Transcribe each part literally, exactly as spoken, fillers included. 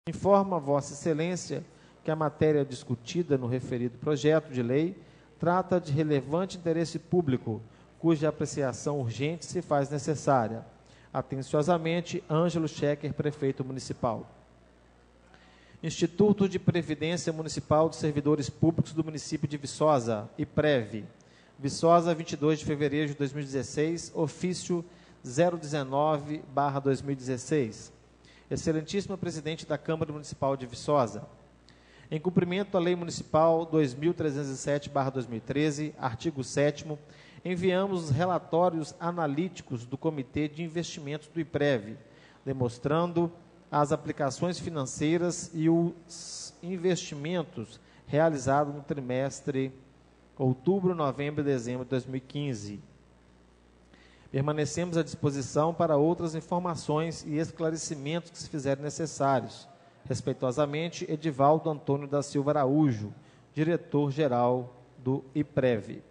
Informa Vossa Excelência que a matéria discutida no referido projeto de lei trata de relevante interesse público, cuja apreciação urgente se faz necessária. Atenciosamente, Ângelo Schecker, Prefeito Municipal. Instituto de Previdência Municipal dos Servidores Públicos do município de Viçosa, IPREV. Viçosa, vinte e dois de fevereiro de dois mil e dezesseis, ofício zero dezenove barra dois mil e dezesseis. Excelentíssimo Presidente da Câmara Municipal de Viçosa, em cumprimento à Lei Municipal dois mil trezentos e sete barra dois mil e treze, artigo sétimo, enviamos os relatórios analíticos do Comitê de Investimentos do IPREV, demonstrando as aplicações financeiras e os investimentos realizados no trimestre outubro, novembro e dezembro de dois mil e quinze. Permanecemos à disposição para outras informações e esclarecimentos que se fizerem necessários. Respeitosamente, Edivaldo Antônio da Silva Araújo, diretor-geral do IPREV.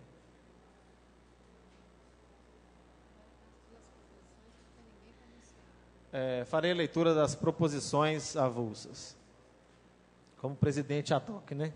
É, farei a leitura das proposições avulsas. Como presidente ad hoc, né?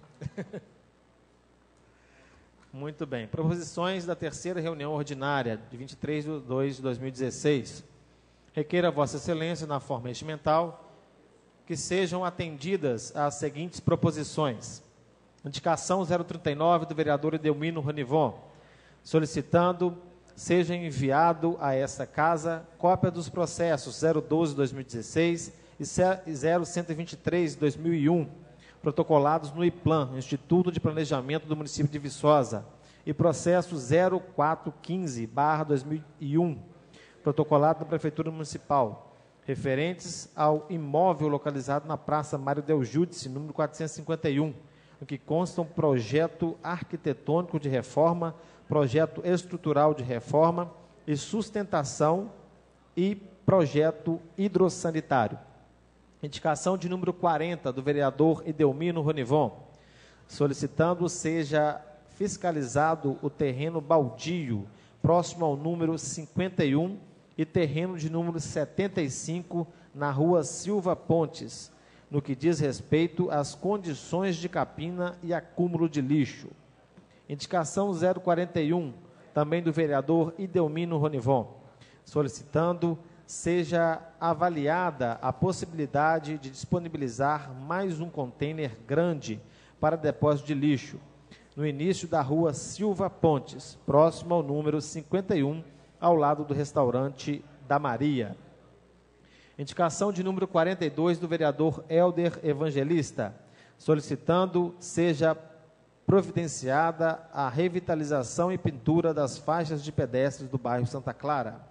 Muito bem. Proposições da terceira reunião ordinária, de vinte e três de dois de dois mil e dezesseis. Requeira a Vossa Excelência, na forma regimental, que sejam atendidas as seguintes proposições. Indicação zero trinta e nove do vereador Edelmino Ranivon, solicitando seja enviado a esta casa cópia dos processos zero doze de dois mil e dezesseis e zero cento e vinte e três de dois mil e um, protocolados no IPLAN, Instituto de Planejamento do município de Viçosa, e processo zero quatro quinze barra dois mil e um, protocolado na Prefeitura Municipal, referentes ao imóvel localizado na Praça Mário Del Júdice, número quatrocentos e cinquenta e um, no que constam projeto arquitetônico de reforma, projeto estrutural de reforma e sustentação e projeto hidrossanitário. Indicação de número quarenta do vereador Edelmino Ranivon, solicitando seja fiscalizado o terreno baldio próximo ao número cinquenta e um e terreno de número setenta e cinco na rua Silva Pontes, no que diz respeito às condições de capina e acúmulo de lixo. Indicação zero quarenta e um, também do vereador Edelmino Ranivon, solicitando seja avaliada a possibilidade de disponibilizar mais um container grande para depósito de lixo, no início da rua Silva Pontes, próximo ao número cinquenta e um, ao lado do restaurante da Maria. Indicação de número quarenta e dois do vereador Helder Evangelista, solicitando seja providenciada a revitalização e pintura das faixas de pedestres do bairro Santa Clara.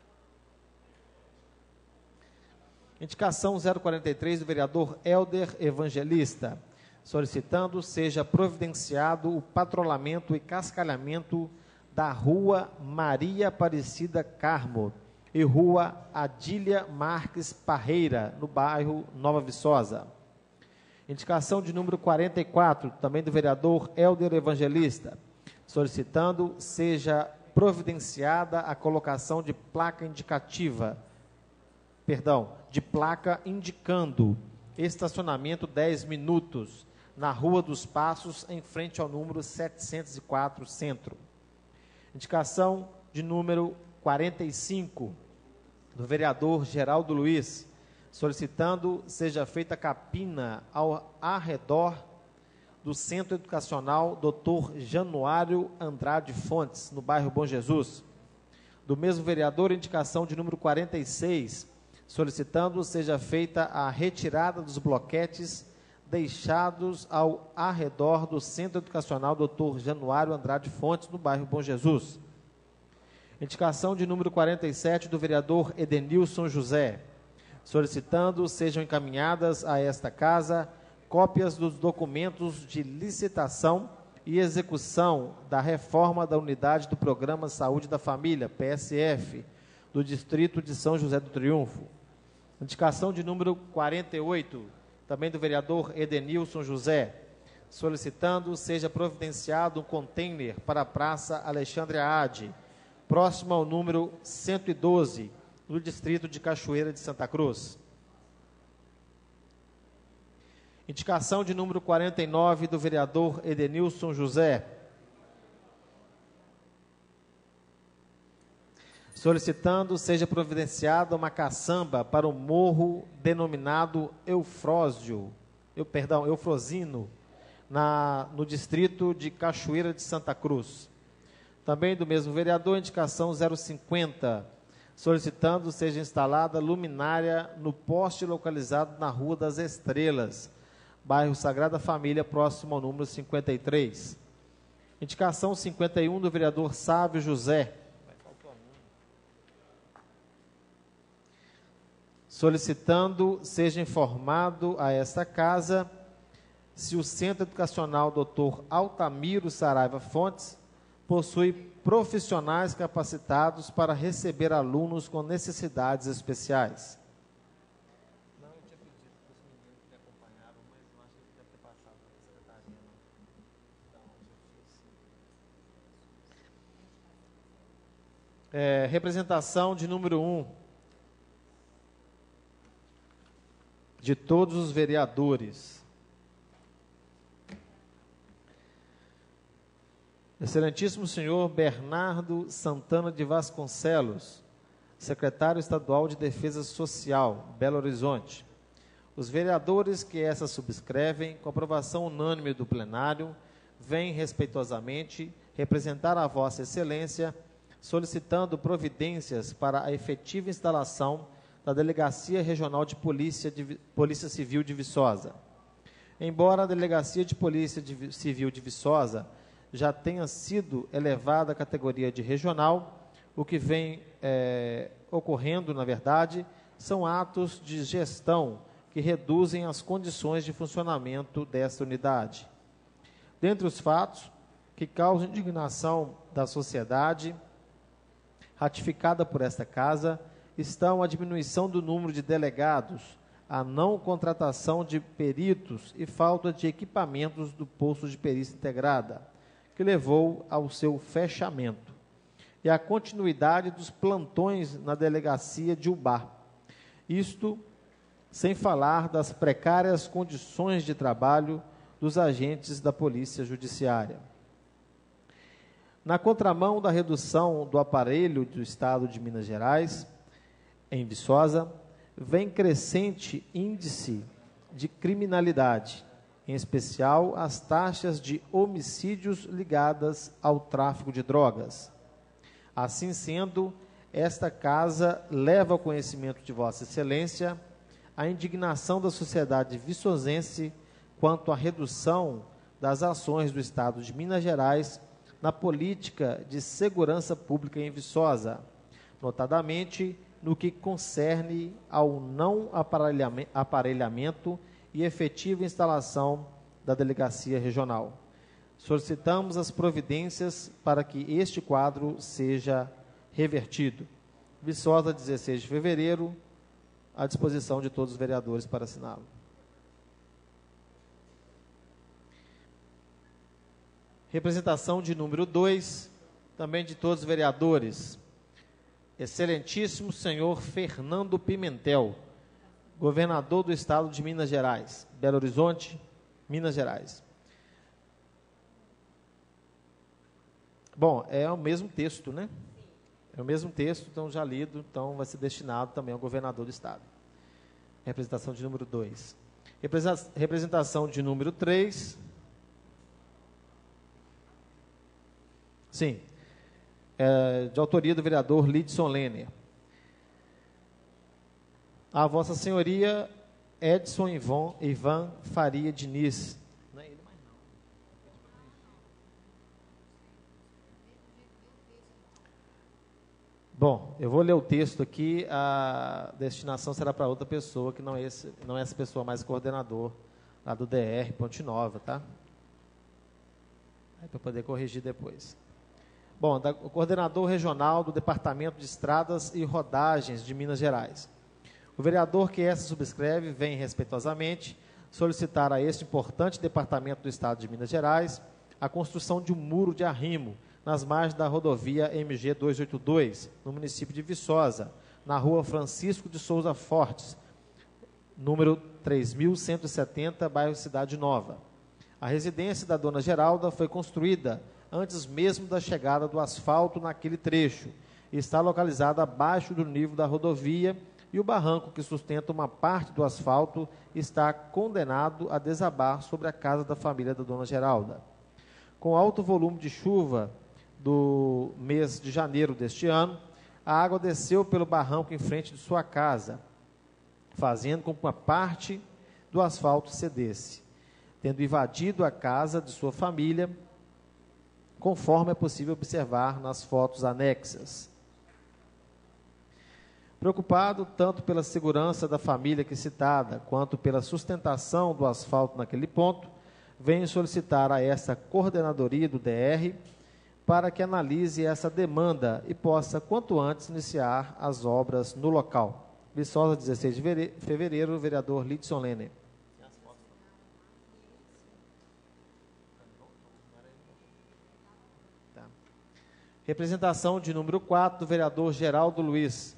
Indicação zero quarenta e três do vereador Helder Evangelista, solicitando seja providenciado o patrulhamento e cascalhamento da rua Maria Aparecida Carmo e rua Adília Marques Parreira, no bairro Nova Viçosa. Indicação de número quarenta e quatro, também do vereador Helder Evangelista, solicitando seja providenciada a colocação de placa indicativa, perdão, de placa indicando estacionamento dez minutos na Rua dos Passos, em frente ao número setecentos e quatro, Centro. Indicação de número quarenta e cinco, do vereador Geraldo Luiz, solicitando seja feita capina ao arredor do Centro Educacional doutor Januário Andrade Fontes, no bairro Bom Jesus. Do mesmo vereador, indicação de número quarenta e seis, solicitando seja feita a retirada dos bloquetes deixados ao arredor do Centro Educacional doutor Januário Andrade Fontes, no bairro Bom Jesus. Indicação de número quarenta e sete do vereador Edenilson José, solicitando sejam encaminhadas a esta casa cópias dos documentos de licitação e execução da reforma da unidade do Programa Saúde da Família, P S F, do Distrito de São José do Triunfo. Indicação de número quarenta e oito, também do vereador Edenilson José, solicitando seja providenciado um container para a Praça Alexandre Ade, próximo ao número cento e doze, no Distrito de Cachoeira de Santa Cruz. Indicação de número quarenta e nove do vereador Edenilson José. Solicitando seja providenciada uma caçamba para o morro denominado Eufrósio, eu, perdão, Eufrosino, na, no distrito de Cachoeira de Santa Cruz. Também do mesmo vereador, indicação zero cinquenta, solicitando seja instalada luminária no poste localizado na Rua das Estrelas, bairro Sagrada Família, próximo ao número cinquenta e três. Indicação cinquenta e um do vereador Sávio José. Solicitando seja informado a esta casa se o Centro Educacional doutor Altamiro Saraiva Fontes possui profissionais capacitados para receber alunos com necessidades especiais. Não, eu tinha pedido para os meninos que acompanhavam, mas eu acho que deve ter passado na secretaria. Então, eu fiz. É, representação de número um. De todos os vereadores. Excelentíssimo senhor Bernardo Santana de Vasconcelos, secretário estadual de Defesa Social, Belo Horizonte. Os vereadores que essa subscrevem, com aprovação unânime do plenário, vêm respeitosamente representar a vossa excelência, solicitando providências para a efetiva instalação da Delegacia Regional de Polícia, de Polícia Civil de Viçosa. Embora a Delegacia de Polícia de Civil de Viçosa já tenha sido elevada à categoria de regional, o que vem é, ocorrendo, na verdade, são atos de gestão que reduzem as condições de funcionamento dessa unidade. Dentre os fatos que causam indignação da sociedade, ratificada por esta Casa, estão a diminuição do número de delegados, a não contratação de peritos e falta de equipamentos do posto de perícia integrada, que levou ao seu fechamento, e a continuidade dos plantões na delegacia de Ubá. Isto sem falar das precárias condições de trabalho dos agentes da Polícia Judiciária. Na contramão da redução do aparelho do Estado de Minas Gerais, em Viçosa, vem crescente índice de criminalidade, em especial as taxas de homicídios ligadas ao tráfico de drogas. Assim sendo, esta Casa leva ao conhecimento de Vossa Excelência a indignação da sociedade viçosense quanto à redução das ações do Estado de Minas Gerais na política de segurança pública em Viçosa, notadamente no que concerne ao não aparelhamento e efetiva instalação da delegacia regional. Solicitamos as providências para que este quadro seja revertido. Viçosa, dezesseis de fevereiro, à disposição de todos os vereadores para assiná-lo. Representação de número dois, também de todos os vereadores. Excelentíssimo senhor Fernando Pimentel, governador do Estado de Minas Gerais, Belo Horizonte, Minas Gerais. Bom, é o mesmo texto, né? É o mesmo texto, então já lido, então vai ser destinado também ao governador do Estado. Representação de número dois. Representação de número três. Sim. É, de autoria do vereador Lidson Lenner. A Vossa Senhoria Edson Ivan, Ivan Faria Diniz. Não é ele mais não. Bom, eu vou ler o texto aqui, a destinação será para outra pessoa, que não é, esse, não é essa pessoa, mais coordenador lá do D R Ponte Nova, tá? Para poder corrigir depois. Bom, da, o coordenador regional do Departamento de Estradas e Rodagens de Minas Gerais. O vereador que essa subscreve vem respeitosamente solicitar a este importante departamento do Estado de Minas Gerais a construção de um muro de arrimo nas margens da rodovia M G duzentos e oitenta e dois, no município de Viçosa, na rua Francisco de Souza Fortes, número três mil cento e setenta, bairro Cidade Nova. A residência da dona Geralda foi construída antes mesmo da chegada do asfalto naquele trecho e está localizada abaixo do nível da rodovia, e o barranco que sustenta uma parte do asfalto está condenado a desabar sobre a casa da família da dona Geralda. Com alto volume de chuva do mês de janeiro deste ano, a água desceu pelo barranco em frente de sua casa, fazendo com que uma parte do asfalto cedesse, tendo invadido a casa de sua família, conforme é possível observar nas fotos anexas. Preocupado tanto pela segurança da família aqui citada, quanto pela sustentação do asfalto naquele ponto, venho solicitar a essa coordenadoria do D R para que analise essa demanda e possa, quanto antes, iniciar as obras no local. Viçosa, dezesseis de fevereiro, vereador Lidson Lene. Tá. Representação de número quatro, do vereador Geraldo Luiz.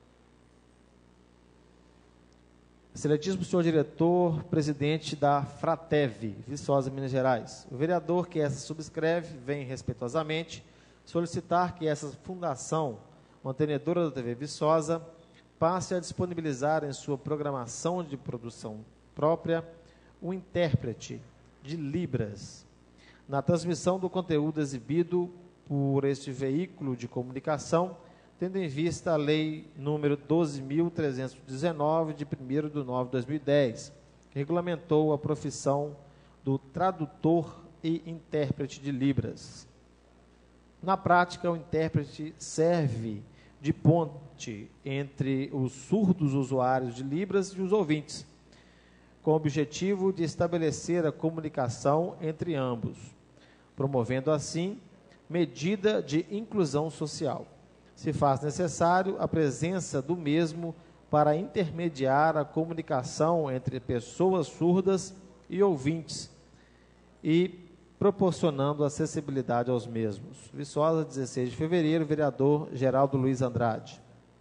Excelentíssimo senhor diretor, presidente da Fratev, Viçosa, Minas Gerais. O vereador que essa subscreve vem respeitosamente solicitar que essa fundação, mantenedora da T V Viçosa, passe a disponibilizar em sua programação de produção própria um intérprete de Libras na transmissão do conteúdo exibido por este veículo de comunicação, tendo em vista a lei número doze mil trezentos e dezenove, de primeiro de nove de dois mil e dez, que regulamentou a profissão do tradutor e intérprete de Libras. Na prática, o intérprete serve de ponte entre os surdos usuários de Libras e os ouvintes, com o objetivo de estabelecer a comunicação entre ambos, promovendo assim medida de inclusão social. Se faz necessário a presença do mesmo para intermediar a comunicação entre pessoas surdas e ouvintes e proporcionando acessibilidade aos mesmos. Viçosa, dezesseis de fevereiro, vereador Geraldo Luiz Andrade.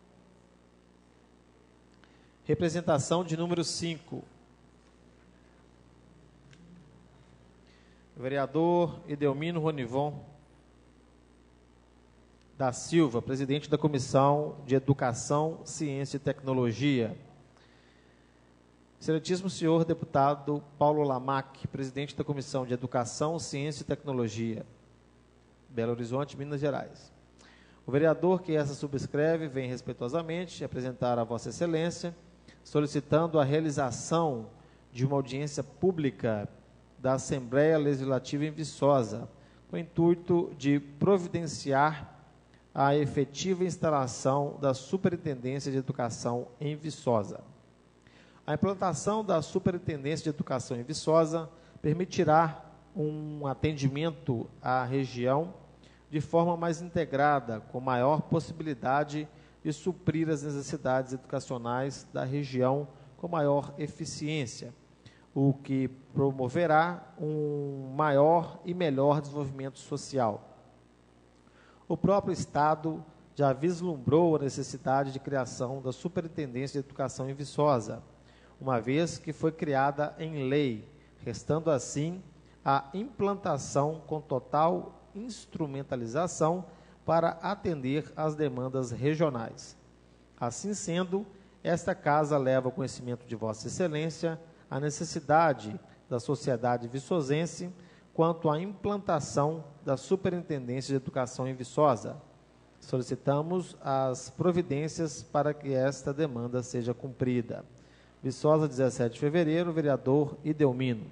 Representação de número cinco. Vereador Edelmino Ronivon da Silva, presidente da Comissão de Educação, Ciência e Tecnologia. Excelentíssimo senhor deputado Paulo Lamac, presidente da Comissão de Educação, Ciência e Tecnologia, Belo Horizonte, Minas Gerais. O vereador que essa subscreve vem respeitosamente apresentar a Vossa Excelência, solicitando a realização de uma audiência pública da Assembleia Legislativa em Viçosa, com o intuito de providenciar a efetiva instalação da Superintendência de Educação em Viçosa. A implantação da Superintendência de Educação em Viçosa permitirá um atendimento à região de forma mais integrada, com maior possibilidade de suprir as necessidades educacionais da região com maior eficiência, o que promoverá um maior e melhor desenvolvimento social. O próprio Estado já vislumbrou a necessidade de criação da Superintendência de Educação em Viçosa, uma vez que foi criada em lei, restando assim a implantação com total instrumentalização para atender às demandas regionais. Assim sendo, esta casa leva ao conhecimento de Vossa Excelência a necessidade da sociedade viçosense quanto à implantação da Superintendência de Educação em Viçosa. Solicitamos as providências para que esta demanda seja cumprida. Viçosa, dezessete de fevereiro, vereador Edelmino.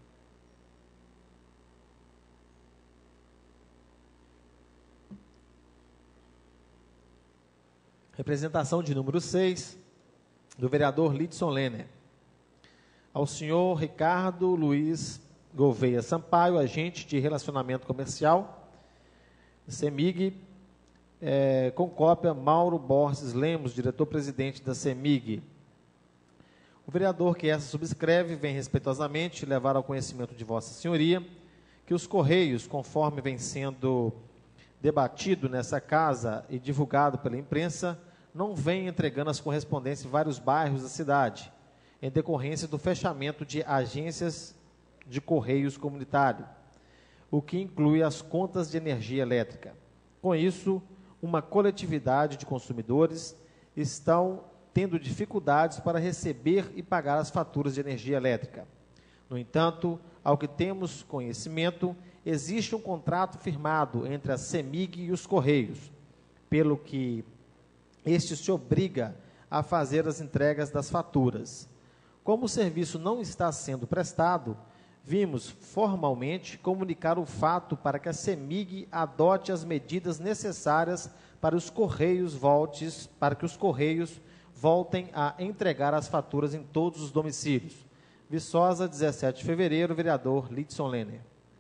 Representação de número seis, do vereador Lidson Lene. Ao senhor Ricardo Luiz Gouveia Sampaio, agente de relacionamento comercial, CEMIG, é, com cópia Mauro Borges Lemos, diretor-presidente da CEMIG. O vereador que essa subscreve vem respeitosamente levar ao conhecimento de Vossa Senhoria que os Correios, conforme vem sendo debatido nessa casa e divulgado pela imprensa, não vem entregando as correspondências em vários bairros da cidade, em decorrência do fechamento de agências de correios comunitário, o que inclui as contas de energia elétrica. Com isso, uma coletividade de consumidores estão tendo dificuldades para receber e pagar as faturas de energia elétrica. No entanto, ao que temos conhecimento, existe um contrato firmado entre a CEMIG e os Correios, pelo que este se obriga a fazer as entregas das faturas. Como o serviço não está sendo prestado, vimos formalmente comunicar o fato para que a CEMIG adote as medidas necessárias para os Correios voltes, para que os Correios voltem a entregar as faturas em todos os domicílios. Viçosa, dezessete de fevereiro, vereador Lidson Lenner.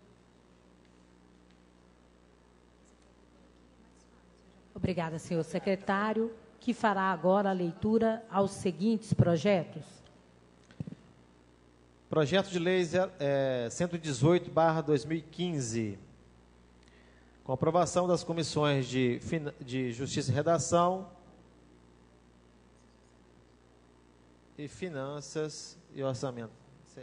Obrigada, senhor secretário, que fará agora a leitura aos seguintes projetos. Projeto de Lei é, cento e dezoito barra dois mil e quinze, com aprovação das comissões de, de Justiça e Redação e Finanças e Orçamento.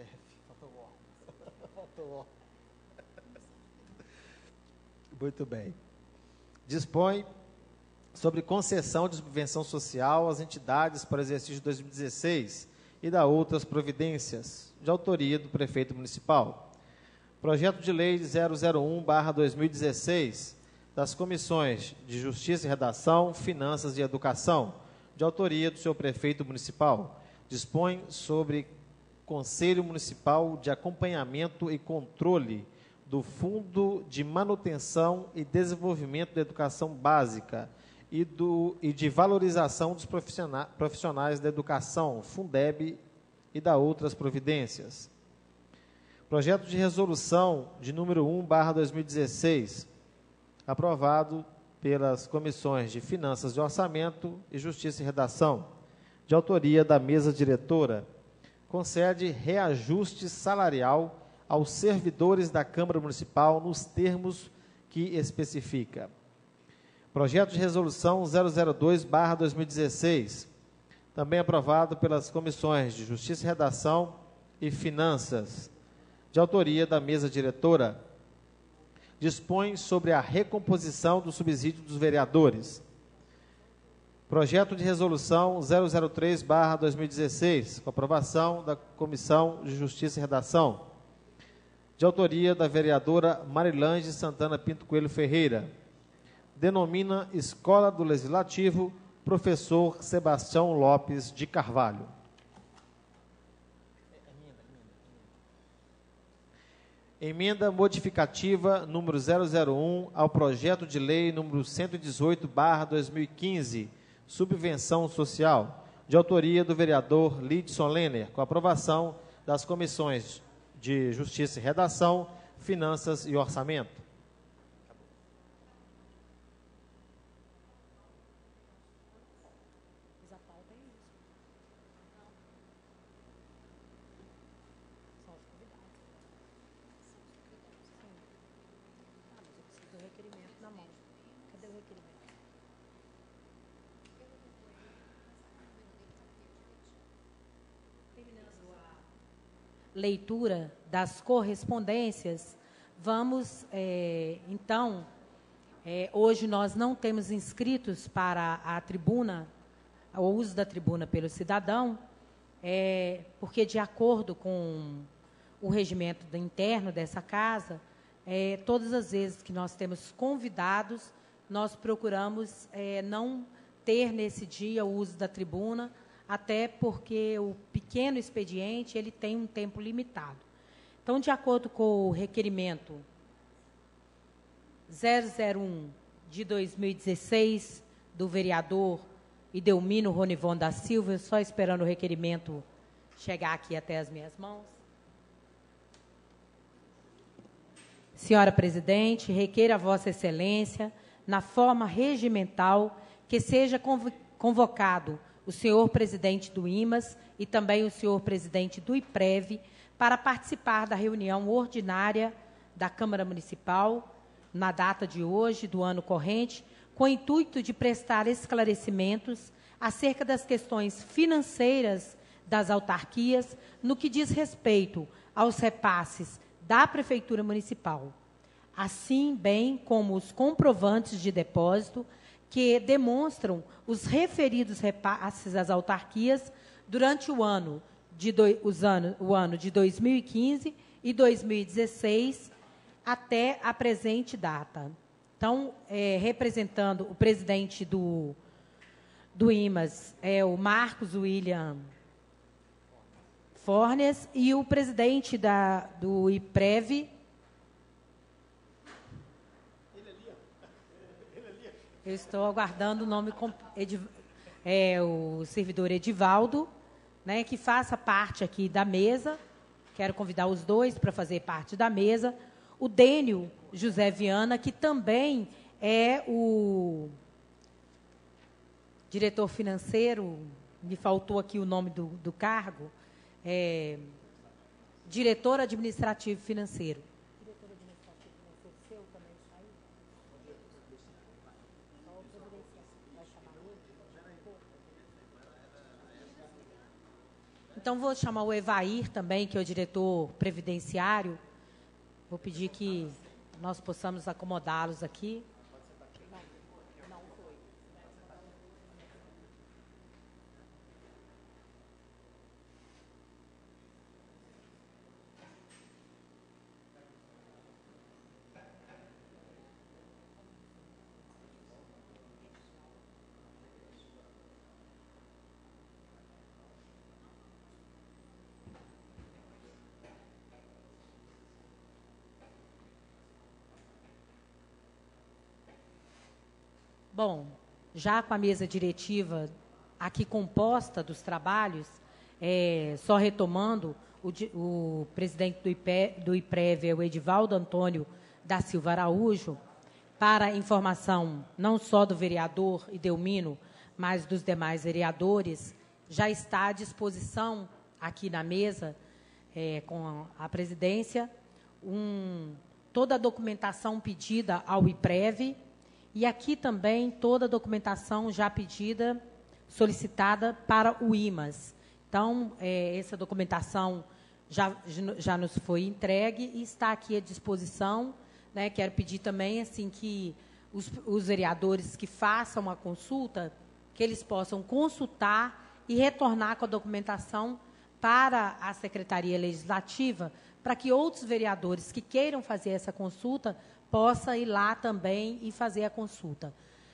Muito bem. Dispõe sobre concessão de subvenção social às entidades para o exercício de dois mil e dezesseis e da outras providências, de autoria do prefeito municipal. Projeto de Lei zero zero um barra dois mil e dezesseis, das comissões de Justiça e Redação, Finanças e Educação, de autoria do seu prefeito municipal. Dispõe sobre Conselho Municipal de Acompanhamento e Controle do Fundo de Manutenção e Desenvolvimento da Educação Básica e, do, e de Valorização dos profissionais, profissionais da Educação, Fundeb, e da outras providências. Projeto de resolução de número um barra dois mil e dezesseis, aprovado pelas comissões de Finanças e Orçamento e Justiça e Redação, de autoria da mesa diretora, concede reajuste salarial aos servidores da Câmara Municipal nos termos que especifica. Projeto de resolução zero zero dois barra dois mil e dezesseis, também aprovado pelas comissões de Justiça e Redação e Finanças, de autoria da mesa diretora, dispõe sobre a recomposição do subsídio dos vereadores. Projeto de resolução zero zero três barra dois mil e dezesseis, com aprovação da Comissão de Justiça e Redação, de autoria da vereadora Marilange Santana Pinto Coelho Ferreira, denomina Escola do Legislativo Professor Sebastião Lopes de Carvalho. Emenda modificativa número zero zero um ao projeto de lei número cento e dezoito barra dois mil e quinze, subvenção social, de autoria do vereador Lidson Lenner, com aprovação das comissões de Justiça e Redação, Finanças e Orçamento. Leitura das correspondências, vamos, é, então, é, hoje nós não temos inscritos para a tribuna, o uso da tribuna pelo cidadão, é, porque, de acordo com o regimento interno dessa casa, é, todas as vezes que nós temos convidados, nós procuramos é, não ter nesse dia o uso da tribuna, até porque o pequeno expediente ele tem um tempo limitado. Então, de acordo com o requerimento zero zero um de dois mil e dezesseis, do vereador Idelmino Ronivon da Silva, eu só esperando o requerimento chegar aqui até as minhas mãos. Senhora Presidente, requeiro a Vossa Excelência, na forma regimental, que seja convocado o senhor presidente do I M A S e também o senhor presidente do I P R E V para participar da reunião ordinária da Câmara Municipal, na data de hoje, do ano corrente, com o intuito de prestar esclarecimentos acerca das questões financeiras das autarquias no que diz respeito aos repasses da Prefeitura Municipal, assim bem como os comprovantes de depósito que demonstram os referidos repasses às autarquias durante o ano de, do, os ano, o ano de dois mil e quinze e dois mil e dezesseis até a presente data. Então, é, representando o presidente do, do I M A S, é o Marcos William Fornes, e o presidente da, do IPREV, eu estou aguardando o nome, é o servidor Edivaldo, né, que faça parte aqui da mesa. Quero convidar os dois para fazer parte da mesa. O Dênio José Viana, que também é o diretor financeiro, me faltou aqui o nome do, do cargo, é, diretor administrativo financeiro. Diretor administrativo financeiro seu também está aí? Vai chamar ele? Então, vou chamar o Evair também, que é o diretor previdenciário. Vou pedir que nós possamos acomodá-los aqui. Não, não foi. Bom, já com a mesa diretiva aqui composta dos trabalhos, é, só retomando, o, o presidente do, I P E, do IPREV é o Edivaldo Antônio da Silva Araújo, para informação não só do vereador Idelmino, mas dos demais vereadores, já está à disposição aqui na mesa, é, com a presidência, um, toda a documentação pedida ao IPREV, e aqui também toda a documentação já pedida, solicitada para o I M A S. Então, é, essa documentação já, já nos foi entregue e está aqui à disposição. Né? Quero pedir também assim, que os, os vereadores que façam a consulta, que eles possam consultar e retornar com a documentação para a Secretaria Legislativa, para que outros vereadores que queiram fazer essa consulta possa ir lá também e fazer a consulta.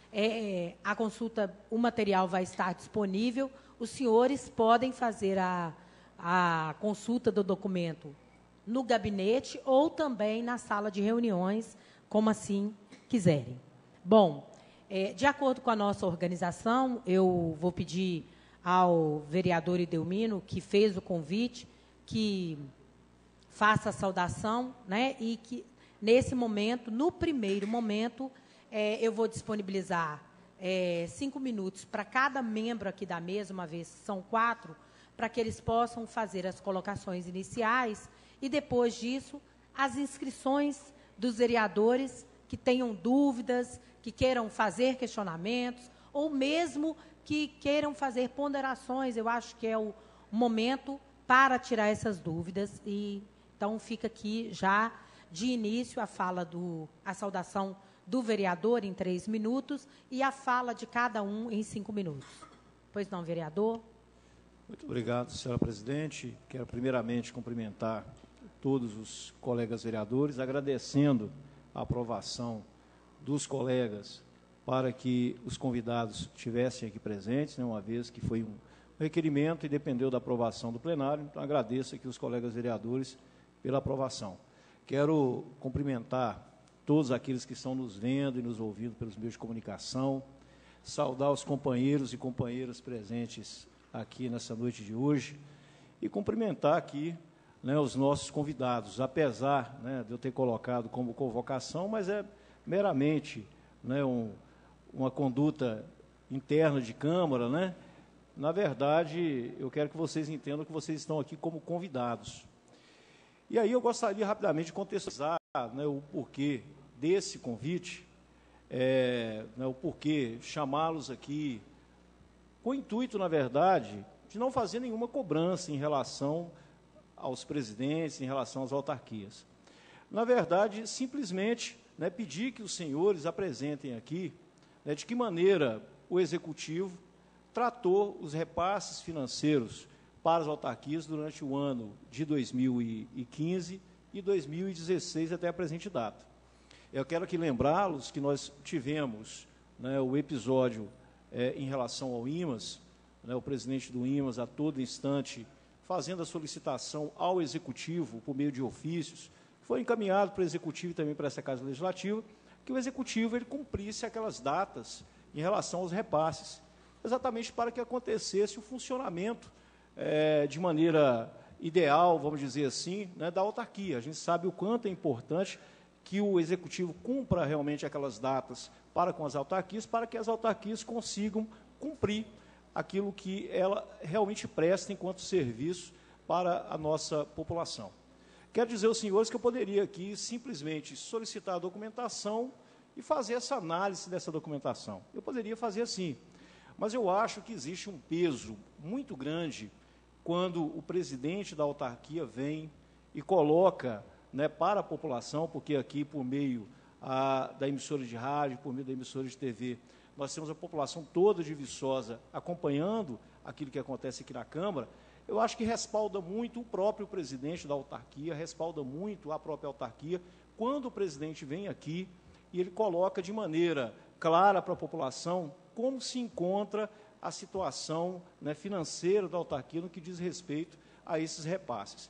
É, a consulta, o material vai estar disponível, os senhores podem fazer a, a consulta do documento no gabinete ou também na sala de reuniões, como assim quiserem. Bom, é, de acordo com a nossa organização, eu vou pedir ao vereador Idelmino, que fez o convite, que faça a saudação, né, e que nesse momento, no primeiro momento, é, eu vou disponibilizar é, cinco minutos para cada membro aqui da mesa, uma vez são quatro, para que eles possam fazer as colocações iniciais e, depois disso, as inscrições dos vereadores que tenham dúvidas, que queiram fazer questionamentos, ou mesmo que queiram fazer ponderações. Eu acho que é o momento para tirar essas dúvidas. E, então, fica aqui já de início a fala do, a saudação do vereador em três minutos e a fala de cada um em cinco minutos. Pois não, vereador? Muito obrigado, senhora presidente. Quero primeiramente cumprimentar todos os colegas vereadores, agradecendo a aprovação dos colegas para que os convidados estivessem aqui presentes, né, uma vez que foi um requerimento e dependeu da aprovação do plenário. Então, agradeço aqui os colegas vereadores pela aprovação. Quero cumprimentar todos aqueles que estão nos vendo e nos ouvindo pelos meios de comunicação, saudar os companheiros e companheiras presentes aqui nessa noite de hoje e cumprimentar aqui, né, os nossos convidados, apesar, né, de eu ter colocado como convocação, mas é meramente, né, um, uma conduta interna de Câmara, né? Na verdade, eu quero que vocês entendam que vocês estão aqui como convidados. E aí eu gostaria rapidamente de contextualizar, né, o porquê desse convite, é, né, o porquê chamá-los aqui, com o intuito, na verdade, de não fazer nenhuma cobrança em relação aos presidentes, em relação às autarquias. Na verdade, simplesmente, né, pedir que os senhores apresentem aqui, né, de que maneira o Executivo tratou os repasses financeiros para as autarquias durante o ano de dois mil e quinze e dois mil e dezesseis até a presente data. Eu quero aqui lembrá-los que nós tivemos, né, o episódio é, em relação ao IMAS, né, o presidente do IMAS a todo instante fazendo a solicitação ao Executivo por meio de ofícios, foi encaminhado para o Executivo e também para essa Casa Legislativa, que o Executivo ele cumprisse aquelas datas em relação aos repasses, exatamente para que acontecesse o funcionamento é, de maneira ideal, vamos dizer assim, né, da autarquia. A gente sabe o quanto é importante que o Executivo cumpra realmente aquelas datas para com as autarquias, para que as autarquias consigam cumprir aquilo que ela realmente presta enquanto serviço para a nossa população. Quero dizer aos senhores que eu poderia aqui simplesmente solicitar a documentação e fazer essa análise dessa documentação. Eu poderia fazer assim, mas eu acho que existe um peso muito grande quando o presidente da autarquia vem e coloca, né, para a população, porque aqui por meio a, da emissora de rádio, por meio da emissora de T V, nós temos a população toda de Viçosa acompanhando aquilo que acontece aqui na Câmara, eu acho que respalda muito o próprio presidente da autarquia, respalda muito a própria autarquia, quando o presidente vem aqui e ele coloca de maneira clara para a população como se encontra a situação, né, financeira da autarquia no que diz respeito a esses repasses.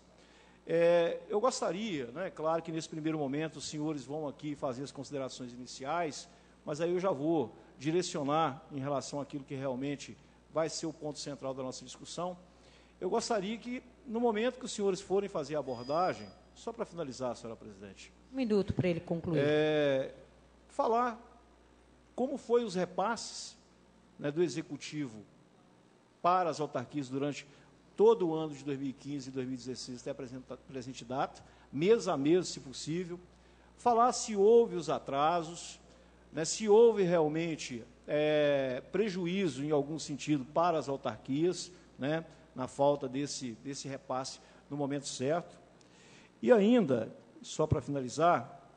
É, eu gostaria, né, claro que nesse primeiro momento os senhores vão aqui fazer as considerações iniciais, mas aí eu já vou direcionar em relação àquilo que realmente vai ser o ponto central da nossa discussão. Eu gostaria que, no momento que os senhores forem fazer a abordagem, só para finalizar, senhora presidente. Um minuto para ele concluir. É, falar como foi os repasses, né, do Executivo para as autarquias durante todo o ano de dois mil e quinze e dois mil e dezesseis até a presente data, mês a mês, se possível. Falar se houve os atrasos, né, se houve realmente é, prejuízo em algum sentido para as autarquias, né, na falta desse, desse repasse no momento certo. E ainda, só para finalizar,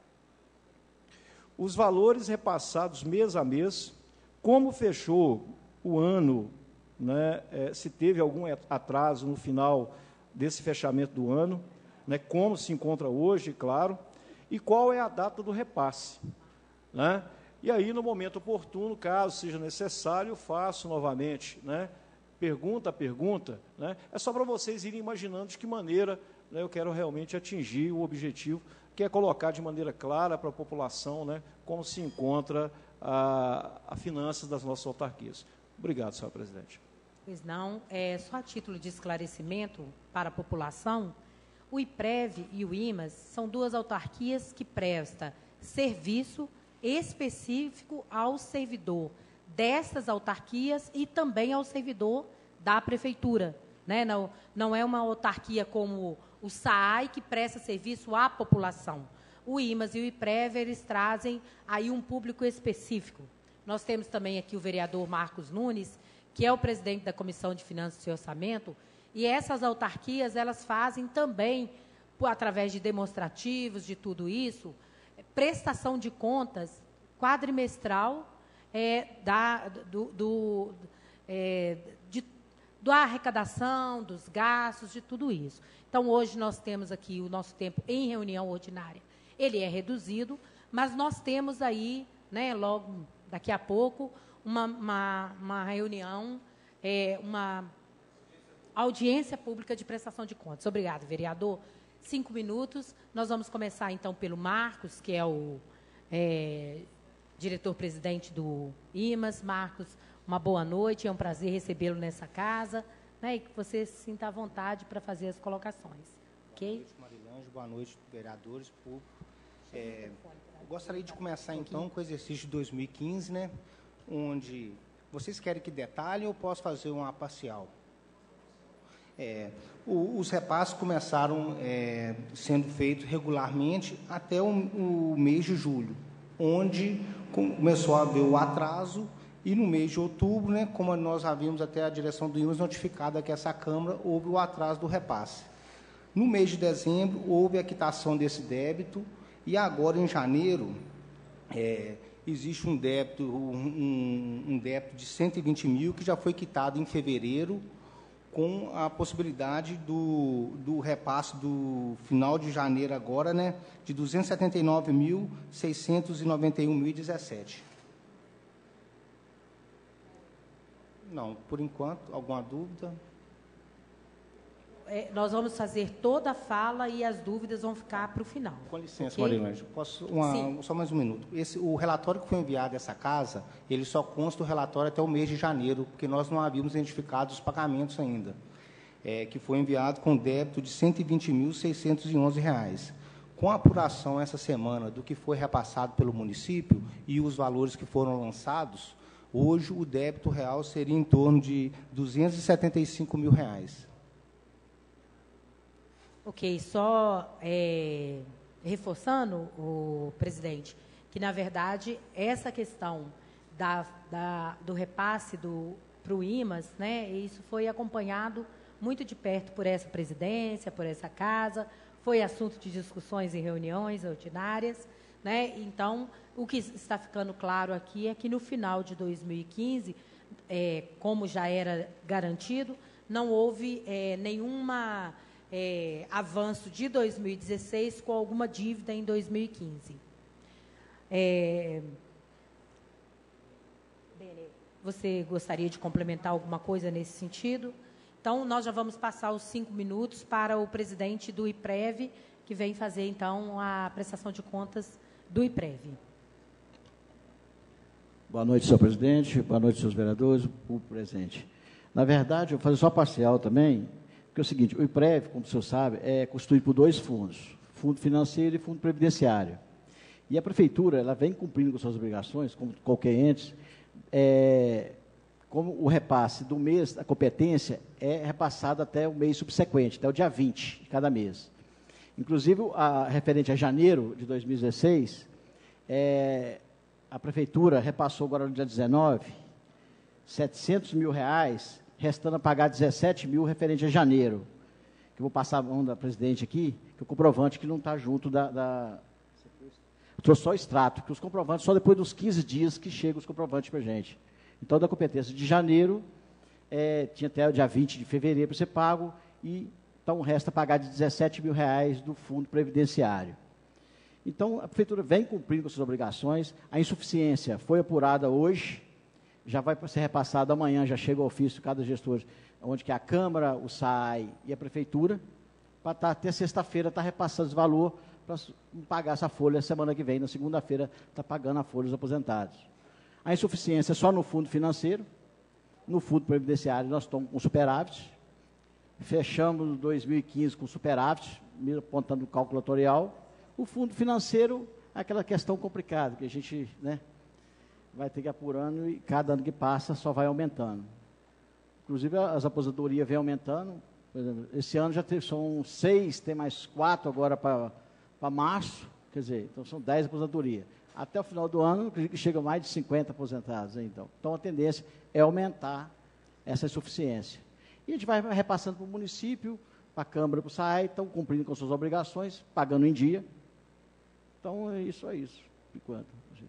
os valores repassados mês a mês, como fechou o ano, né, é, se teve algum atraso no final desse fechamento do ano, né, como se encontra hoje, claro, e qual é a data do repasse, né? E aí, no momento oportuno, caso seja necessário, eu faço novamente, né, pergunta a pergunta, né, é só para vocês irem imaginando de que maneira, né, eu quero realmente atingir o objetivo, que é colocar de maneira clara para a população, né, como se encontra a, a finanças das nossas autarquias. Obrigado, senhora presidente. Pois não, é, só a título de esclarecimento para a população, o IPREV e o IMAS são duas autarquias que prestam serviço específico ao servidor dessas autarquias e também ao servidor da prefeitura, né? Não, não é uma autarquia como o S A I que presta serviço à população. O IMAS e o IPREV, eles trazem aí um público específico. Nós temos também aqui o vereador Marcos Nunes, que é o presidente da Comissão de Finanças e Orçamento, e essas autarquias, elas fazem também, através de demonstrativos, de tudo isso, prestação de contas quadrimestral é, da, do, do, é, de, da arrecadação, dos gastos, de tudo isso. Então, hoje nós temos aqui o nosso tempo em reunião ordinária. Ele é reduzido, mas nós temos aí, né, logo daqui a pouco, uma, uma, uma reunião, é, uma audiência pública de prestação de contas. Obrigado, vereador. Cinco minutos. Nós vamos começar, então, pelo Marcos, que é o é, diretor-presidente do IMAS. Marcos, uma boa noite. É um prazer recebê-lo nessa casa, né, e que você se sinta à vontade para fazer as colocações. Ok? Boa noite, Marilange. Boa noite, vereadores, público. É, eu gostaria de começar, então, com o exercício de dois mil e quinze, né, onde vocês querem que detalhe ou posso fazer uma parcial? É, o, os repasses começaram é, sendo feitos regularmente até o, o mês de julho, onde começou a haver o atraso E no mês de outubro, né, como nós havíamos até a direção do I M A S notificado que essa Câmara, houve o atraso do repasse. No mês de dezembro, houve a quitação desse débito, e agora, em janeiro, é, existe um débito, um, um débito de cento e vinte mil, que já foi quitado em fevereiro, com a possibilidade do, do repasse do final de janeiro agora, né, de duzentos e setenta e nove mil, seiscentos e noventa e um reais e dezessete centavos. Não, por enquanto, alguma dúvida? É, nós vamos fazer toda a fala e as dúvidas vão ficar para o final. Com licença, okay? Marilândia, posso uma, só mais um minuto. Esse, o relatório que foi enviado a essa casa, ele só consta o relatório até o mês de janeiro, porque nós não havíamos identificado os pagamentos ainda, é, que foi enviado com débito de cento e vinte mil, seiscentos e onze reais. Com a apuração essa semana do que foi repassado pelo município e os valores que foram lançados, hoje o débito real seria em torno de duzentos e setenta e cinco mil reais. Ok, só é, reforçando, o presidente, que, na verdade, essa questão da, da, do repasse para o I M A S, né, isso foi acompanhado muito de perto por essa presidência, por essa casa, foi assunto de discussões e reuniões ordinárias, né? Então, o que está ficando claro aqui é que, no final de dois mil e quinze, é, como já era garantido, não houve é, nenhuma... É, avanço de dois mil e dezesseis com alguma dívida em dois mil e quinze. É, você gostaria de complementar alguma coisa nesse sentido? Então, nós já vamos passar os cinco minutos para o presidente do IPREV, que vem fazer, então, a prestação de contas do IPREV. Boa noite, senhor presidente. Boa noite, senhores vereadores, o público presente. Na verdade, eu vou fazer só parcial também, porque é o seguinte, o IPREV, como o senhor sabe, é constituído por dois fundos, fundo financeiro e fundo previdenciário. E a prefeitura, ela vem cumprindo com suas obrigações, como qualquer ente, é, como o repasse do mês, a competência é repassado até o mês subsequente, até o dia vinte de cada mês. Inclusive, a, referente a janeiro de dois mil e dezesseis, é, a prefeitura repassou agora no dia dezenove, setecentos mil reais, restando a pagar dezessete mil referente a janeiro. Que eu vou passar a mão da presidente aqui, que o comprovante que não está junto da, da... Eu trouxe só o extrato, que os comprovantes só depois dos quinze dias que chegam os comprovantes para a gente. Então, da competência de janeiro, é, tinha até o dia vinte de fevereiro para ser pago, e então resta pagar de dezessete mil reais do fundo previdenciário. Então, a prefeitura vem cumprindo com suas obrigações, a insuficiência foi apurada hoje, já vai ser repassado amanhã, já chega o ofício, cada gestor, onde que é a Câmara, o S A I e a Prefeitura, para estar até sexta-feira, estar repassando esse valor para pagar essa folha semana que vem, na segunda-feira, está pagando a folha dos aposentados. A insuficiência é só no fundo financeiro, no fundo previdenciário nós estamos com superávit, fechamos dois mil e quinze com superávit, apontando o cálculo atorial. O fundo financeiro é aquela questão complicada, que a gente, né, vai ter que ir apurando e cada ano que passa só vai aumentando. Inclusive, as aposentadorias vêm aumentando. Por exemplo, esse ano já teve, são seis, tem mais quatro agora para março, quer dizer, então são dez aposentadorias. Até o final do ano, acredito que chega mais de cinquenta aposentados. Então. então, a tendência é aumentar essa insuficiência. E a gente vai repassando para o município, para a Câmara, para o S A I, estão cumprindo com suas obrigações, pagando em dia. Então, é isso, é isso, por enquanto.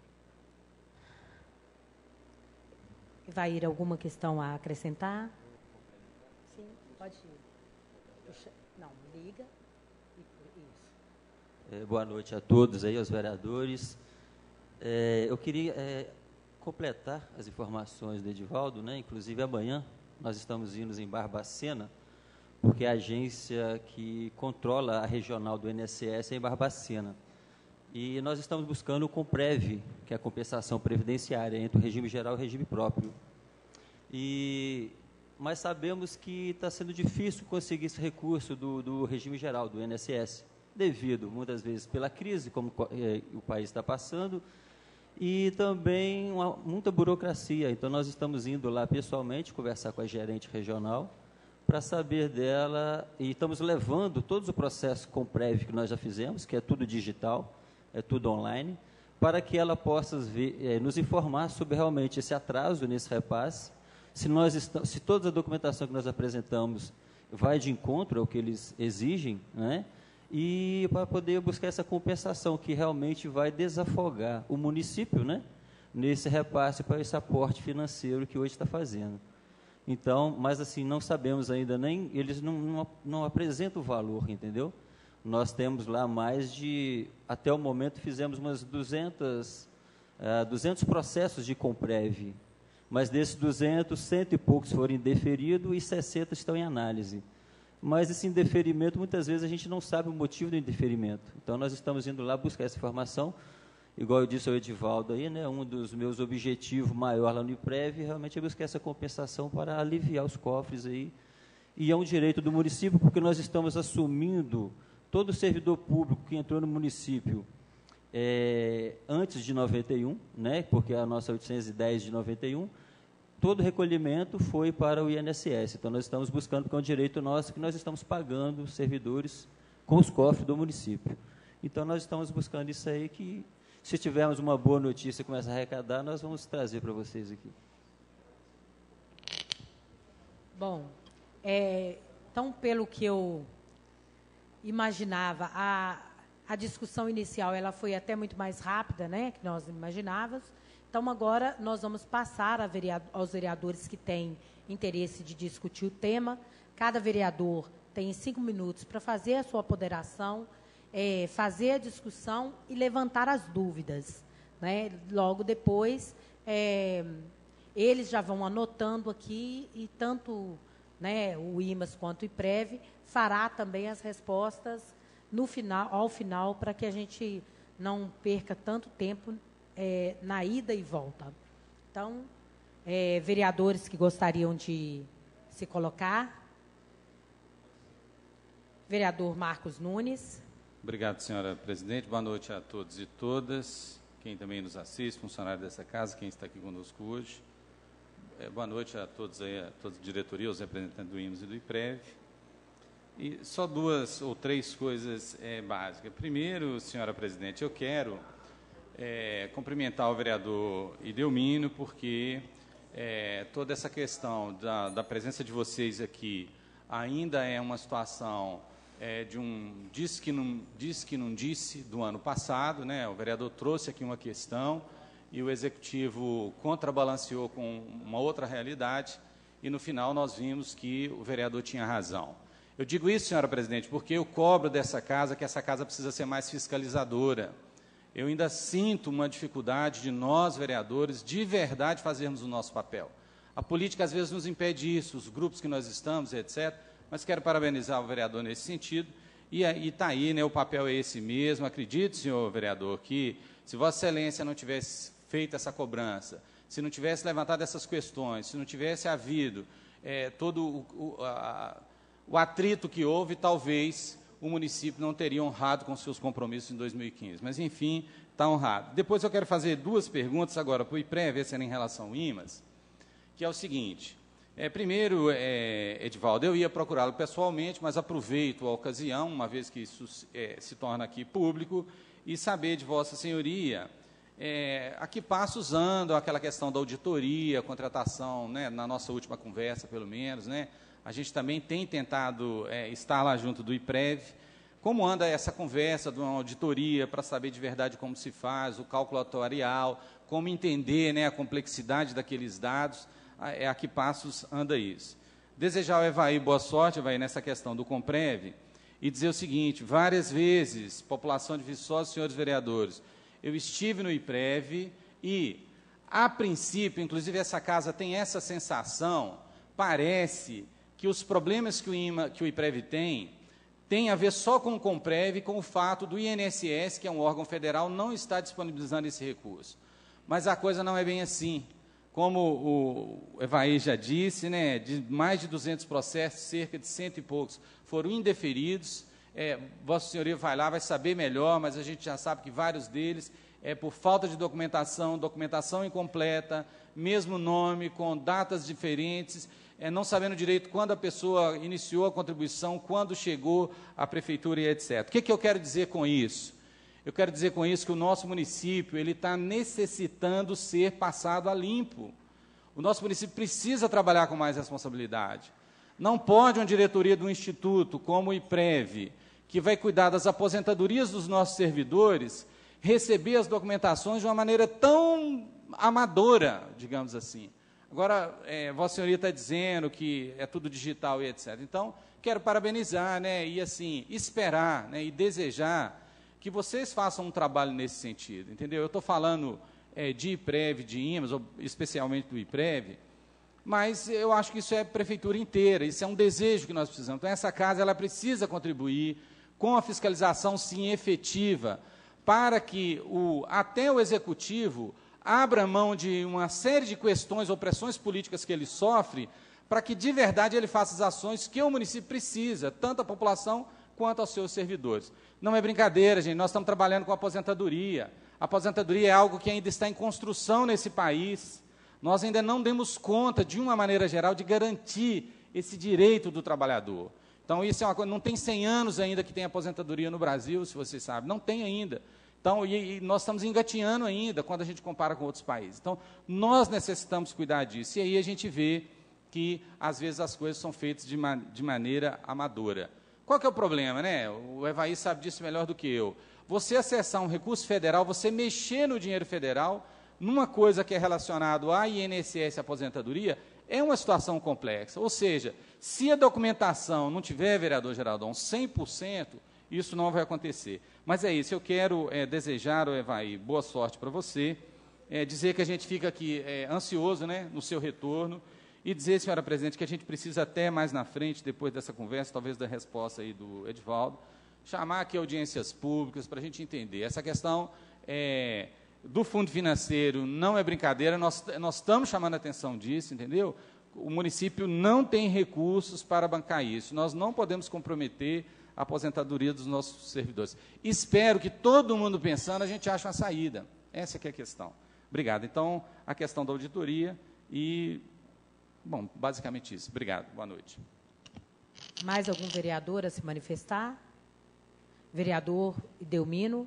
Vai ir alguma questão a acrescentar? Sim, pode ir. Não, liga. Isso. É, boa noite a todos aí, aos vereadores. É, eu queria é, completar as informações do Edivaldo, né? Inclusive amanhã nós estamos indo em Barbacena, porque a agência que controla a regional do I N S S é em Barbacena. E nós estamos buscando o Comprev, que é a compensação previdenciária entre o regime geral e o regime próprio. E, mas sabemos que está sendo difícil conseguir esse recurso do, do regime geral, do I N S S, devido, muitas vezes, pela crise, como é, o país está passando, e também uma, muita burocracia. Então, nós estamos indo lá pessoalmente conversar com a gerente regional para saber dela, e estamos levando todos o processo Comprev que nós já fizemos, que é tudo digital, é tudo online, para que ela possa ver, é, nos informar sobre realmente esse atraso nesse repasse, se, nós estamos, se toda a documentação que nós apresentamos vai de encontro ao que eles exigem, né? E para poder buscar essa compensação que realmente vai desafogar o município, né? Nesse repasse para esse aporte financeiro que hoje está fazendo. Então, mas assim, não sabemos ainda nem, eles não, não, não apresentam o valor, entendeu? Nós temos lá mais de, até o momento fizemos umas duzentas, uh, duzentos processos de Comprev, mas desses duzentos, cento e poucos foram indeferidos e sessenta estão em análise. Mas esse indeferimento, muitas vezes a gente não sabe o motivo do indeferimento. Então, nós estamos indo lá buscar essa informação. Igual eu disse ao Edivaldo aí, né, um dos meus objetivos maiores lá no IPREV realmente é buscar essa compensação para aliviar os cofres aí. E é um direito do município, porque nós estamos assumindo todo servidor público que entrou no município é, antes de noventa e um, né, porque a nossa oitocentos e dez de noventa e um, todo o recolhimento foi para o I N S S. Então, nós estamos buscando, porque é um direito nosso, que nós estamos pagando os servidores com os cofres do município. Então, nós estamos buscando isso aí que... Se tivermos uma boa notícia e começar a arrecadar, nós vamos trazer para vocês aqui. Bom, é, então, pelo que eu imaginava, a, a discussão inicial ela foi até muito mais rápida, né, que nós imaginávamos. Então, agora, nós vamos passar a vereador, aos vereadores que têm interesse de discutir o tema. Cada vereador tem cinco minutos para fazer a sua apoderação, É, fazer a discussão e levantar as dúvidas, né? Logo depois, é, eles já vão anotando aqui e tanto, né, o I M A S quanto o IPREV fará também as respostas no final, ao final, para que a gente não perca tanto tempo é, na ida e volta. Então, é, vereadores que gostariam de se colocar. Vereador Marcos Nunes. Obrigado, senhora presidente. Boa noite a todos e todas, quem também nos assiste, funcionário dessa casa, quem está aqui conosco hoje. É, boa noite a todos, aí, a toda a diretoria, aos representantes do I M A S e do IPREV. E só duas ou três coisas é, básicas. Primeiro, senhora presidente, eu quero é, cumprimentar o vereador Idelmino, porque é, toda essa questão da, da presença de vocês aqui ainda é uma situação... É, de um disse que, não, disse que não disse do ano passado, né? O vereador trouxe aqui uma questão e o Executivo contrabalanceou com uma outra realidade e, no final, nós vimos que o vereador tinha razão. Eu digo isso, senhora presidente, porque eu cobro dessa casa que essa casa precisa ser mais fiscalizadora. Eu ainda sinto uma dificuldade de nós, vereadores, de verdade fazermos o nosso papel. A política, às vezes, nos impede isso, os grupos que nós estamos, etcétera, mas quero parabenizar o vereador nesse sentido, e está aí, né, o papel é esse mesmo. Acredite, senhor vereador, que se Vossa Excelência não tivesse feito essa cobrança, se não tivesse levantado essas questões, se não tivesse havido é, todo o, o, a, o atrito que houve, talvez o município não teria honrado com seus compromissos em dois mil e quinze. Mas, enfim, está honrado. Depois eu quero fazer duas perguntas agora para o IPREV, essa era em relação ao I M A S, que é o seguinte... É, primeiro, é, Edivaldo, eu ia procurá-lo pessoalmente, mas aproveito a ocasião, uma vez que isso é, se torna aqui público, e saber de Vossa Senhoria é, a que passos andam aquela questão da auditoria, contratação, né, na nossa última conversa, pelo menos, né, a gente também tem tentado é, estar lá junto do IPREV. Como anda essa conversa de uma auditoria para saber de verdade como se faz, o cálculo atuarial, como entender, né, a complexidade daqueles dados? É a que passos anda isso. Desejar ao Evaí boa sorte, Evaí, nessa questão do Comprev, e dizer o seguinte: várias vezes, população de Viçosa, senhores vereadores, eu estive no IPREV e, a princípio, inclusive essa casa tem essa sensação, parece que os problemas que o, I M A, que o IPREV tem, tem a ver só com o Comprev e com o fato do I N S S, que é um órgão federal, não estar disponibilizando esse recurso. Mas a coisa não é bem assim. Como o Evaí já disse, né, de mais de duzentos processos, cerca de cento e poucos foram indeferidos. É, Vossa Senhoria vai lá, vai saber melhor, mas a gente já sabe que vários deles é por falta de documentação, documentação incompleta, mesmo nome, com datas diferentes, é, não sabendo direito quando a pessoa iniciou a contribuição, quando chegou à prefeitura e etcétera. O que, que eu quero dizer com isso? Eu quero dizer com isso que o nosso município ele está necessitando ser passado a limpo. O nosso município precisa trabalhar com mais responsabilidade. Não pode uma diretoria do Instituto, como o IPREV, que vai cuidar das aposentadorias dos nossos servidores, receber as documentações de uma maneira tão amadora, digamos assim. Agora, é, Vossa Senhoria está dizendo que é tudo digital e etcétera. Então, quero parabenizar, né, e assim, esperar, né, e desejar que vocês façam um trabalho nesse sentido, entendeu? Eu estou falando é, de IPREV, de IMAS, ou especialmente do IPREV, mas eu acho que isso é a prefeitura inteira, isso é um desejo que nós precisamos. Então, essa casa ela precisa contribuir com a fiscalização, sim, efetiva, para que o, até o Executivo abra mão de uma série de questões ou pressões políticas que ele sofre, para que, de verdade, ele faça as ações que o município precisa, tanto a população quanto aos seus servidores. Não é brincadeira, gente, nós estamos trabalhando com a aposentadoria. A aposentadoria é algo que ainda está em construção nesse país. Nós ainda não demos conta, de uma maneira geral, de garantir esse direito do trabalhador. Então, isso é uma coisa, não tem cem anos ainda que tem aposentadoria no Brasil, se vocês sabem, não tem ainda. Então, e, e nós estamos engatinhando ainda, quando a gente compara com outros países. Então, nós necessitamos cuidar disso. E aí a gente vê que, às vezes, as coisas são feitas de, ma de maneira amadora. Qual que é o problema, né? O Evaí sabe disso melhor do que eu. Você acessar um recurso federal, você mexer no dinheiro federal, numa coisa que é relacionada a I N S S e aposentadoria, é uma situação complexa. Ou seja, se a documentação não tiver, vereador Geraldão, cem por cento, isso não vai acontecer. Mas é isso, eu quero é, desejar, Evaí, boa sorte para você, é, dizer que a gente fica aqui é, ansioso, né, no seu retorno, e dizer, senhora presidente, que a gente precisa até mais na frente, depois dessa conversa, talvez da resposta aí do Edivaldo, chamar aqui audiências públicas para a gente entender. Essa questão é, do fundo financeiro não é brincadeira, nós, nós estamos chamando a atenção disso, entendeu? O município não tem recursos para bancar isso, nós não podemos comprometer a aposentadoria dos nossos servidores. Espero que todo mundo pensando, a gente ache uma saída. Essa que é a questão. Obrigado. Então, a questão da auditoria e... Bom, basicamente isso. Obrigado. Boa noite. Mais algum vereador a se manifestar? Vereador Idelmino.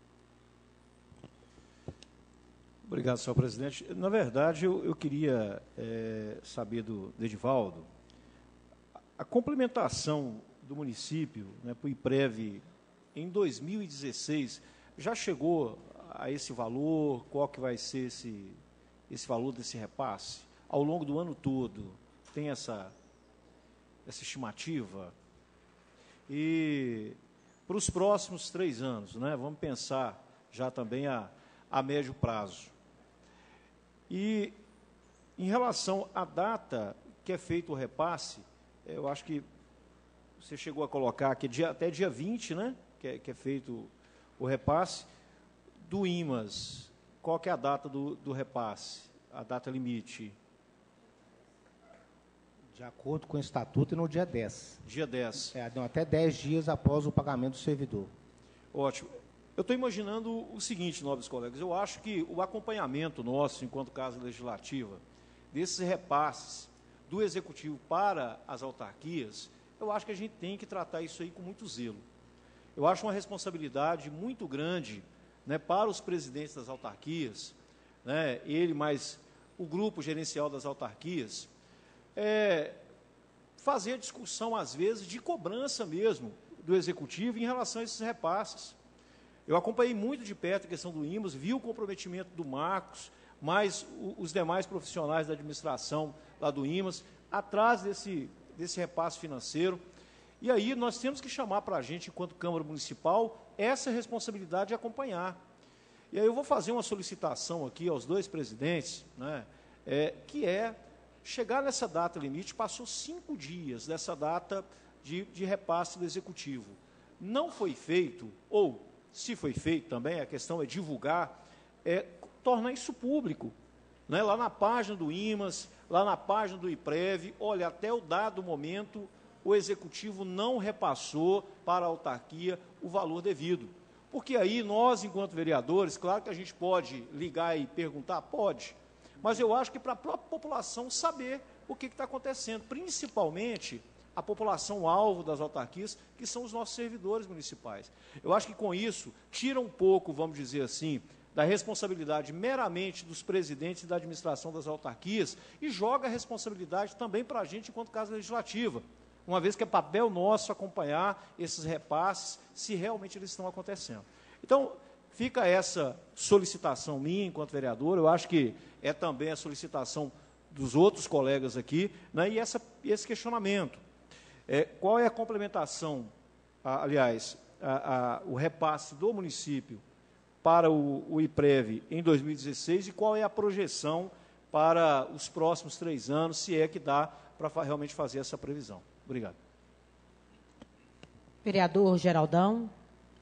Obrigado, senhor presidente. Na verdade, eu, eu queria é, saber do, do Edivaldo a complementação do município, né, para o IPREV, em dois mil e dezesseis, já chegou a esse valor? Qual que vai ser esse, esse valor desse repasse? Ao longo do ano todo, tem essa, essa estimativa? E para os próximos três anos, né, vamos pensar já também a, a médio prazo. E em relação à data que é feito o repasse, eu acho que você chegou a colocar que dia, até dia vinte, né, que é, que é feito o repasse do IMAS. Qual que é a data do, do repasse, a data limite? De acordo com o estatuto, no dia dez. Dia dez. É, não, até dez dias após o pagamento do servidor. Ótimo. Eu estou imaginando o seguinte, nobres colegas, eu acho que o acompanhamento nosso, enquanto Casa Legislativa, desses repasses do Executivo para as autarquias, eu acho que a gente tem que tratar isso aí com muito zelo. Eu acho uma responsabilidade muito grande, né, para os presidentes das autarquias, né, ele mais o grupo gerencial das autarquias, é, fazer discussão, às vezes, de cobrança mesmo do Executivo em relação a esses repasses. Eu acompanhei muito de perto a questão do IMAS, vi o comprometimento do Marcos, mais os demais profissionais da administração lá do IMAS, atrás desse, desse repasse financeiro. E aí nós temos que chamar para a gente, enquanto Câmara Municipal, essa responsabilidade de acompanhar. E aí eu vou fazer uma solicitação aqui aos dois presidentes, né, é, que é chegar nessa data limite, passou cinco dias dessa data de, de repasse do Executivo. Não foi feito, ou se foi feito também, a questão é divulgar, é tornar isso público, né, lá na página do IMAS, lá na página do IPREV, olha, até o dado momento, o Executivo não repassou para a autarquia o valor devido. Porque aí nós, enquanto vereadores, claro que a gente pode ligar e perguntar, pode, mas eu acho que para a própria população saber o que está acontecendo, principalmente a população-alvo das autarquias, que são os nossos servidores municipais. Eu acho que com isso, tira um pouco, vamos dizer assim, da responsabilidade meramente dos presidentes da administração das autarquias e joga a responsabilidade também para a gente enquanto Casa Legislativa, uma vez que é papel nosso acompanhar esses repasses, se realmente eles estão acontecendo. Então, fica essa solicitação minha enquanto vereador, eu acho que é também a solicitação dos outros colegas aqui, né, e essa, esse questionamento. É, qual é a complementação, a, aliás, a, a, o repasse do município para o, o IPREV em dois mil e dezesseis e qual é a projeção para os próximos três anos, se é que dá para fa realmente fazer essa previsão. Obrigado. Vereador Geraldão.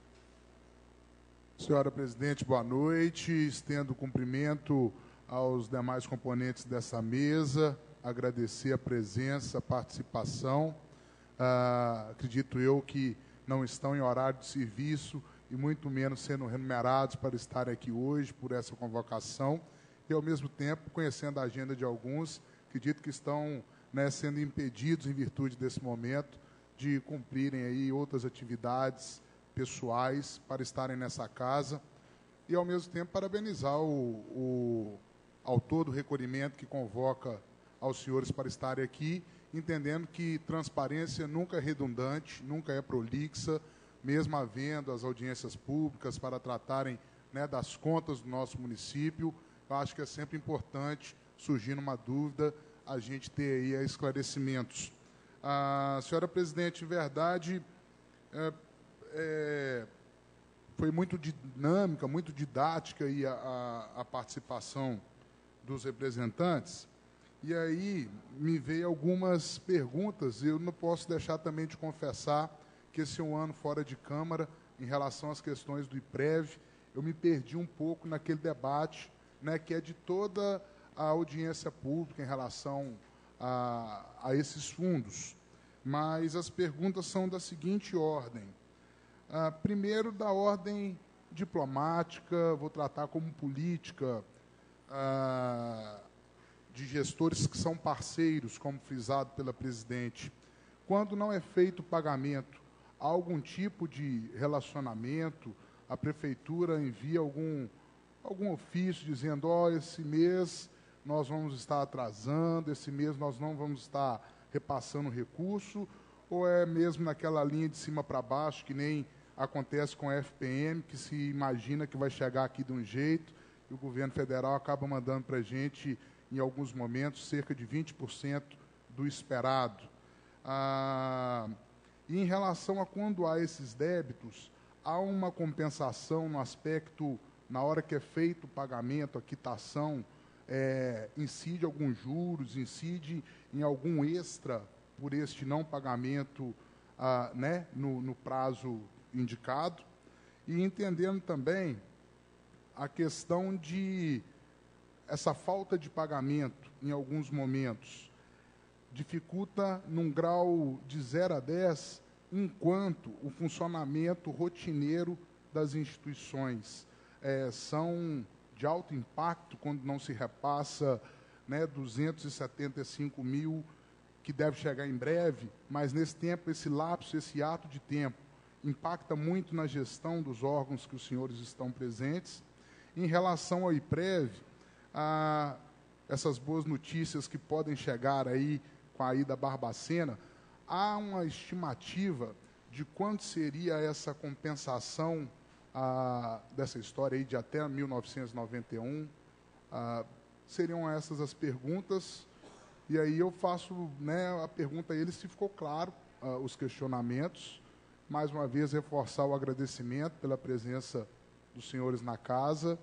Senhora presidente, boa noite. Estendo o cumprimento aos demais componentes dessa mesa, agradecer a presença, a participação. Ah, acredito eu que não estão em horário de serviço e muito menos sendo remunerados para estar aqui hoje por essa convocação. E, ao mesmo tempo, conhecendo a agenda de alguns, acredito que estão, né, sendo impedidos, em virtude desse momento, de cumprirem aí outras atividades pessoais para estarem nessa casa. E, ao mesmo tempo, parabenizar o, o autor do recolhimento que convoca aos senhores para estarem aqui, entendendo que transparência nunca é redundante, nunca é prolixa, mesmo havendo as audiências públicas para tratarem, né, das contas do nosso município. Eu acho que é sempre importante, surgindo uma dúvida, a gente ter aí esclarecimentos. A senhora presidente, em verdade, é, é, foi muito dinâmica, muito didática aí a, a, a participação dos representantes, e aí me veio algumas perguntas, e eu não posso deixar também de confessar que esse é um ano fora de Câmara, em relação às questões do IPREV, eu me perdi um pouco naquele debate, né, que é de toda a audiência pública em relação a, a esses fundos. Mas as perguntas são da seguinte ordem. Ah, primeiro, da ordem diplomática, vou tratar como política, ah, de gestores que são parceiros, como frisado pela presidente. Quando não é feito o pagamento, há algum tipo de relacionamento, a prefeitura envia algum, algum ofício dizendo, ó, oh, esse mês nós vamos estar atrasando, esse mês nós não vamos estar repassando recurso, ou é mesmo naquela linha de cima para baixo, que nem acontece com a F P M, que se imagina que vai chegar aqui de um jeito, e o governo federal acaba mandando para a gente, em alguns momentos, cerca de vinte por cento do esperado. Ah, e em relação a quando há esses débitos, há uma compensação no aspecto, na hora que é feito o pagamento, a quitação, é, incide alguns juros, incide em algum extra por este não pagamento, ah, né, no, no prazo indicado, e entendendo também a questão de essa falta de pagamento, em alguns momentos, dificulta num grau de zero a dez, enquanto o funcionamento rotineiro das instituições é, são de alto impacto quando não se repassa, né, duzentos e setenta e cinco mil, que deve chegar em breve, mas nesse tempo, esse lapso, esse ato de tempo, impacta muito na gestão dos órgãos que os senhores estão presentes. Em relação ao IPREV, a essas boas notícias que podem chegar aí com a ida a Barbacena, há uma estimativa de quanto seria essa compensação ah, dessa história aí de até mil novecentos e noventa e um? Ah, seriam essas as perguntas, e aí eu faço, né, a pergunta a eles se ficou claro ah, os questionamentos. Mais uma vez, reforçar o agradecimento pela presença dos senhores na casa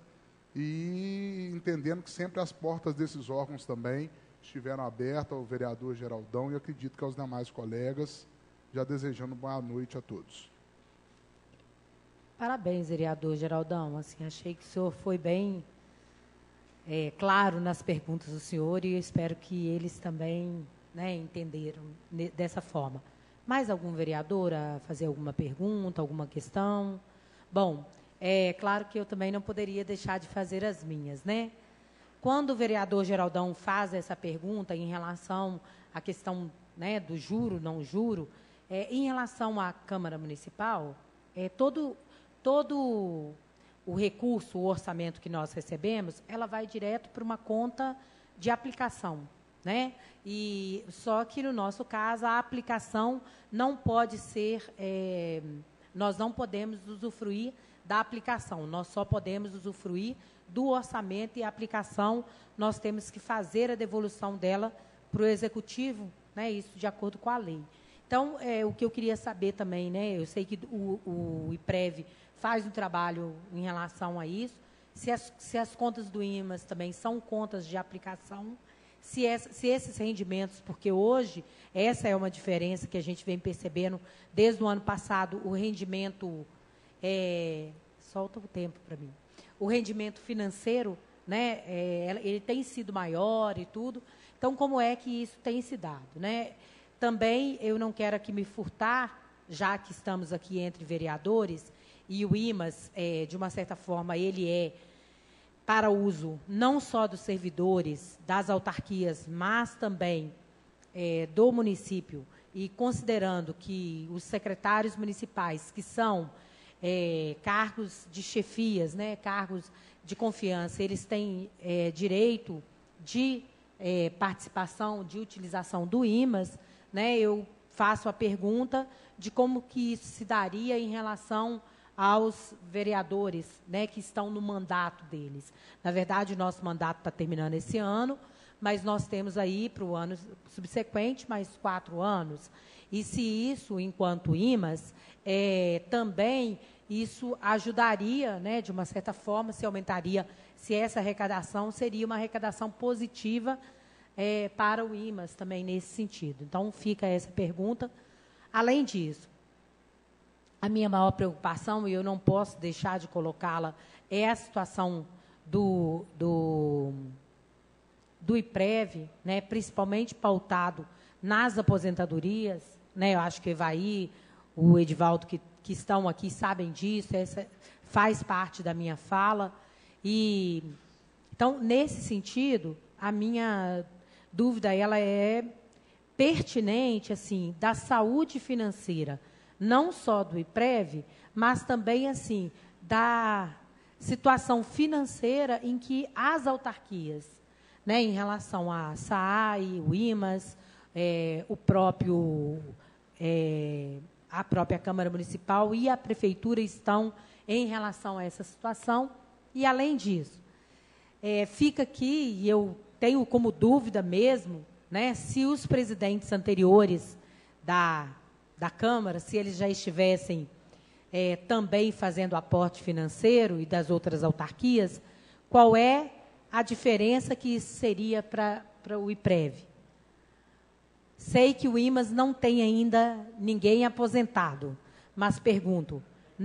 e entendendo que sempre as portas desses órgãos também estiveram abertas ao vereador Geraldão e acredito que aos demais colegas, já desejando boa noite a todos. Parabéns, vereador Geraldão. Assim, achei que o senhor foi bem é, claro nas perguntas do senhor e eu espero que eles também, né, entenderam dessa forma. Mais algum vereador a fazer alguma pergunta, alguma questão? Bom, é claro que eu também não poderia deixar de fazer as minhas, né? Quando o vereador Geraldão faz essa pergunta em relação à questão né, do juro, não juro, é, em relação à Câmara Municipal, é, todo, todo o recurso, o orçamento que nós recebemos, ela vai direto para uma conta de aplicação, né? E, só que, no nosso caso, a aplicação não pode ser, é, nós não podemos usufruir da aplicação, nós só podemos usufruir do orçamento, e a aplicação nós temos que fazer a devolução dela para o Executivo, né, isso de acordo com a lei. Então, é, o que eu queria saber também, né, eu sei que o, o IPREV faz um trabalho em relação a isso, se as, se as contas do I M A S também são contas de aplicação, se, essa, se esses rendimentos, porque hoje, essa é uma diferença que a gente vem percebendo desde o ano passado, o rendimento, é, solta o tempo para mim, o rendimento financeiro, né, é, ele tem sido maior e tudo. Então, como é que isso tem se dado, né? Também, eu não quero aqui me furtar, já que estamos aqui entre vereadores, e o I M A S, é, de uma certa forma, ele é para uso não só dos servidores, das autarquias, mas também é, do município, e considerando que os secretários municipais, que são é, cargos de chefias, né, cargos de confiança, eles têm é, direito de é, participação, de utilização do I M A S, né, eu faço a pergunta de como que isso se daria em relação aos vereadores, né, que estão no mandato deles. Na verdade, o nosso mandato está terminando esse ano, mas nós temos aí para o ano subsequente mais quatro anos. E se isso, enquanto I M A S, é, também isso ajudaria, né, de uma certa forma, se aumentaria, se essa arrecadação seria uma arrecadação positiva é, para o I M A S também nesse sentido. Então, fica essa pergunta. Além disso, a minha maior preocupação, e eu não posso deixar de colocá-la, é a situação do, do, do IPREV, né, principalmente pautado nas aposentadorias, né, eu acho que o Evaí, o Edivaldo, que, que estão aqui, sabem disso, essa faz parte da minha fala. E, então, nesse sentido, a minha dúvida ela é pertinente, assim, da saúde financeira, não só do IPREV, mas também, assim, da situação financeira em que as autarquias, né, em relação à SAAI, o I M A S, é, o próprio, é, a própria Câmara Municipal e a Prefeitura estão em relação a essa situação. E, além disso, é, fica aqui, e eu tenho como dúvida mesmo, né, se os presidentes anteriores da da Câmara, se eles já estivessem é, também fazendo aporte financeiro e das outras autarquias, qual é a diferença que isso seria para o IPREV? Sei que o I M A S não tem ainda ninguém aposentado, mas pergunto,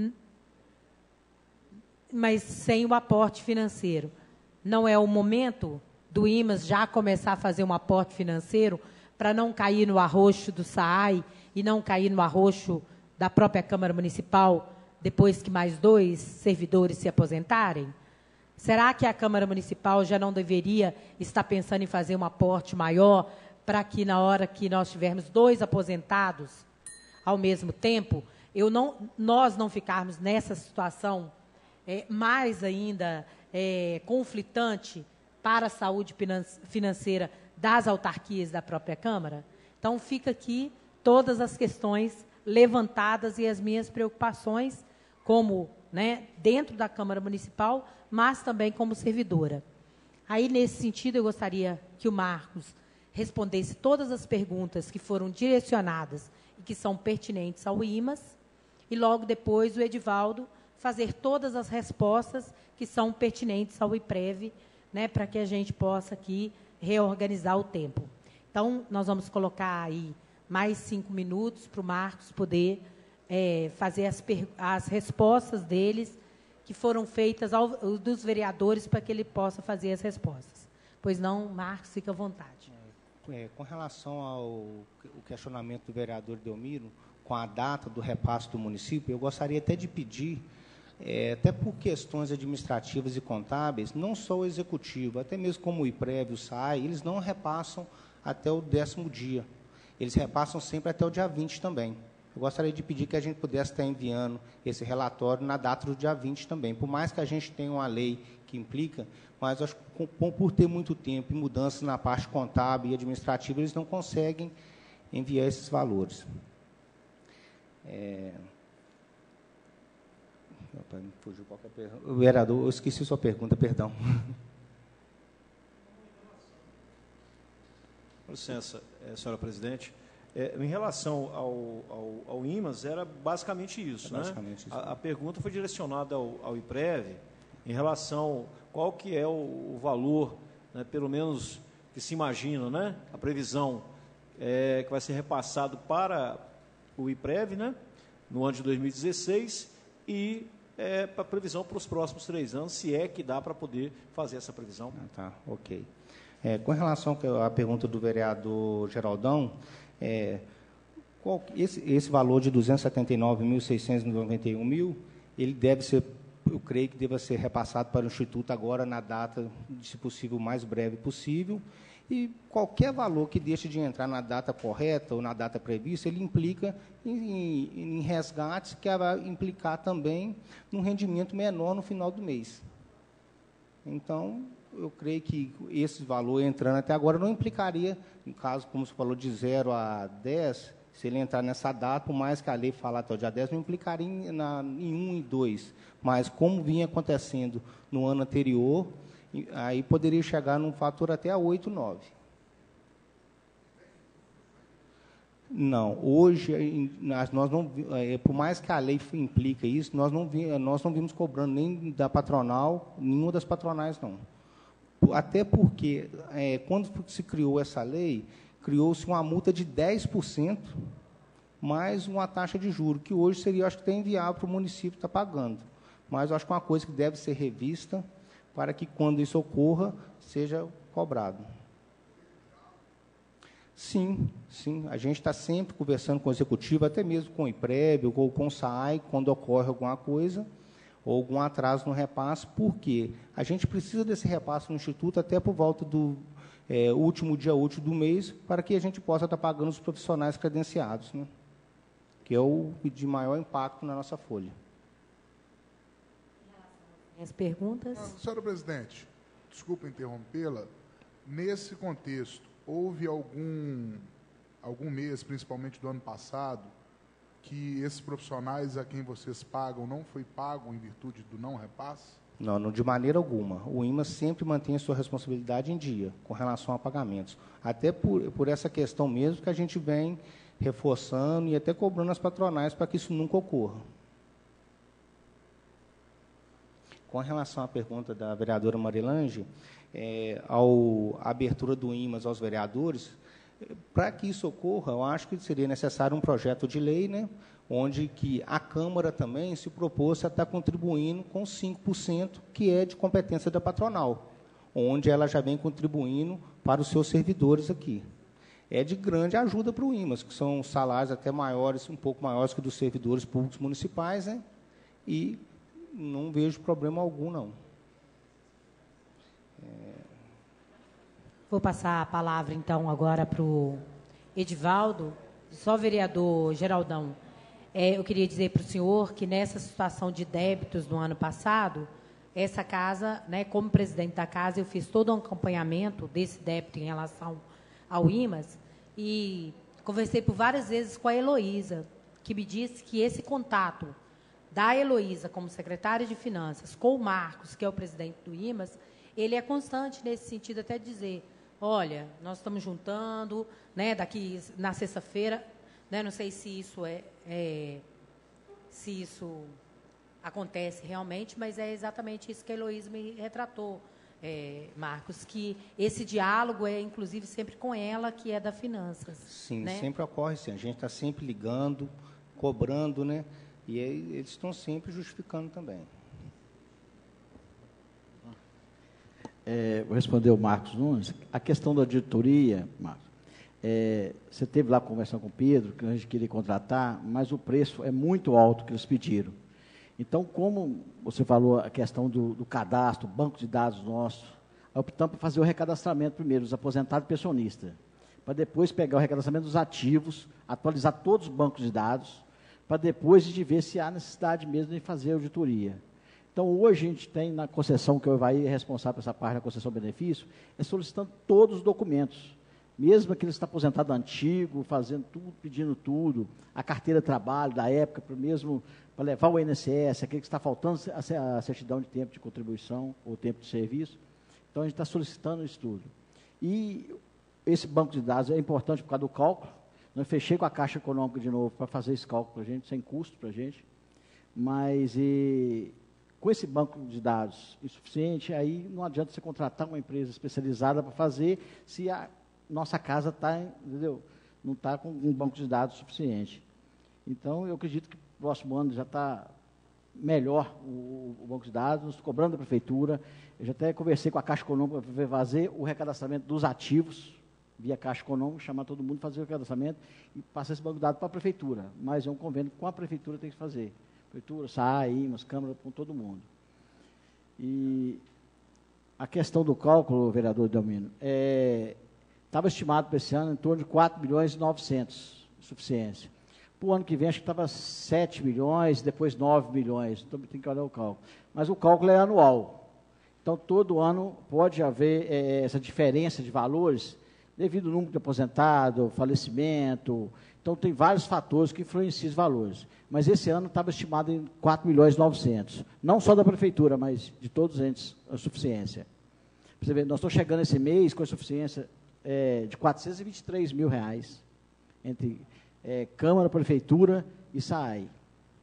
mas sem o aporte financeiro, não é o momento do I M A S já começar a fazer um aporte financeiro para não cair no arroxo do SAAI e não cair no arroxo da própria Câmara Municipal, depois que mais dois servidores se aposentarem? Será que a Câmara Municipal já não deveria estar pensando em fazer um aporte maior para que, na hora que nós tivermos dois aposentados ao mesmo tempo, eu não, nós não ficarmos nessa situação é, mais ainda é, conflitante para a saúde financeira das autarquias da própria Câmara? Então, fica aqui todas as questões levantadas e as minhas preocupações, como, né, dentro da Câmara Municipal, mas também como servidora. Aí, nesse sentido, eu gostaria que o Marcos respondesse todas as perguntas que foram direcionadas e que são pertinentes ao I M A S, e logo depois o Edivaldo fazer todas as respostas que são pertinentes ao IPREV, né, para que a gente possa aqui reorganizar o tempo. Então, nós vamos colocar aí mais cinco minutos para o Marcos poder é, fazer as, as respostas deles, que foram feitas ao, dos vereadores, para que ele possa fazer as respostas. Pois não, Marcos, fica à vontade. É, com relação ao o questionamento do vereador Delmiro, com a data do repasse do município, eu gostaria até de pedir, é, até por questões administrativas e contábeis, não só o executivo, até mesmo como o IPREV, o SAAI, eles não repassam até o décimo dia. eles repassam sempre até o dia vinte também. Eu gostaria de pedir que a gente pudesse estar enviando esse relatório na data do dia vinte também. Por mais que a gente tenha uma lei que implica, mas acho que por ter muito tempo e mudanças na parte contábil e administrativa, eles não conseguem enviar esses valores. É... Opa, me fugiu qualquer pergunta. Vereador, eu esqueci sua pergunta, perdão. Com licença, senhora presidente. É, em relação ao, ao, ao IMAS, era basicamente isso. É basicamente né? isso. A, a pergunta foi direcionada ao, ao IPREV, em relação qual que é o, o valor, né, pelo menos que se imagina, né, a previsão é, que vai ser repassado para o IPREV, né, no ano de dois mil e dezesseis, e é, para a previsão para os próximos três anos, se é que dá para poder fazer essa previsão. Ah, tá, ok. É, com relação à pergunta do vereador Geraldão, é, qual, esse, esse valor de duzentos e setenta e nove mil, seiscentos e noventa e um mil, ele deve ser, eu creio que deva ser repassado para o Instituto agora na data, se possível, mais breve possível, e qualquer valor que deixe de entrar na data correta ou na data prevista, ele implica em, em, em resgates, que vai implicar também num rendimento menor no final do mês. Então, eu creio que esse valor entrando até agora não implicaria, no caso, como você falou, de zero a dez, se ele entrar nessa data, por mais que a lei fale até o dia dez, não implicaria em, na, em um e dois. Mas, como vinha acontecendo no ano anterior, aí poderia chegar num fator até a oito, nove. Não, hoje, nós não, por mais que a lei implica isso, nós não, nós não vimos cobrando nem da patronal, nenhuma das patronais, não. Até porque, é, quando se criou essa lei, criou-se uma multa de dez por cento mais uma taxa de juros, que hoje seria, acho que, até inviável para o município estar pagando. Mas eu acho que é uma coisa que deve ser revista para que, quando isso ocorra, seja cobrado. Sim, sim. A gente está sempre conversando com o Executivo, até mesmo com o IPREV ou com o S A I, quando ocorre alguma coisa, ou algum atraso no repasse, porque a gente precisa desse repasse no Instituto até por volta do é, último dia útil do mês, para que a gente possa estar pagando os profissionais credenciados, né? Que é o de maior impacto na nossa folha. As perguntas? Ah, senhora presidente, desculpa interrompê-la. Nesse contexto, houve algum, algum mês, principalmente do ano passado, que esses profissionais a quem vocês pagam não foi pago em virtude do não repasse? Não, não, de maneira alguma. O IMAS sempre mantém a sua responsabilidade em dia, com relação a pagamentos. Até por, por essa questão mesmo que a gente vem reforçando e até cobrando as patronais para que isso nunca ocorra. Com relação à pergunta da vereadora Marilange, é, ao, a abertura do IMAS aos vereadores, para que isso ocorra, eu acho que seria necessário um projeto de lei, né, onde que a Câmara também se propôs a estar contribuindo com cinco por cento, que é de competência da patronal, onde ela já vem contribuindo para os seus servidores aqui. É de grande ajuda para o IMAS, que são salários até maiores, um pouco maiores que dos servidores públicos municipais, né, e não vejo problema algum, não. É... Vou passar a palavra, então, agora para o Edivaldo. Só, vereador Geraldão, é, eu queria dizer para o senhor que, nessa situação de débitos no ano passado, essa casa, né, como presidente da casa, eu fiz todo um acompanhamento desse débito em relação ao IMAS e conversei por várias vezes com a Heloísa, que me disse que esse contato da Heloísa como secretária de Finanças com o Marcos, que é o presidente do IMAS, ele é constante nesse sentido, até dizer, olha, nós estamos juntando, né, daqui na sexta-feira, né, não sei se isso é, é se isso acontece realmente, mas é exatamente isso que a Heloísa me retratou, é, Marcos, que esse diálogo é, inclusive, sempre com ela, que é da Finanças. Sim, né? sempre ocorre, sim. A gente está sempre ligando, cobrando, né? E aí, eles estão sempre justificando também. É, vou responder o Marcos Nunes. A questão da auditoria, Marcos, é, você esteve lá conversando com o Pedro, que a gente queria contratar, mas o preço é muito alto que eles pediram. Então, como você falou, a questão do, do cadastro, banco de dados nosso, optamos por fazer o recadastramento primeiro, dos aposentados e pensionistas, para depois pegar o arrecadamento dos ativos, atualizar todos os bancos de dados, para depois de ver se há necessidade mesmo de fazer auditoria. Então, hoje a gente tem na concessão, que o Evaí é responsável por essa parte da concessão benefício, é solicitando todos os documentos. Mesmo aquele que está aposentado antigo, fazendo tudo, pedindo tudo, a carteira de trabalho da época, para mesmo para levar o I N S S, aquele que está faltando a certidão de tempo de contribuição ou tempo de serviço. Então, a gente está solicitando isso tudo. E esse banco de dados é importante por causa do cálculo. Eu fechei com a Caixa Econômica de novo para fazer esse cálculo para a gente, sem custo para a gente. Mas e, com esse banco de dados insuficiente, aí não adianta você contratar uma empresa especializada para fazer se a nossa casa tá, entendeu? Não está com um banco de dados suficiente. Então, eu acredito que o próximo ano já está melhor o, o banco de dados, cobrando da prefeitura. Eu já até conversei com a Caixa Econômica para fazer o recadastramento dos ativos, via Caixa Econômica, chamar todo mundo, fazer o recadastramento e passar esse banco de dados para a prefeitura. Mas é um convênio que com a prefeitura tem que fazer. Prefeitura, S A I, IMAS, Câmara, com todo mundo. E a questão do cálculo, vereador Delmino, é... estava estimado para esse ano em torno de quatro milhões e novecentos, suficiência. Para o ano que vem, acho que estava sete milhões, depois nove milhões. Então, tem que olhar o cálculo. Mas o cálculo é anual. Então, todo ano pode haver é, essa diferença de valores devido ao número de aposentado, falecimento. Então, tem vários fatores que influenciam os valores. Mas esse ano estava estimado em quatro milhões e novecentos. Não só da prefeitura, mas de todos os entes, a suficiência. Você vê, nós estamos chegando esse mês com a suficiência É, de quatrocentos e vinte e três mil reais, entre é, Câmara, Prefeitura e S A I.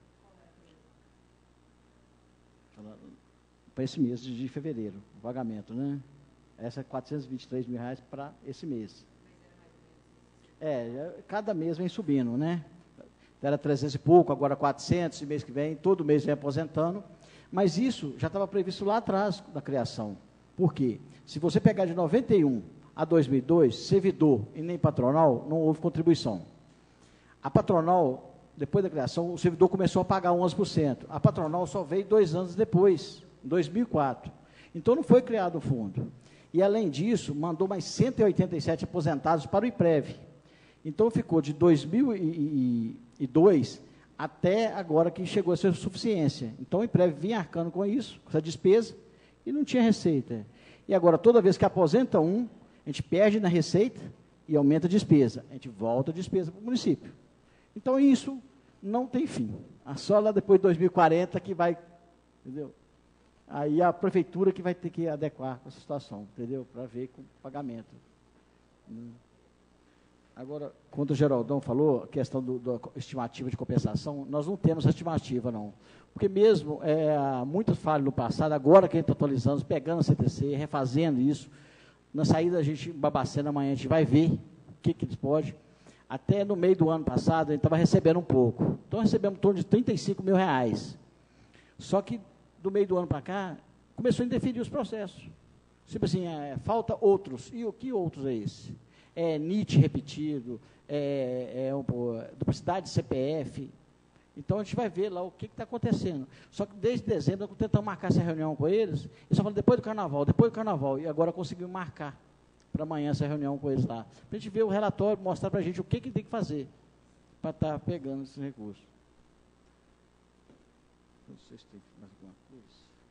Para esse mês de fevereiro, o pagamento, né? Essa é quatrocentos e vinte e três mil reais para esse mês. É, cada mês vem subindo, né? Era trezentos e pouco, agora quatrocentos, e mês que vem, todo mês vem aposentando. Mas isso já estava previsto lá atrás da criação. Por quê? Se você pegar de noventa e um a dois mil e dois, servidor e nem patronal, não houve contribuição. A patronal, depois da criação, o servidor começou a pagar onze por cento. A patronal só veio dois anos depois, em dois mil e quatro. Então, não foi criado o fundo. E, além disso, mandou mais cento e oitenta e sete aposentados para o IPREV. Então, ficou de dois mil e dois até agora que chegou a ser suficiência. Então, o IPREV vinha arcando com isso, com essa despesa, e não tinha receita. E agora, toda vez que aposenta um, a gente perde na receita e aumenta a despesa. A gente volta a despesa para o município. Então, isso não tem fim. Só lá depois de dois mil e quarenta que vai, entendeu? Aí a prefeitura que vai ter que adequar com essa situação, entendeu? Para ver com o pagamento. Agora, quando o Geraldão falou, a questão do, da estimativa de compensação, nós não temos essa estimativa, não. Porque mesmo, é, muitas falhas no passado, agora que a gente está atualizando, pegando a C T C, refazendo isso, na saída, a gente, em Barbacena, amanhã, a gente vai ver o que, que eles podem. Até no meio do ano passado, a gente estava recebendo um pouco. Então, recebemos em torno de trinta e cinco mil reais. Só que, do meio do ano para cá, começou a indefinir os processos. Tipo assim, é, falta outros. E o que outros é esse? É N I T repetido, é, é um, duplicidade de C P F. Então, a gente vai ver lá o que está acontecendo. Só que, desde dezembro, eu tentamos marcar essa reunião com eles, eles só falam depois do carnaval, depois do carnaval, e agora conseguimos marcar para amanhã essa reunião com eles lá. Para a gente ver o relatório, mostrar para a gente o que, que tem que fazer para estar tá pegando esses recursos. Não sei se tem mais alguma coisa.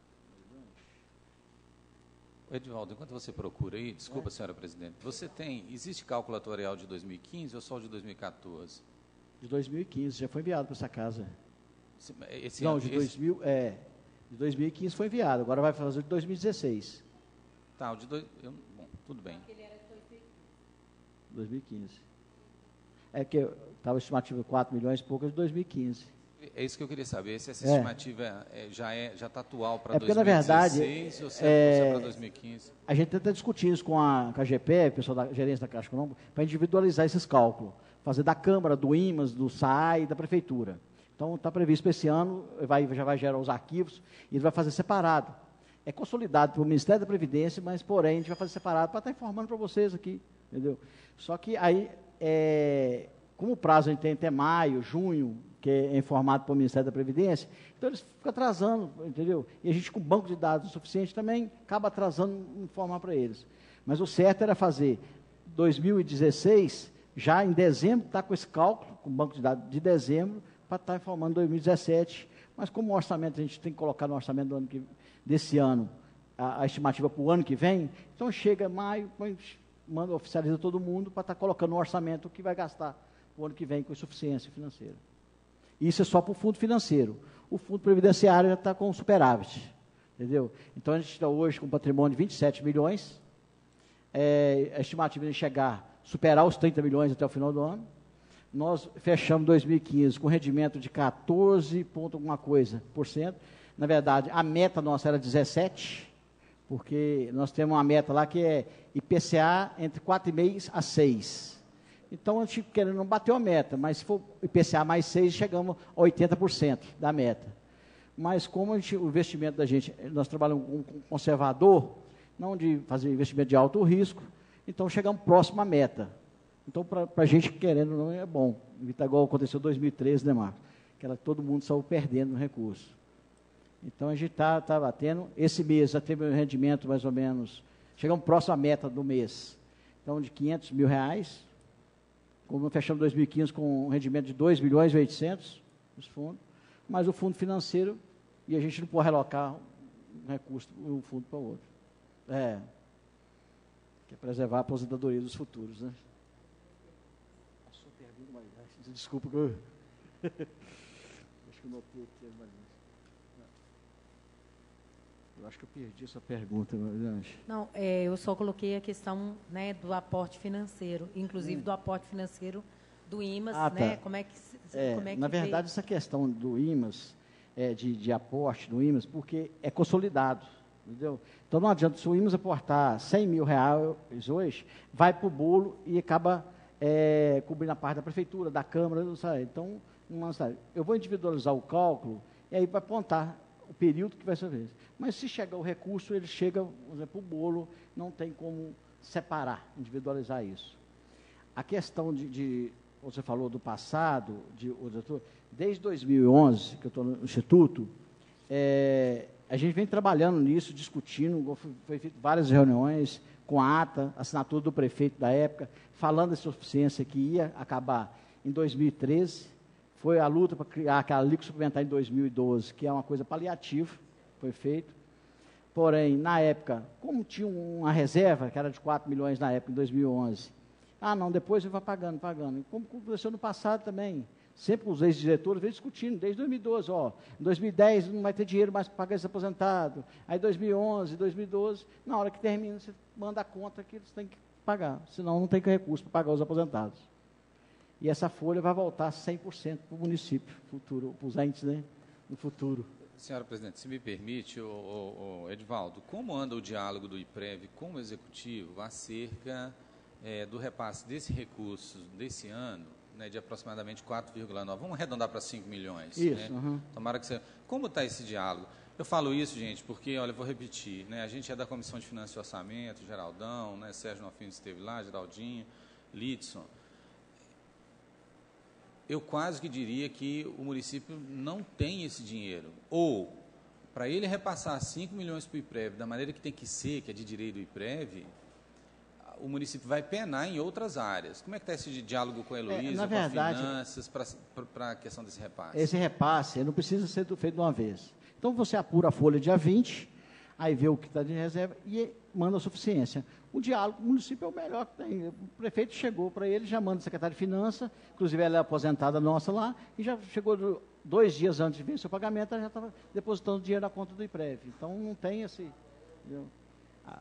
Edivaldo, enquanto você procura aí, desculpa, é. senhora presidente, você tem, existe cálculo atuarial de dois mil e quinze ou só de dois mil e quatorze? De dois mil e quinze, já foi enviado para essa casa. Esse Não, ano, de, esse... dois mil, é, de dois mil e quinze foi enviado, agora vai fazer o de dois mil e dezesseis. Tá, o de dois, eu, bom, tudo bem. dois mil e quinze. É que estava estimativa de quatro milhões e poucas de dois mil e quinze. É isso que eu queria saber, se essa é. estimativa é, já está já tá atual para é dois mil e dezesseis na verdade, ou se é, é para dois mil e quinze? A gente tenta discutir isso com a, com a G P, o pessoal da gerência da Caixa Econômica, para individualizar esses cálculos. Fazer da Câmara, do IMAS, do S A I e da Prefeitura. Então, está previsto para esse ano, vai, já vai gerar os arquivos, e ele vai fazer separado. É consolidado pelo Ministério da Previdência, mas, porém, a gente vai fazer separado para estar informando para vocês aqui, entendeu? Só que aí, é, como o prazo a gente tem até maio, junho, que é informado pelo Ministério da Previdência, então eles ficam atrasando, entendeu? E a gente, com banco de dados suficiente, também acaba atrasando informar para eles. Mas o certo era fazer dois mil e dezesseis, já em dezembro, está com esse cálculo, com o banco de dados de dezembro, para estar informando dois mil e dezessete, mas como o orçamento, a gente tem que colocar no orçamento do ano que, desse ano, a, a estimativa para o ano que vem, então chega maio, manda, oficializa todo mundo para estar colocando no orçamento o que vai gastar o ano que vem com insuficiência financeira. Isso é só para o fundo financeiro. O fundo previdenciário já está com superávit, entendeu? Então, a gente está hoje com um patrimônio de vinte e sete milhões, é, a estimativa de chegar, superar os trinta milhões até o final do ano. Nós fechamos dois mil e quinze com rendimento de quatorze ponto alguma coisa por cento. Na verdade, a meta nossa era dezessete, porque nós temos uma meta lá que é I P C A entre quatro vírgula cinco a seis. Então, a gente querendo não bateu a meta, mas se for I P C A mais seis, chegamos a oitenta por cento da meta. Mas como a gente, o investimento da gente, nós trabalhamos com um conservador, não de fazer investimento de alto risco, então chegamos próximo à meta. Então, para a gente, querendo não, é bom. Evitar igual aconteceu em dois mil e treze, né, Marcos? Que ela, todo mundo saiu perdendo no recurso. Então, a gente está tá batendo. Esse mês já teve um rendimento mais ou menos, chegamos próximo à meta do mês. Então, de quinhentos mil reais, como fechamos dois mil e quinze com um rendimento de dois milhões e oitocentos dos fundos, mas o fundo financeiro, e a gente não pode relocar um recurso de um fundo para o outro. É, que é preservar a aposentadoria dos futuros, né? Desculpa que eu... acho que eu notei aqui, mas... Eu acho que eu perdi essa pergunta, mas acho. Não, é, eu só coloquei a questão, né, do aporte financeiro, inclusive hum. do aporte financeiro do I M A S, ah, né? Tá. Como é que, é, como é que na verdade, veio? Essa questão do I M A S, é, de, de aporte do I M A S, porque é consolidado, entendeu? Então, não adianta, se o I M A S aportar cem mil reais hoje, vai para o bolo e acaba é, cobrindo a parte da prefeitura, da Câmara, não sabe? Então, não sabe. Eu vou individualizar o cálculo e aí vai apontar o período que vai ser feito. Mas se chegar o recurso, ele chega para o bolo, não tem como separar, individualizar isso. A questão de, de você falou do passado, de, desde dois mil e onze, que eu estou no Instituto, é, a gente vem trabalhando nisso, discutindo, foi feito várias reuniões com a ata, assinatura do prefeito da época, falando dessa suficiência que ia acabar em dois mil e treze, foi a luta para criar aquela alíquota suplementar em dois mil e doze, que é uma coisa paliativa, foi feito. Porém, na época, como tinha uma reserva, que era de quatro milhões na época, em dois mil e onze, ah, não, depois ele vai pagando, pagando. E como aconteceu no passado também, sempre os ex-diretores vêm discutindo, desde dois mil e doze, ó, em dois mil e dez não vai ter dinheiro mais para pagar esse aposentado, aí dois mil e onze, dois mil e doze, na hora que termina, você manda a conta que eles têm que pagar, senão não tem recurso para pagar os aposentados. E essa folha vai voltar cem por cento para o município, futuro, para os entes, né, no futuro. Senhora Presidente, se me permite, o, o, o Edivaldo, como anda o diálogo do IPREV com o Executivo acerca é, do repasse desse recurso desse ano, né, de aproximadamente quatro vírgula nove, vamos arredondar para cinco milhões. Isso, né? uhum. Tomara que você... Como está esse diálogo? Eu falo isso, gente, porque, olha, eu vou repetir, né, a gente é da Comissão de Finanças e Orçamento, Geraldão, né, Sérgio Nofino esteve lá, Geraldinho, Lidson. Eu quase que diria que o município não tem esse dinheiro. Ou, para ele repassar cinco milhões para o IPREV da maneira que tem que ser, que é de direito do IPREV, o município vai penar em outras áreas. Como é que está esse diálogo com a Heloísa, é, com verdade, as finanças, para a questão desse repasse? Esse repasse não precisa ser feito de uma vez. Então, você apura a folha dia vinte, aí vê o que está de reserva e manda a suficiência. O diálogo com o município é o melhor que tem. O prefeito chegou para ele, já manda o secretário de Finanças, inclusive ela é aposentada nossa lá, e já chegou dois dias antes de vir o seu pagamento, ela já estava depositando dinheiro na conta do IPREV. Então, não tem esse... Ah.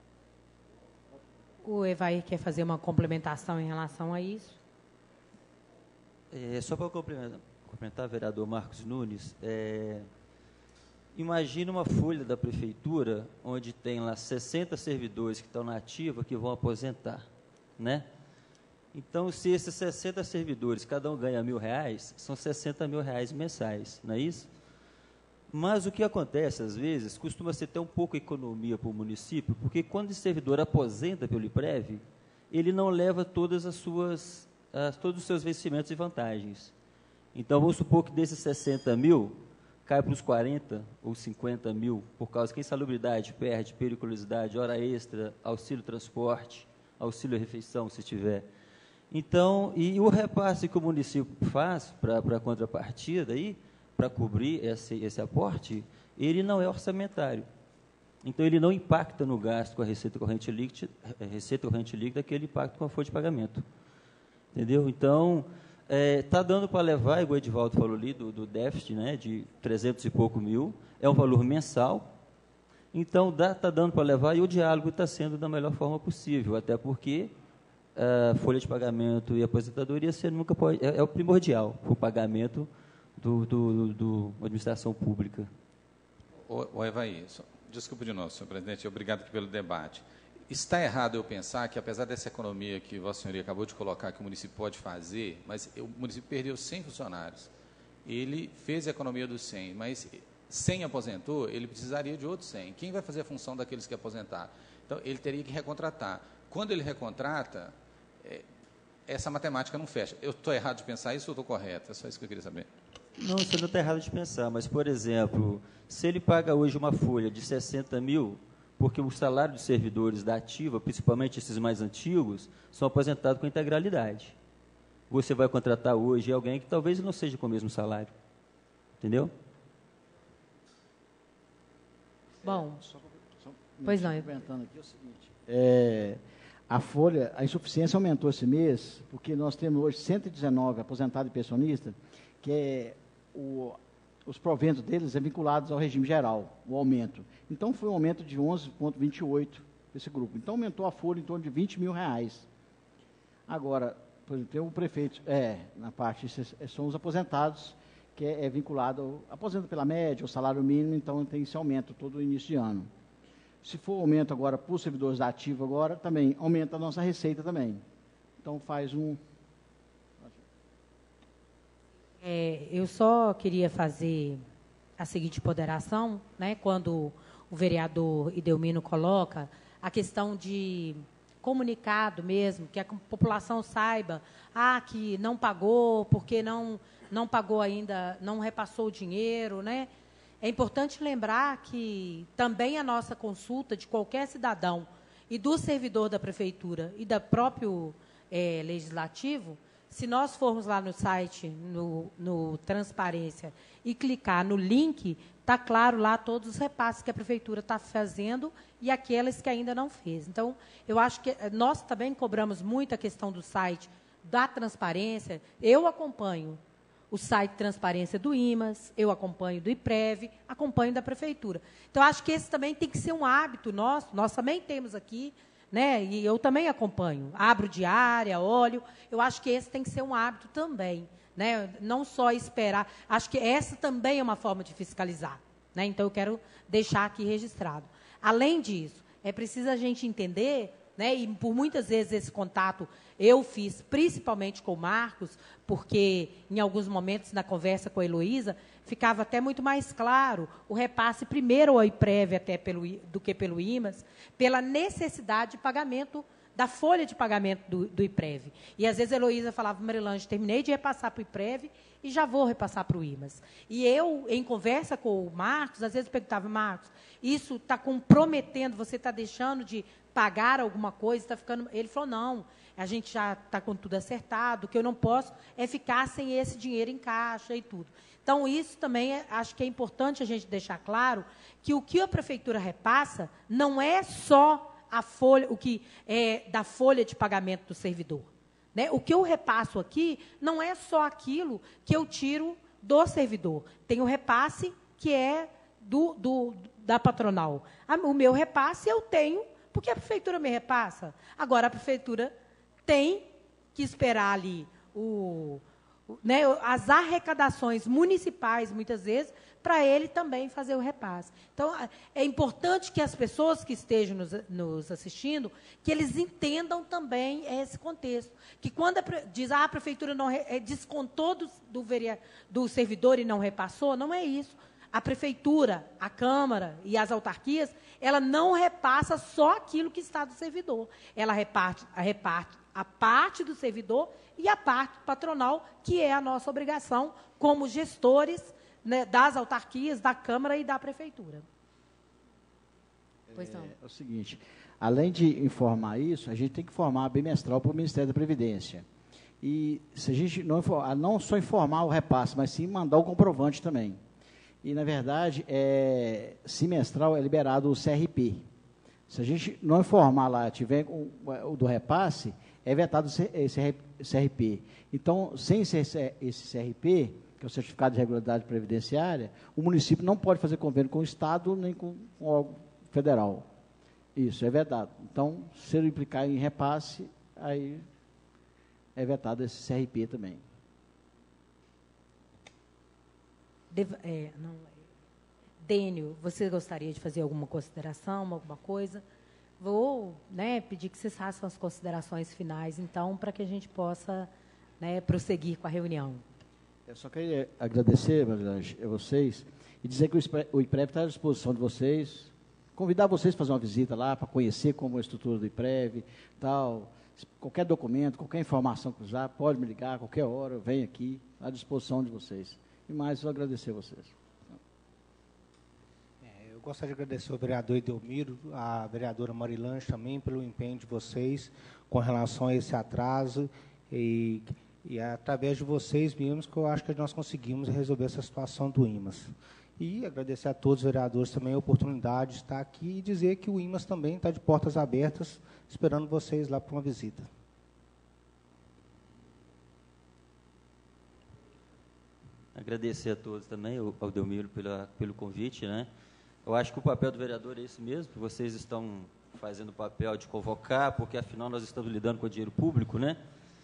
O Evair quer fazer uma complementação em relação a isso? É, só para complementar, complementar, vereador Marcos Nunes, é, imagina uma folha da prefeitura onde tem lá sessenta servidores que estão na ativa que vão aposentar, né? Então, se esses sessenta servidores, cada um ganha mil reais, são sessenta mil reais mensais, não é isso? Mas o que acontece, às vezes, costuma ser ter um pouco de economia para o município, porque quando esse servidor aposenta pelo IPREV, ele não leva todas as suas, as, todos os seus vencimentos e vantagens. Então, vamos supor que desses sessenta mil, cai para os quarenta ou cinquenta mil, por causa que a insalubridade perde periculosidade, hora extra, auxílio transporte, auxílio-refeição, se tiver. Então, e o repasse que o município faz para a contrapartida, para cobrir esse, esse aporte, ele não é orçamentário. Então, ele não impacta no gasto com a receita corrente líquida, receita corrente líquida que ele impacta com a folha de pagamento. Entendeu? Então, está é, dando para levar, igual o Edivaldo falou ali, do, do déficit, né, de trezentos e pouco mil, é um valor mensal. Então, está dando para levar e o diálogo está sendo da melhor forma possível, até porque a folha de pagamento e a aposentadoria você nunca pode, é, é o primordial para o pagamento do, do, do, do administração pública. O, o Evaí, desculpe de novo, senhor presidente, obrigado aqui pelo debate. Está errado eu pensar que, apesar dessa economia que Vossa Senhoria acabou de colocar, que o município pode fazer, mas o município perdeu cem funcionários. Ele fez a economia dos cem, mas cem aposentou, ele precisaria de outros cem. Quem vai fazer a função daqueles que aposentar? Então, ele teria que recontratar. Quando ele recontrata, é, essa matemática não fecha. Eu estou errado de pensar isso ou estou correto? É só isso que eu queria saber. Não, você não está errado de pensar, mas, por exemplo, se ele paga hoje uma folha de sessenta mil, porque o salário dos servidores da ativa, principalmente esses mais antigos, são aposentados com integralidade. Você vai contratar hoje alguém que talvez não seja com o mesmo salário. Entendeu? Bom, Só, só, pois não. Comentando aqui é o seguinte, é, a folha, a insuficiência aumentou esse mês, porque nós temos hoje cento e dezenove aposentados e pensionistas, que é o, os proventos deles é vinculados ao regime geral, o aumento. Então, foi um aumento de onze vírgula vinte e oito desse grupo. Então, aumentou a folha em torno de vinte mil reais. Agora, por exemplo, tem o prefeito, é, na parte, são os aposentados, que é, é vinculado, aposenta pela média, o salário mínimo, então tem esse aumento todo início de ano. Se for aumento agora para os servidores da ativa agora, também aumenta a nossa receita também. Então, faz um... É, eu só queria fazer a seguinte ponderação, né, quando o vereador Idelmino coloca a questão de comunicado mesmo, que a população saiba, ah, que não pagou, porque não, não pagou ainda, não repassou o dinheiro, né? É importante lembrar que também a nossa consulta de qualquer cidadão e do servidor da prefeitura e da próprio é, legislativo, se nós formos lá no site, no, no Transparência, e clicar no link, está claro lá todos os repasses que a prefeitura está fazendo e aquelas que ainda não fez. Então, eu acho que nós também cobramos muito a questão do site da transparência. Eu acompanho o site Transparência do I M A S, eu acompanho do IPREV, acompanho da prefeitura. Então, acho que esse também tem que ser um hábito nosso. Nós também temos aqui, né, e eu também acompanho, abro diária, olho, eu acho que esse tem que ser um hábito também, né, não só esperar, acho que essa também é uma forma de fiscalizar, né, então eu quero deixar aqui registrado. Além disso, é preciso a gente entender, né, e por muitas vezes esse contato eu fiz, principalmente com o Marcos, porque em alguns momentos na conversa com a Heloísa, ficava até muito mais claro o repasse primeiro ao IPREV até pelo, do que pelo I M A S, pela necessidade de pagamento da folha de pagamento do, do IPREV. E às vezes a Heloísa falava, Marilange, terminei de repassar para o IPREV e já vou repassar para o I M A S. E eu, em conversa com o Marcos, às vezes perguntava, Marcos, isso está comprometendo, você está deixando de pagar alguma coisa, está ficando... Ele falou, não, a gente já está com tudo acertado, o que eu não posso é ficar sem esse dinheiro em caixa e tudo. Então, isso também, é, acho que é importante a gente deixar claro que o que a prefeitura repassa não é só a folha, o que é da folha de pagamento do servidor. Né? O que eu repasso aqui não é só aquilo que eu tiro do servidor. Tem o repasse que é do, do, da patronal. O meu repasse eu tenho, porque a prefeitura me repassa. Agora, a prefeitura tem que esperar ali o... Né, as arrecadações municipais, muitas vezes, para ele também fazer o repasse. Então, é importante que as pessoas que estejam nos, nos assistindo, que eles entendam também esse contexto. Que quando a, diz, ah, a prefeitura não é, descontou do, do, vereador, do servidor e não repassou, não é isso. A prefeitura, a Câmara e as autarquias, ela não repassa só aquilo que está do servidor. Ela reparte, reparte a parte do servidor e a parte patronal, que é a nossa obrigação como gestores, né, das autarquias, da Câmara e da Prefeitura. Pois não. É, é o seguinte, além de informar isso, a gente tem que informar bimestral para o Ministério da Previdência. E se a gente não, não só informar o repasse, mas sim mandar o comprovante também. E, na verdade, é, semestral é liberado o C R P. Se a gente não informar lá, tiver o, o do repasse, é vetado esse C R P. Então, sem esse, esse C R P, que é o Certificado de Regularidade Previdenciária, o município não pode fazer convênio com o Estado nem com o órgão federal. Isso, é vedado. Então, se ele implicar em repasse, aí é vetado esse C R P também. Deve, é, não, Dênio, você gostaria de fazer alguma consideração, alguma coisa? Vou, né, pedir que vocês façam as considerações finais, então, para que a gente possa, né, prosseguir com a reunião. Eu só queria agradecer, Marilânge, a vocês e dizer que o IPREV está à disposição de vocês, convidar vocês a fazer uma visita lá para conhecer como é a estrutura do IPREV, tal, qualquer documento, qualquer informação que usar, pode me ligar a qualquer hora, eu venho aqui à disposição de vocês. E mais, eu agradecer a vocês. É, eu gostaria de agradecer ao vereador Edelmiro, a vereadora Marilange também, pelo empenho de vocês com relação a esse atraso e, e é através de vocês mesmos que eu acho que nós conseguimos resolver essa situação do I M A S. E agradecer a todos os vereadores também a oportunidade de estar aqui e dizer que o I M A S também está de portas abertas, esperando vocês lá para uma visita. Agradecer a todos também, ao Delmiro, pela, pelo convite, né? Eu acho que o papel do vereador é esse mesmo, que vocês estão fazendo o papel de convocar, porque, afinal, nós estamos lidando com dinheiro público, né?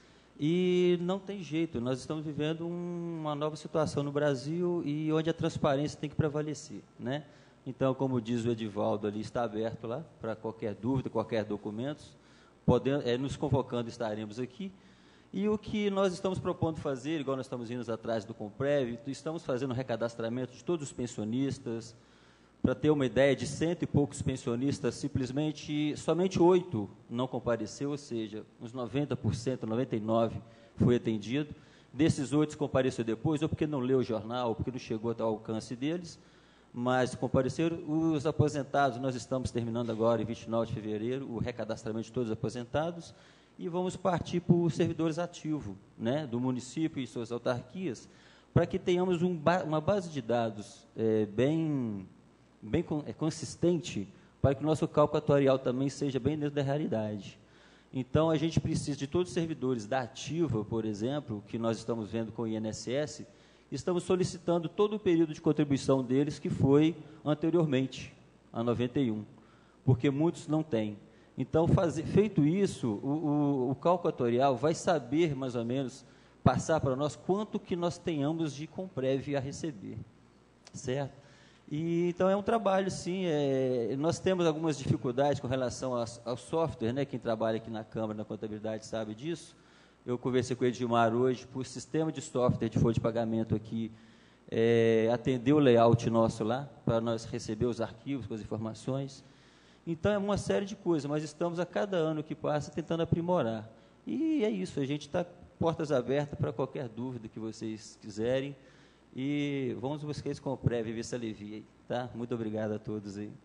E não tem jeito, nós estamos vivendo um, uma nova situação no Brasil e onde a transparência tem que prevalecer, né? Então, como diz o Edivaldo ali, está aberto lá para qualquer dúvida, qualquer documento, podendo, é, nos convocando, estaremos aqui. E o que nós estamos propondo fazer, igual nós estamos indo atrás do Comprev, estamos fazendo um recadastramento de todos os pensionistas, para ter uma ideia, de cento e poucos pensionistas, simplesmente, somente oito não compareceu, ou seja, uns noventa por cento, noventa e nove por cento foi atendido. Desses oito compareceu depois, ou porque não leu o jornal, ou porque não chegou até o alcance deles, mas compareceram. Os aposentados, nós estamos terminando agora, em vinte e nove de fevereiro, o recadastramento de todos os aposentados, e vamos partir para os servidores ativos, né, do município e suas autarquias, para que tenhamos um ba uma base de dados é, bem, bem con é, consistente, para que o nosso cálculo atuarial também seja bem dentro da realidade. Então, a gente precisa de todos os servidores da ativa, por exemplo, que nós estamos vendo com o I N S S, estamos solicitando todo o período de contribuição deles que foi anteriormente, a noventa e um, porque muitos não têm. Então, fazer, feito isso, o, o, o cálculo atuarial vai saber, mais ou menos, passar para nós quanto que nós tenhamos de Comprev a receber, certo? E, então, é um trabalho, sim, é, nós temos algumas dificuldades com relação ao, ao software, né? Quem trabalha aqui na Câmara, na contabilidade, sabe disso. Eu conversei com o Edilmar hoje, por sistema de software de folha de pagamento aqui, é, atender o layout nosso lá, para nós receber os arquivos com as informações. Então, é uma série de coisas, mas estamos a cada ano que passa tentando aprimorar. E é isso, a gente está portas abertas para qualquer dúvida que vocês quiserem. E vamos buscar esse Comprev, ver se alivia aí, tá? Muito obrigado a todos aí.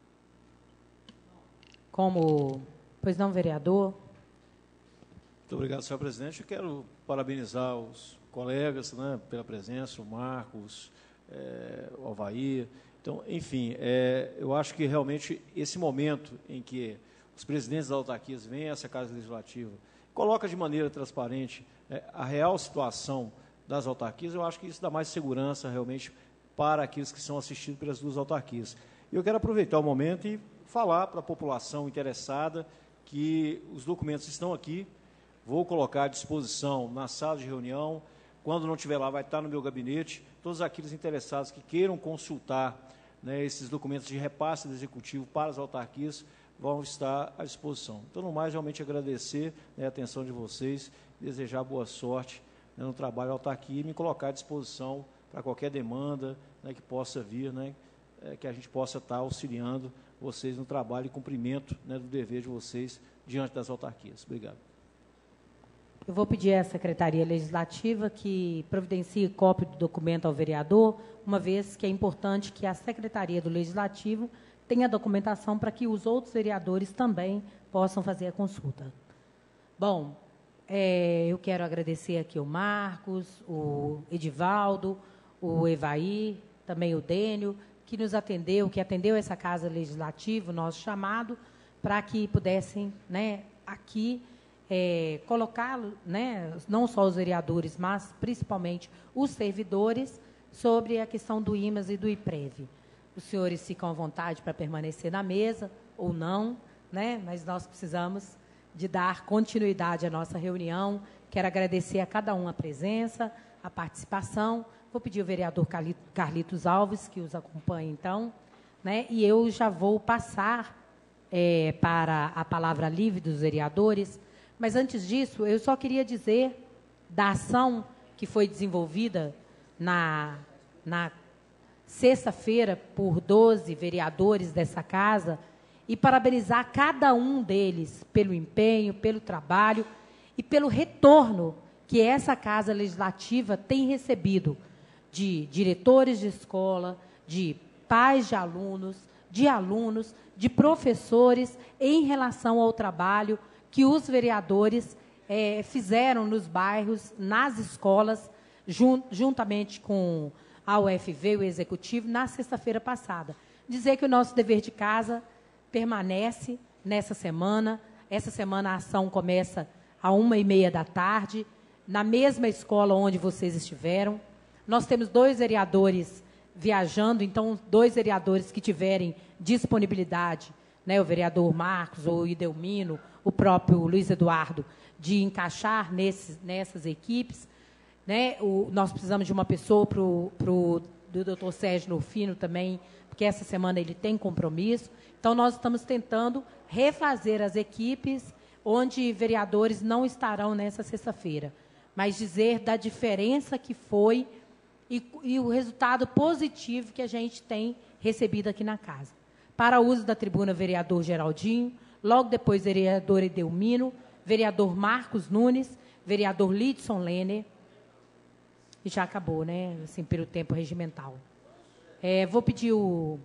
Como, pois não, vereador? Muito obrigado, senhor presidente. Eu quero parabenizar os colegas, né, pela presença, o Marcos, é, o Alvair. Então, enfim, é, eu acho que realmente esse momento em que os presidentes das autarquias vêm a essa Casa Legislativa, coloca de maneira transparente é, a real situação das autarquias, eu acho que isso dá mais segurança realmente para aqueles que são assistidos pelas duas autarquias. Eu quero aproveitar o momento e falar para a população interessada que os documentos estão aqui, vou colocar à disposição na sala de reunião, quando não estiver lá vai estar no meu gabinete, todos aqueles interessados que queiram consultar, né, esses documentos de repasse do Executivo para as autarquias vão estar à disposição. Então, no mais, realmente agradecer, né, a atenção de vocês, desejar boa sorte, né, no trabalho da autarquia e me colocar à disposição para qualquer demanda, né, que possa vir, né, é, que a gente possa estar auxiliando vocês no trabalho e cumprimento, né, do dever de vocês diante das autarquias. Obrigado. Eu vou pedir à Secretaria Legislativa que providencie cópia do documento ao vereador, uma vez que é importante que a Secretaria do Legislativo tem a documentação para que os outros vereadores também possam fazer a consulta. Bom, é, eu quero agradecer aqui o Marcos, o Edivaldo, o Evaí, também o Dênio, que nos atendeu, que atendeu essa Casa Legislativa, o nosso chamado, para que pudessem, né, aqui é, colocar, né, não só os vereadores, mas principalmente os servidores, sobre a questão do I M A S e do IPREV. Os senhores ficam à vontade para permanecer na mesa, ou não, né, mas nós precisamos de dar continuidade à nossa reunião. Quero agradecer a cada um a presença, a participação. Vou pedir ao vereador Carlitos Alves, que os acompanhe, então, né, e eu já vou passar é, para a palavra livre dos vereadores, mas, antes disso, eu só queria dizer da ação que foi desenvolvida na, na sexta-feira por doze vereadores dessa casa e parabenizar cada um deles pelo empenho, pelo trabalho e pelo retorno que essa Casa Legislativa tem recebido de diretores de escola, de pais de alunos, de alunos, de professores, em relação ao trabalho que os vereadores é, fizeram nos bairros, nas escolas, jun, juntamente com a U F V, o Executivo, na sexta-feira passada. Dizer que o nosso dever de casa permanece nessa semana. Essa semana a ação começa à uma e meia da tarde, na mesma escola onde vocês estiveram. Nós temos dois vereadores viajando, então, dois vereadores que tiverem disponibilidade, né, o vereador Marcos ou o Idelmino, o próprio Luiz Eduardo, de encaixar nesses, nessas equipes. Né, o, nós precisamos de uma pessoa para o do doutor Sérgio Nofino também, porque essa semana ele tem compromisso. Então, nós estamos tentando refazer as equipes onde vereadores não estarão nessa sexta-feira, mas dizer da diferença que foi e, e o resultado positivo que a gente tem recebido aqui na casa. Para o uso da tribuna, vereador Geraldinho, logo depois, vereador Edelmino, vereador Marcos Nunes, vereador Lidson Lenner, e já acabou, né, assim, pelo tempo regimental. É, vou pedir o...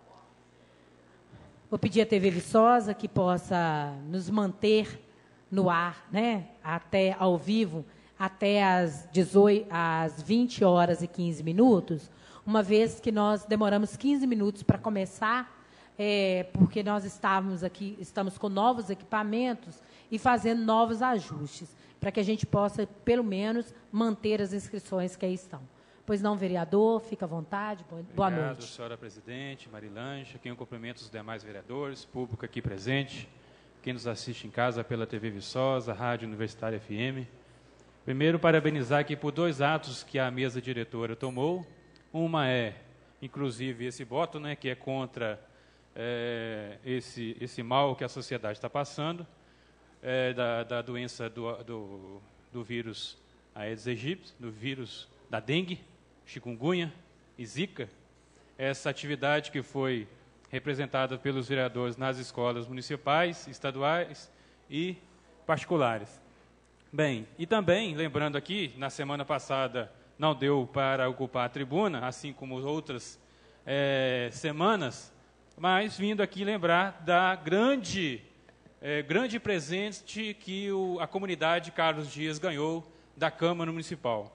Vou pedir à T V Viçosa que possa nos manter no ar, né, até ao vivo, até às, dezoito, às vinte horas e quinze minutos, uma vez que nós demoramos quinze minutos para começar, é, porque nós estávamos aqui, estamos com novos equipamentos e fazendo novos ajustes, para que a gente possa, pelo menos, manter as inscrições que aí estão. Pois não, vereador, fica à vontade, boa Obrigado, noite. Obrigado, senhora presidente, Marilange, aqui eu cumprimento os demais vereadores, público aqui presente, quem nos assiste em casa pela T V Viçosa, Rádio Universitária F M. Primeiro, parabenizar aqui por dois atos que a mesa diretora tomou. Uma é, inclusive, esse voto, né, que é contra é, esse, esse mal que a sociedade está passando, é, da, da doença do, do, do vírus Aedes aegypti, do vírus da dengue, chikungunya e zika. Essa atividade que foi representada pelos vereadores nas escolas municipais, estaduais e particulares. Bem, e também, lembrando aqui, na semana passada não deu para ocupar a tribuna, assim como outras é, semanas, mas vindo aqui lembrar da grande, é, grande presente que o, a comunidade Carlos Dias ganhou da Câmara Municipal.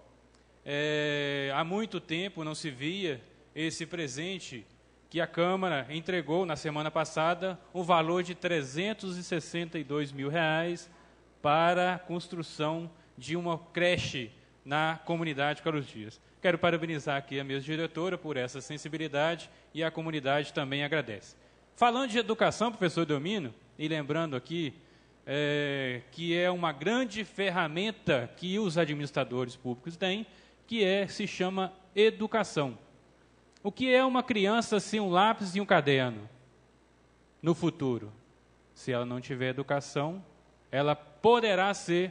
É, há muito tempo não se via esse presente que a Câmara entregou na semana passada, um valor de trezentos e sessenta e dois mil reais para a construção de uma creche na comunidade Carlos Dias. Quero parabenizar aqui a mesa diretora por essa sensibilidade e a comunidade também agradece. Falando de educação, professor Domino, e lembrando aqui é, que é uma grande ferramenta que os administradores públicos têm, que é, se chama educação. O que é uma criança sem um lápis e um caderno no futuro? Se ela não tiver educação, ela poderá ser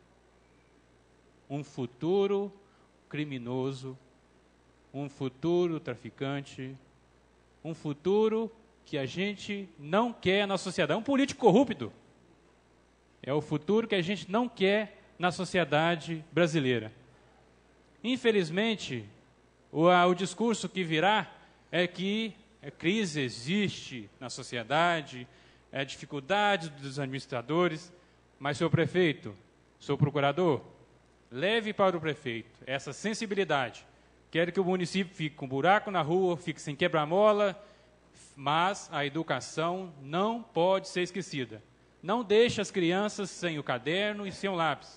um futuro criminoso, um futuro traficante, um futuro que a gente não quer na sociedade. Um político corrupto. É o futuro que a gente não quer na sociedade brasileira. Infelizmente, o, a, o discurso que virá é que é, crise existe na sociedade, é, dificuldades dos administradores, mas, senhor prefeito, senhor procurador, leve para o prefeito essa sensibilidade. Quero que o município fique com buraco na rua, fique sem quebra-mola, mas a educação não pode ser esquecida. Não deixe as crianças sem o caderno e sem o lápis.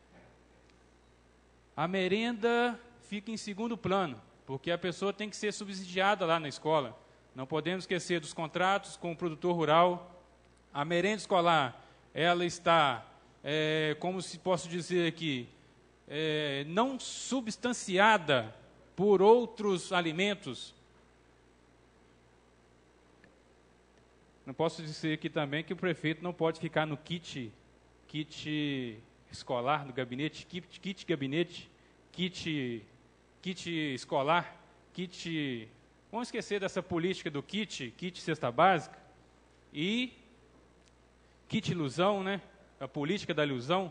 A merenda fica em segundo plano, porque a pessoa tem que ser subsidiada lá na escola. Não podemos esquecer dos contratos com o produtor rural. A merenda escolar, ela está, é, como se posso dizer aqui, é, não substanciada por outros alimentos. Não posso dizer aqui também que o prefeito não pode ficar no kit, kit escolar, no gabinete, kit, kit gabinete, kit, kit escolar, kit... Vamos esquecer dessa política do kit, kit cesta básica, e kit ilusão, né? A política da ilusão.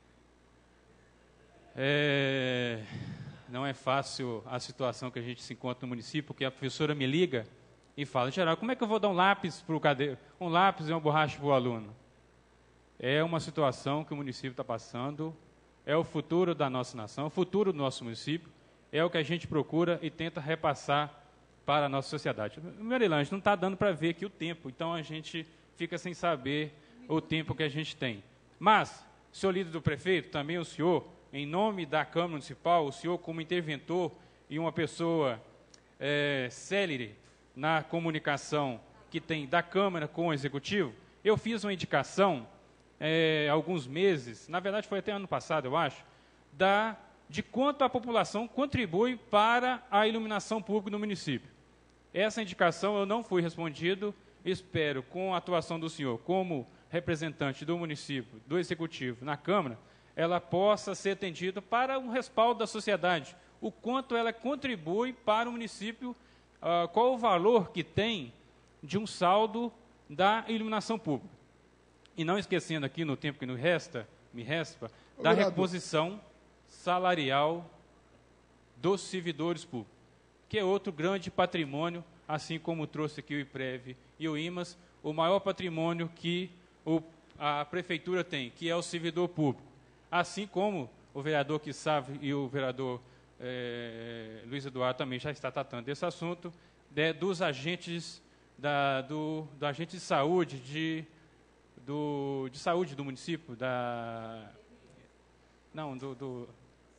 É, não é fácil a situação que a gente se encontra no município, porque a professora me liga e fala, geral, como é que eu vou dar um lápis para o cadeiro, um lápis e uma borracha para o aluno? É uma situação que o município está passando, é o futuro da nossa nação, o futuro do nosso município, é o que a gente procura e tenta repassar para a nossa sociedade. Marilange, não está dando para ver aqui o tempo, então a gente fica sem saber o tempo que a gente tem. Mas, senhor líder do prefeito, também o senhor, em nome da Câmara Municipal, o senhor como interventor e uma pessoa é, célere na comunicação que tem da Câmara com o Executivo, eu fiz uma indicação é, há alguns meses, na verdade foi até ano passado, eu acho, da, de quanto a população contribui para a iluminação pública no município. Essa indicação eu não fui respondido, espero, com a atuação do senhor como representante do município, do Executivo, na Câmara, ela possa ser atendida para um respaldo da sociedade, o quanto ela contribui para o município, uh, qual o valor que tem de um saldo da iluminação pública. E não esquecendo aqui, no tempo que nos resta, me resta, da reposição salarial dos servidores públicos, que é outro grande patrimônio, assim como trouxe aqui o IPREV e o IMAS, o maior patrimônio que o, a prefeitura tem, que é o servidor público. Assim como o vereador que sabe e o vereador eh, Luiz Eduardo também já está tratando desse assunto, de, dos agentes, da, do, do agente de saúde, de, do, de saúde do município, da, não, do, do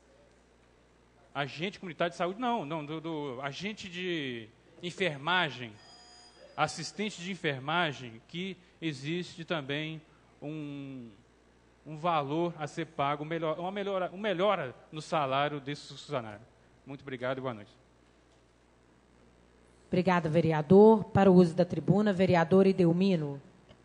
agente comunitário de saúde, não, não do, do agente de enfermagem, assistente de enfermagem, que existe também um, um valor a ser pago, melhor, uma melhora, uma melhora no salário desse funcionário. Muito obrigado e boa noite. Obrigada, vereador. Para o uso da tribuna, vereador Edelmino.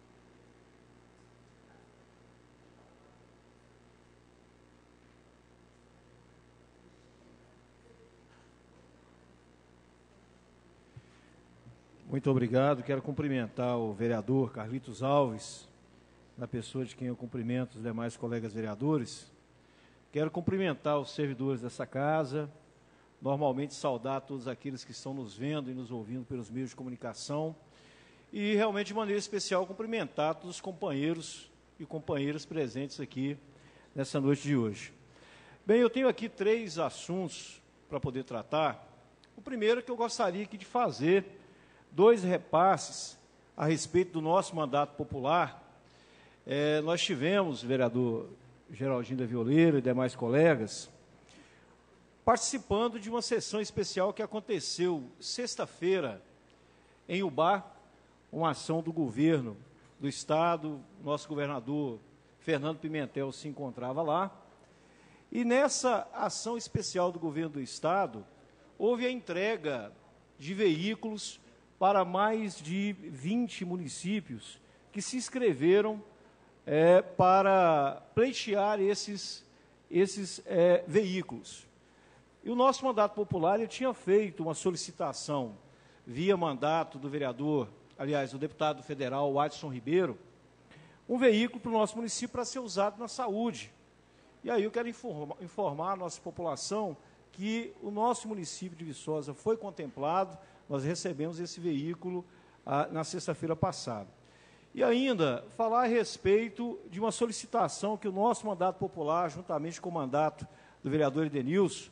Muito obrigado. Quero cumprimentar o vereador Carlitos Alves, na pessoa de quem eu cumprimento os demais colegas vereadores. Quero cumprimentar os servidores dessa casa, normalmente saudar todos aqueles que estão nos vendo e nos ouvindo pelos meios de comunicação e realmente de maneira especial cumprimentar todos os companheiros e companheiras presentes aqui nessa noite de hoje. Bem, eu tenho aqui três assuntos para poder tratar. O primeiro é que eu gostaria aqui de fazer dois repasses a respeito do nosso mandato popular. É, nós tivemos, vereador Geraldinho da Violeira e demais colegas, participando de uma sessão especial que aconteceu sexta-feira em Ubá, uma ação do governo do Estado, nosso governador Fernando Pimentel se encontrava lá, e nessa ação especial do governo do Estado, houve a entrega de veículos para mais de vinte municípios que se inscreveram é, para pleitear esses, esses é, veículos. E o nosso mandato popular ele tinha feito uma solicitação via mandato do vereador, aliás, do deputado federal Watson Ribeiro, um veículo para o nosso município para ser usado na saúde. E aí eu quero informar, informar a nossa população que o nosso município de Viçosa foi contemplado nós recebemos esse veículo ah, na sexta-feira passada. E ainda, falar a respeito de uma solicitação que o nosso mandato popular, juntamente com o mandato do vereador Edenilson,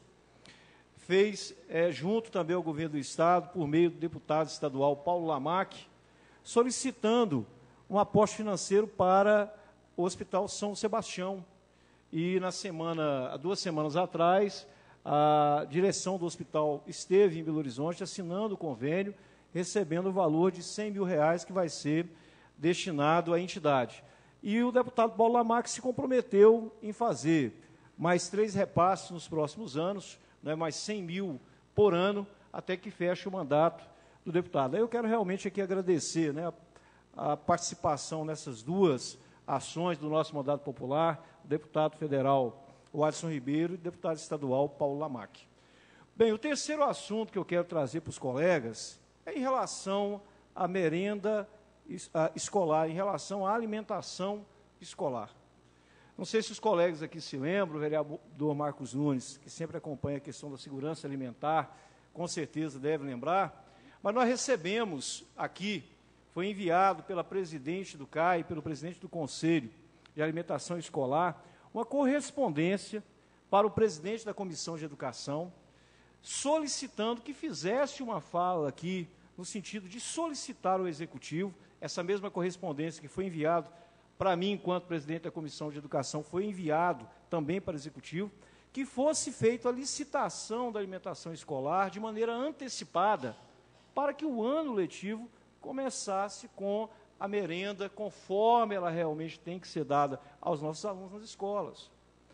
fez é, junto também ao governo do Estado, por meio do deputado estadual Paulo Lamac, solicitando um aporte financeiro para o Hospital São Sebastião. E na semana, há duas semanas atrás, a direção do hospital esteve em Belo Horizonte assinando o convênio, recebendo o valor de cem mil reais que vai ser destinado à entidade. E o deputado Paulo Lamac se comprometeu em fazer mais três repasses nos próximos anos, né, mais cem mil por ano, até que feche o mandato do deputado. Eu quero realmente aqui agradecer, né, a, a participação nessas duas ações do nosso mandato popular, o deputado federal Wadson Ribeiro e o deputado estadual Paulo Lamac. Bem, o terceiro assunto que eu quero trazer para os colegas é em relação à merenda escolar, em relação à alimentação escolar. Não sei se os colegas aqui se lembram, o vereador Marcos Nunes, que sempre acompanha a questão da segurança alimentar, com certeza deve lembrar, mas nós recebemos aqui, foi enviado pela presidente do C A I, pelo presidente do Conselho de Alimentação Escolar, uma correspondência para o presidente da Comissão de Educação, solicitando que fizesse uma fala aqui, no sentido de solicitar ao Executivo, essa mesma correspondência que foi enviado para mim, enquanto presidente da Comissão de Educação, foi enviado também para o Executivo, que fosse feita a licitação da alimentação escolar de maneira antecipada, para que o ano letivo começasse com a merenda, conforme ela realmente tem que ser dada aos nossos alunos nas escolas.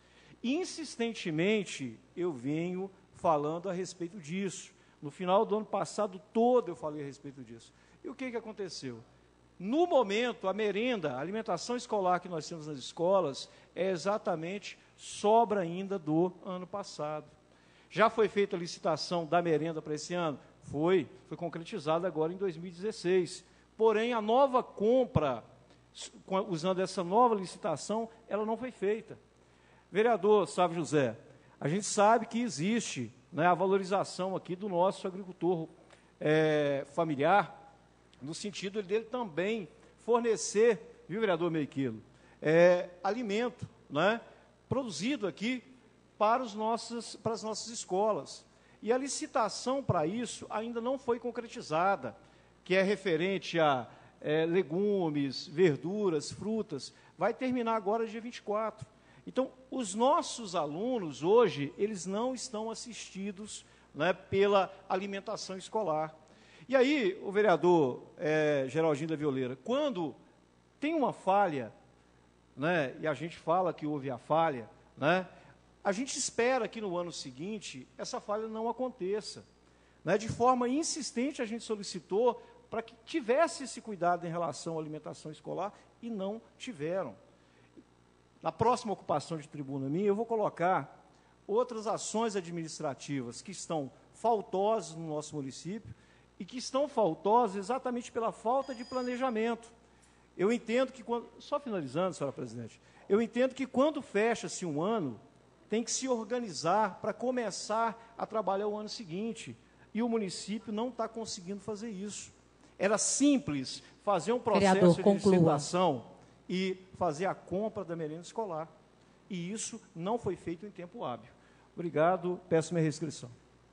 Insistentemente, eu venho falando a respeito disso. No final do ano passado todo eu falei a respeito disso. E o que, que aconteceu? No momento, a merenda, a alimentação escolar que nós temos nas escolas é exatamente sobra ainda do ano passado. Já foi feita a licitação da merenda para esse ano? Foi, foi concretizada agora em dois mil e dezesseis. Porém, a nova compra, usando essa nova licitação, ela não foi feita. Vereador Sávio José, a gente sabe que existe, né, a valorização aqui do nosso agricultor é, familiar, no sentido dele também fornecer, viu, vereador Meiquilo, é, alimento, né, produzido aqui para, os nossos, para as nossas escolas. E a licitação para isso ainda não foi concretizada, que é referente a é, legumes, verduras, frutas, vai terminar agora dia vinte e quatro. Então, os nossos alunos, hoje, eles não estão assistidos, né, pela alimentação escolar. E aí, o vereador é, Geraldinho da Violeira, quando tem uma falha, né, e a gente fala que houve a falha, né, a gente espera que no ano seguinte essa falha não aconteça. Né, de forma insistente, a gente solicitou para que tivesse esse cuidado em relação à alimentação escolar e não tiveram. Na próxima ocupação de tribuna minha, eu vou colocar outras ações administrativas que estão faltosas no nosso município e que estão faltosas exatamente pela falta de planejamento. Eu entendo que, quando, só finalizando, senhora presidente, eu entendo que quando fecha-se um ano, tem que se organizar para começar a trabalhar o ano seguinte. E o município não está conseguindo fazer isso. Era simples fazer um processo Vereador, de conclua. licitação e fazer a compra da merenda escolar. E isso não foi feito em tempo hábil. Obrigado, peço minha restrição.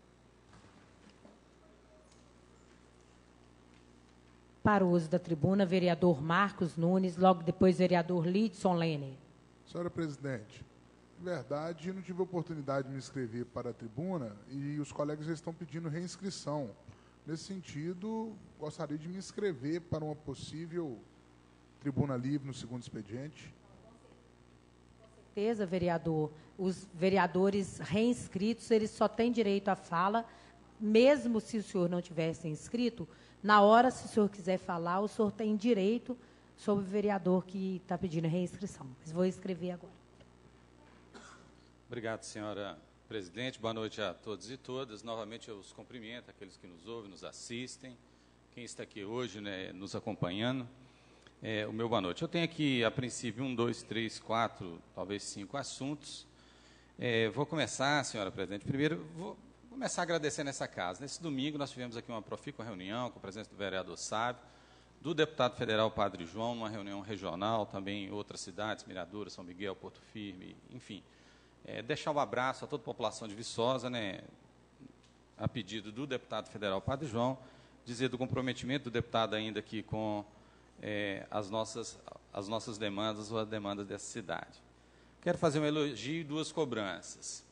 Para o uso da tribuna, vereador Marcos Nunes, logo depois vereador Lidson Lene. Senhora presidente, na verdade, não tive a oportunidade de me inscrever para a tribuna e os colegas já estão pedindo reinscrição. Nesse sentido, gostaria de me inscrever para uma possível tribuna livre no segundo expediente. Com certeza, vereador. Os vereadores reinscritos, eles só têm direito à fala, mesmo se o senhor não tivesse inscrito, na hora, se o senhor quiser falar, o senhor tem direito sobre o vereador que está pedindo reinscrição. Mas vou escrever agora. Obrigado, senhora presidente. Boa noite a todos e todas. Novamente eu os cumprimento, aqueles que nos ouvem, nos assistem, quem está aqui hoje, né, nos acompanhando. É, o meu boa noite. Eu tenho aqui, a princípio, um, dois, três, quatro, talvez cinco assuntos. É, vou começar, senhora presidente. Primeiro, vou, começar agradecendo essa casa. Nesse domingo, nós tivemos aqui uma profícua reunião com a presença do vereador Sábio, do deputado federal Padre João, uma reunião regional, também em outras cidades, Miradouro, São Miguel, Porto Firme, enfim. É, deixar um abraço a toda a população de Viçosa, né, a pedido do deputado federal Padre João, dizer do comprometimento do deputado ainda aqui com é, as, nossas, as nossas demandas ou as demandas dessa cidade. Quero fazer um elogio e duas cobranças.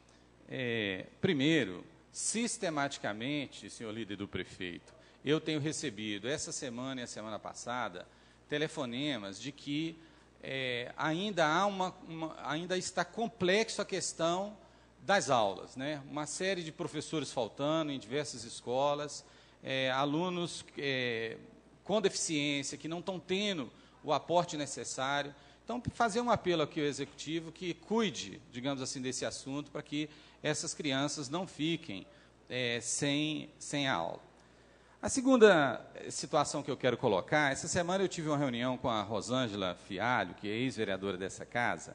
É, primeiro, sistematicamente, senhor líder do prefeito, eu tenho recebido, essa semana e a semana passada, telefonemas de que é, ainda, há uma, uma, ainda está complexo a questão das aulas, né? Uma série de professores faltando em diversas escolas, é, alunos é, com deficiência, que não estão tendo o aporte necessário. Então, fazer um apelo aqui ao Executivo que cuide, digamos assim, desse assunto, para que essas crianças não fiquem é, sem, sem a aula. A segunda situação que eu quero colocar, essa semana eu tive uma reunião com a Rosângela Fialho, que é ex-vereadora dessa casa,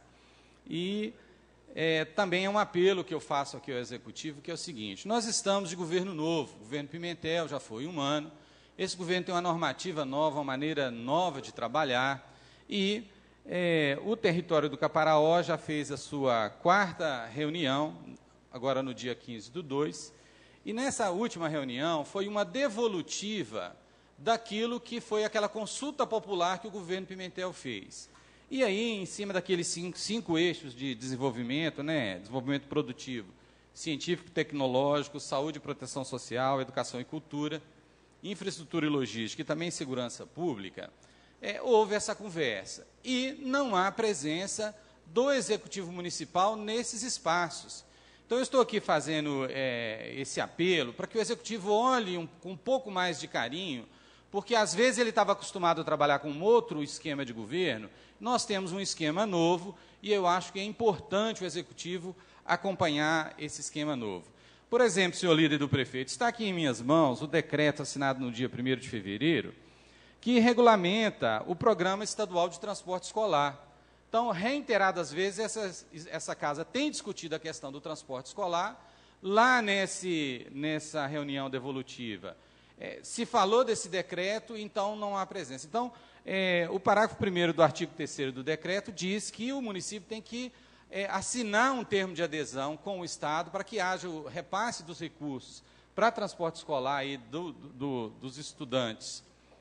e é, também é um apelo que eu faço aqui ao Executivo, que é o seguinte: nós estamos de governo novo, governo Pimentel, já foi um ano, esse governo tem uma normativa nova, uma maneira nova de trabalhar, e é, o território do Caparaó já fez a sua quarta reunião, agora no dia quinze do dois, e nessa última reunião foi uma devolutiva daquilo que foi aquela consulta popular que o governo Pimentel fez. E aí, em cima daqueles cinco, cinco eixos de desenvolvimento, né, desenvolvimento produtivo, científico, tecnológico, saúde e proteção social, educação e cultura, infraestrutura e logística e também segurança pública, é, houve essa conversa. E não há presença do Executivo Municipal nesses espaços. Então, eu estou aqui fazendo é, esse apelo para que o Executivo olhe um, com um pouco mais de carinho, porque, às vezes, ele estava acostumado a trabalhar com um outro esquema de governo. Nós temos um esquema novo e eu acho que é importante o Executivo acompanhar esse esquema novo. Por exemplo, senhor líder do prefeito, está aqui em minhas mãos o decreto assinado no dia primeiro de fevereiro, que regulamenta o Programa Estadual de Transporte Escolar. Então, reiteradas vezes, essa, essa casa tem discutido a questão do transporte escolar. Lá nesse, nessa reunião devolutiva, é, se falou desse decreto, então não há presença. Então, é, o parágrafo primeiro do artigo terceiro do decreto diz que o município tem que é, assinar um termo de adesão com o Estado para que haja o repasse dos recursos para transporte escolar e do, do, dos estudantes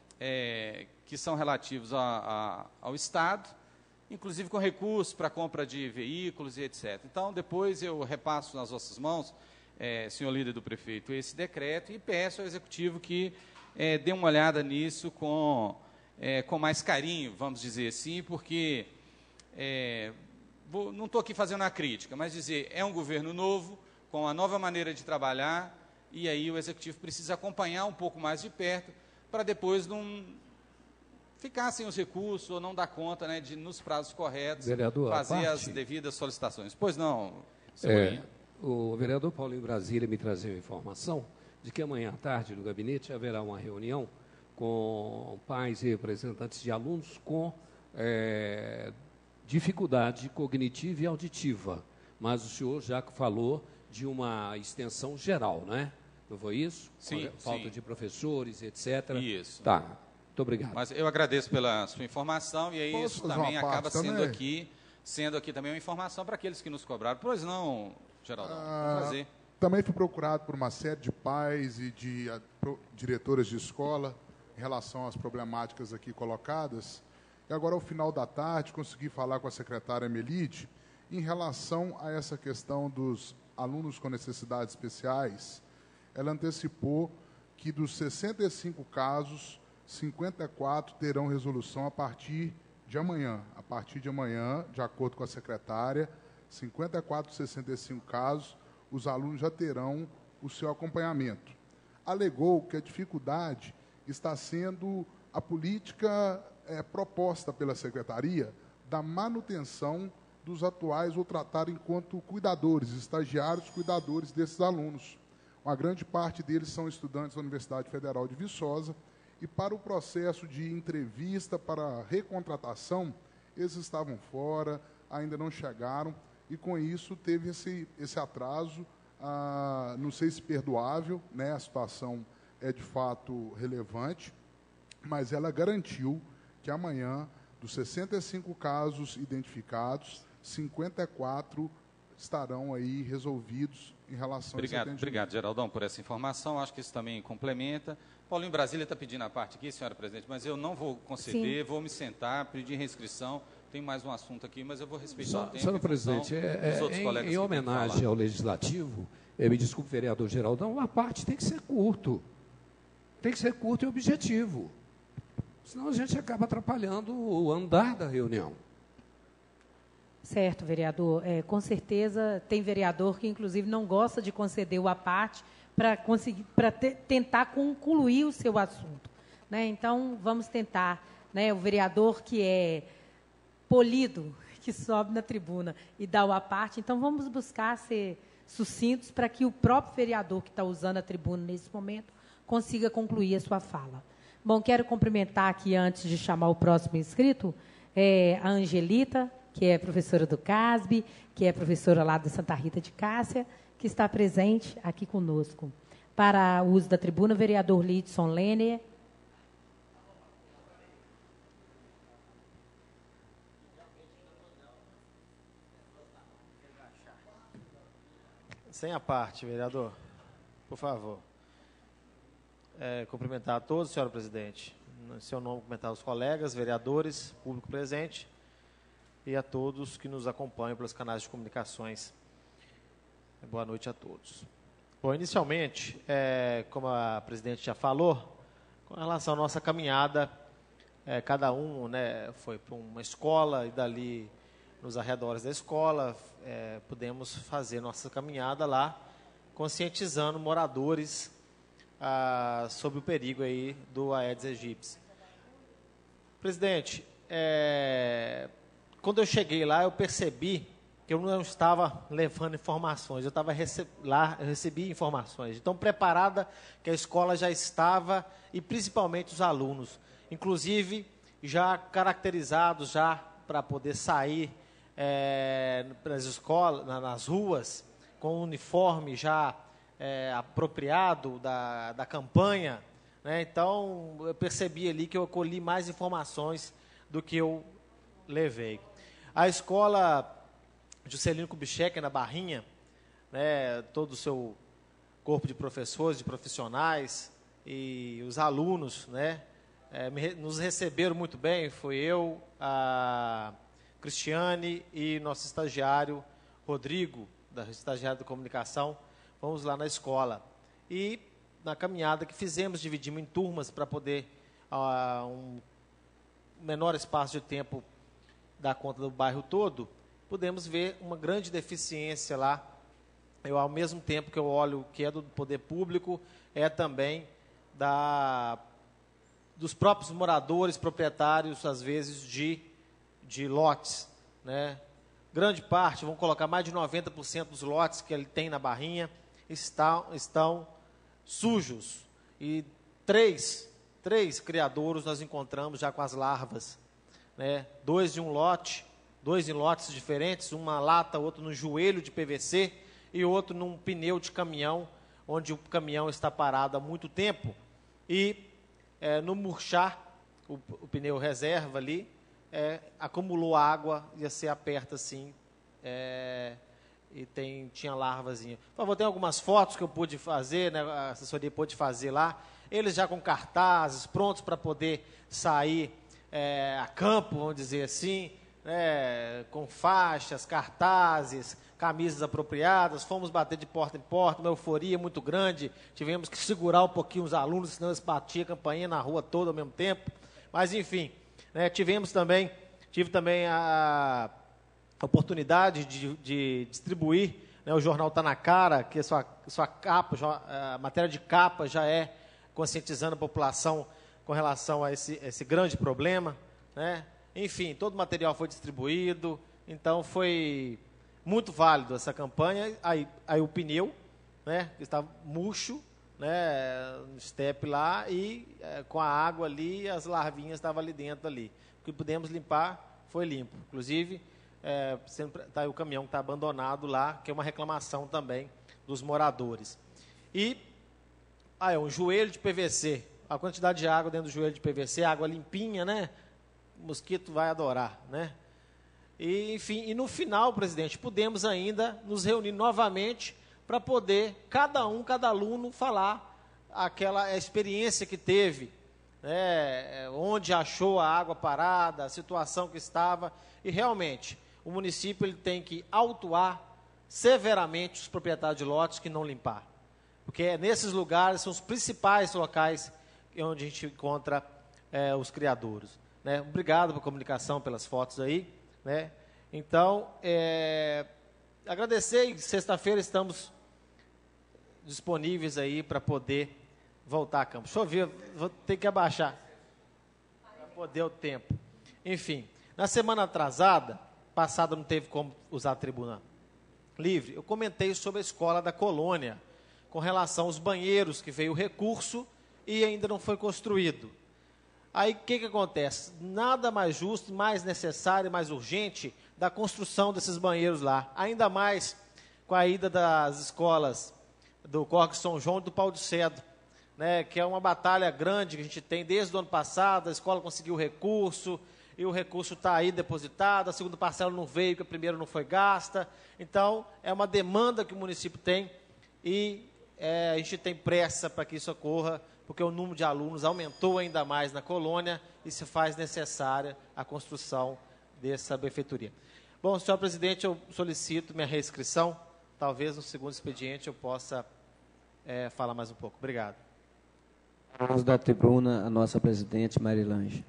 é, que são relativos a, a, ao Estado, inclusive com recursos para compra de veículos e etcétera. Então, depois eu repasso nas vossas mãos, é, senhor líder do prefeito, esse decreto e peço ao Executivo que é, dê uma olhada nisso com, é, com mais carinho, vamos dizer assim, porque é, vou, não estou aqui fazendo uma crítica, mas dizer, é um governo novo, com uma nova maneira de trabalhar, e aí o Executivo precisa acompanhar um pouco mais de perto, para depois não ficar sem os recursos ou não dar conta, né, de, nos prazos corretos, vereador, fazer as devidas solicitações. Pois não, é, o vereador Paulinho Brasília me trazia a informação de que amanhã à tarde, no gabinete, haverá uma reunião com pais e representantes de alunos com é, dificuldade cognitiva e auditiva. Mas o senhor já falou de uma extensão geral, não é? Não foi isso? Sim, Falta sim. de professores, etcétera. Isso. Tá. Muito obrigado. Mas eu agradeço pela sua informação e aí Posso isso fazer também uma acaba parte sendo também? aqui, sendo aqui também uma informação para aqueles que nos cobraram. Pois não, Geraldão, Ah, prazer. Também fui procurado por uma série de pais e de ah, pro- diretoras de escola em relação às problemáticas aqui colocadas. E agora, ao final da tarde, consegui falar com a secretária Melide em relação a essa questão dos alunos com necessidades especiais. Ela antecipou que dos sessenta e cinco casos, cinquenta e quatro terão resolução a partir de amanhã. A partir de amanhã, de acordo com a secretária, cinquenta e quatro dos sessenta e cinco casos, os alunos já terão o seu acompanhamento. Alegou que a dificuldade está sendo a política eh, proposta pela secretaria da manutenção dos atuais ou tratar enquanto cuidadores, estagiários cuidadores desses alunos. Uma grande parte deles são estudantes da Universidade Federal de Viçosa e para o processo de entrevista para recontratação, eles estavam fora, ainda não chegaram e com isso teve esse, esse atraso ah, não sei se perdoável, né? A situação é de fato relevante, mas ela garantiu que amanhã, dos sessenta e cinco casos identificados, cinquenta e quatro estarão aí resolvidos em relação obrigado, a esse atendimento. Obrigado, Geraldão, por essa informação. Acho que isso também complementa. Paulinho Brasília está pedindo a parte aqui, senhora presidente, mas eu não vou conceder, Sim. vou me sentar, pedir restrição. Tem mais um assunto aqui, mas eu vou respeitar Só, o tempo. Senhora presidente, é, é, em, em homenagem ao Legislativo, eu me desculpe, vereador Geraldão, a parte tem que ser curto. Tem que ser curto e objetivo. Senão a gente acaba atrapalhando o andar da reunião. Certo, vereador. É, com certeza tem vereador que, inclusive, não gosta de conceder o à parte para conseguir, para tentar concluir o seu assunto. Né? Então, vamos tentar. Né? O vereador que é polido, que sobe na tribuna e dá o à parte. Então, vamos buscar ser sucintos para que o próprio vereador que está usando a tribuna nesse momento consiga concluir a sua fala. Bom, quero cumprimentar aqui, antes de chamar o próximo inscrito, é, a Angelita, que é professora do C A S B, que é professora lá da Santa Rita de Cássia, que está presente aqui conosco. Para o uso da tribuna, vereador Lidson Lêner. Sem a parte, vereador, por favor. É, cumprimentar a todos, senhora presidente. Em seu nome, cumprimentar os colegas, vereadores, público presente e a todos que nos acompanham pelos canais de comunicações. Boa noite a todos. Bom, inicialmente, é, como a presidente já falou, com relação à nossa caminhada, é, cada um, né, foi para uma escola e dali, nos arredores da escola, é, pudemos fazer nossa caminhada lá, conscientizando moradores ah, sobre o perigo aí do Aedes aegypti. Presidente, é, quando eu cheguei lá, eu percebi que eu não estava levando informações, eu estava rece lá, eu recebi informações, então preparada que a escola já estava, e principalmente os alunos, inclusive já caracterizados já para poder sair é, nas escolas, nas ruas, com o uniforme já é, apropriado da, da campanha, né? Então eu percebi ali que eu colhi mais informações do que eu levei. A escola Juscelino Kubitschek, na Barrinha, né, todo o seu corpo de professores, de profissionais e os alunos, né, é, me, nos receberam muito bem. Foi eu, a Cristiane e nosso estagiário Rodrigo, da estagiário de comunicação. Vamos lá na escola. E na caminhada que fizemos, dividimos em turmas para poder, a um menor espaço de tempo, dar conta do bairro todo. Podemos ver uma grande deficiência lá. Eu, ao mesmo tempo que eu olho o que é do poder público, é também da, dos próprios moradores, proprietários, às vezes, de, de lotes, né? Grande parte, vamos colocar mais de noventa por cento dos lotes que ele tem na Barrinha, estão, estão sujos. E três, três criadouros nós encontramos já com as larvas, né? Dois de um lote, dois em lotes diferentes, uma lata, outro no joelho de P V C e outro num pneu de caminhão, onde o caminhão está parado há muito tempo. E é, no murchar, o, o pneu reserva ali, é, acumulou água, ia ser aperta assim, é, e tem, tinha larvazinha. Por favor, tem algumas fotos que eu pude fazer, né, a assessoria pôde fazer lá, eles já com cartazes, prontos para poder sair é, a campo, vamos dizer assim, né, com faixas, cartazes, camisas apropriadas. Fomos bater de porta em porta, uma euforia muito grande, tivemos que segurar um pouquinho os alunos, senão eles batiam a campainha na rua toda ao mesmo tempo, mas enfim, né, tivemos também, tive também a oportunidade de, de distribuir, né, o jornal Tá na Cara, que a sua, sua capa, a matéria de capa já é conscientizando a população com relação a esse, esse grande problema, né? Enfim, todo o material foi distribuído, então foi muito válido essa campanha. Aí, aí o pneu, né, que estava murcho, né, no estepe lá, e é, com a água ali, as larvinhas estavam ali dentro ali. O que pudemos limpar foi limpo. Inclusive, é, sempre, tá aí o caminhão que está abandonado lá, que é uma reclamação também dos moradores. E ah, é um joelho de P V C, a quantidade de água dentro do joelho de P V C, água limpinha, né? O mosquito vai adorar, né? E, enfim, e no final, presidente, pudemos ainda nos reunir novamente para poder, cada um, cada aluno, falar aquela experiência que teve, né, onde achou a água parada, a situação que estava, e realmente o município ele tem que autuar severamente os proprietários de lotes que não limpar, porque nesses lugares são os principais locais onde a gente encontra é, os criadouros, né? Obrigado pela comunicação, pelas fotos aí, né? Então, é, agradecer, e sexta-feira estamos disponíveis aí para poder voltar a campo. Deixa eu ver, vou ter que abaixar para poder o tempo. Enfim, na semana atrasada, passada não teve como usar a tribuna livre, eu comentei sobre a escola da Colônia, com relação aos banheiros, que veio o recurso e ainda não foi construído. Aí, o que que acontece? Nada mais justo, mais necessário, mais urgente da construção desses banheiros lá. Ainda mais com a ida das escolas do Córrego São João e do Pau de Cedo, né, que é uma batalha grande que a gente tem desde o ano passado. A escola conseguiu recurso, e o recurso está aí depositado, a segunda parcela não veio, porque a primeira não foi gasta. Então, é uma demanda que o município tem, e é, a gente tem pressa para que isso ocorra, porque o número de alunos aumentou ainda mais na colônia e se faz necessária a construção dessa benfeitoria. Bom, senhor presidente, eu solicito minha reinscrição. Talvez no segundo expediente eu possa é, falar mais um pouco. Obrigado. Vamos da tribuna a nossa presidente Marilange.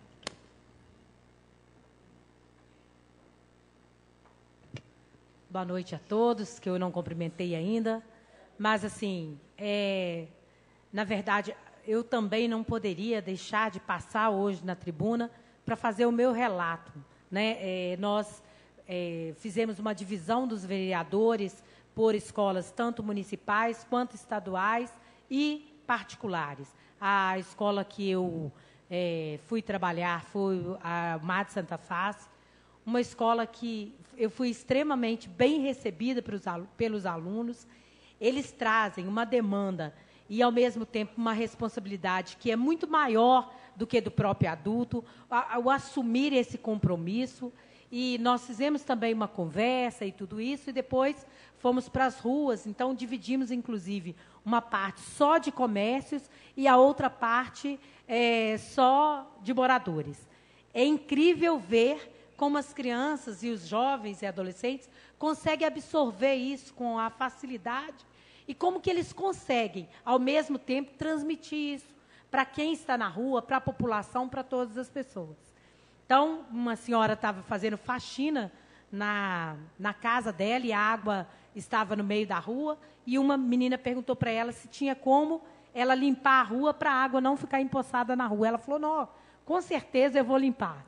Boa noite a todos, que eu não cumprimentei ainda. Mas, assim, é, na verdade, eu também não poderia deixar de passar hoje na tribuna para fazer o meu relato, né? É, nós é, fizemos uma divisão dos vereadores por escolas tanto municipais quanto estaduais e particulares. A escola que eu é, fui trabalhar foi a Mar de Santa Face, uma escola que eu fui extremamente bem recebida pelos, pelos alunos. Eles trazem uma demanda e, ao mesmo tempo, uma responsabilidade que é muito maior do que do próprio adulto, ao assumir esse compromisso. E nós fizemos também uma conversa e tudo isso, e depois fomos para as ruas. Então, dividimos, inclusive, uma parte só de comércios e a outra parte é, só de moradores. É incrível ver como as crianças e os jovens e adolescentes conseguem absorver isso com a facilidade e como que eles conseguem, ao mesmo tempo, transmitir isso para quem está na rua, para a população, para todas as pessoas. Então, uma senhora estava fazendo faxina na, na casa dela e a água estava no meio da rua, e uma menina perguntou para ela se tinha como ela limpar a rua para a água não ficar empoçada na rua. Ela falou, não, com certeza eu vou limpar.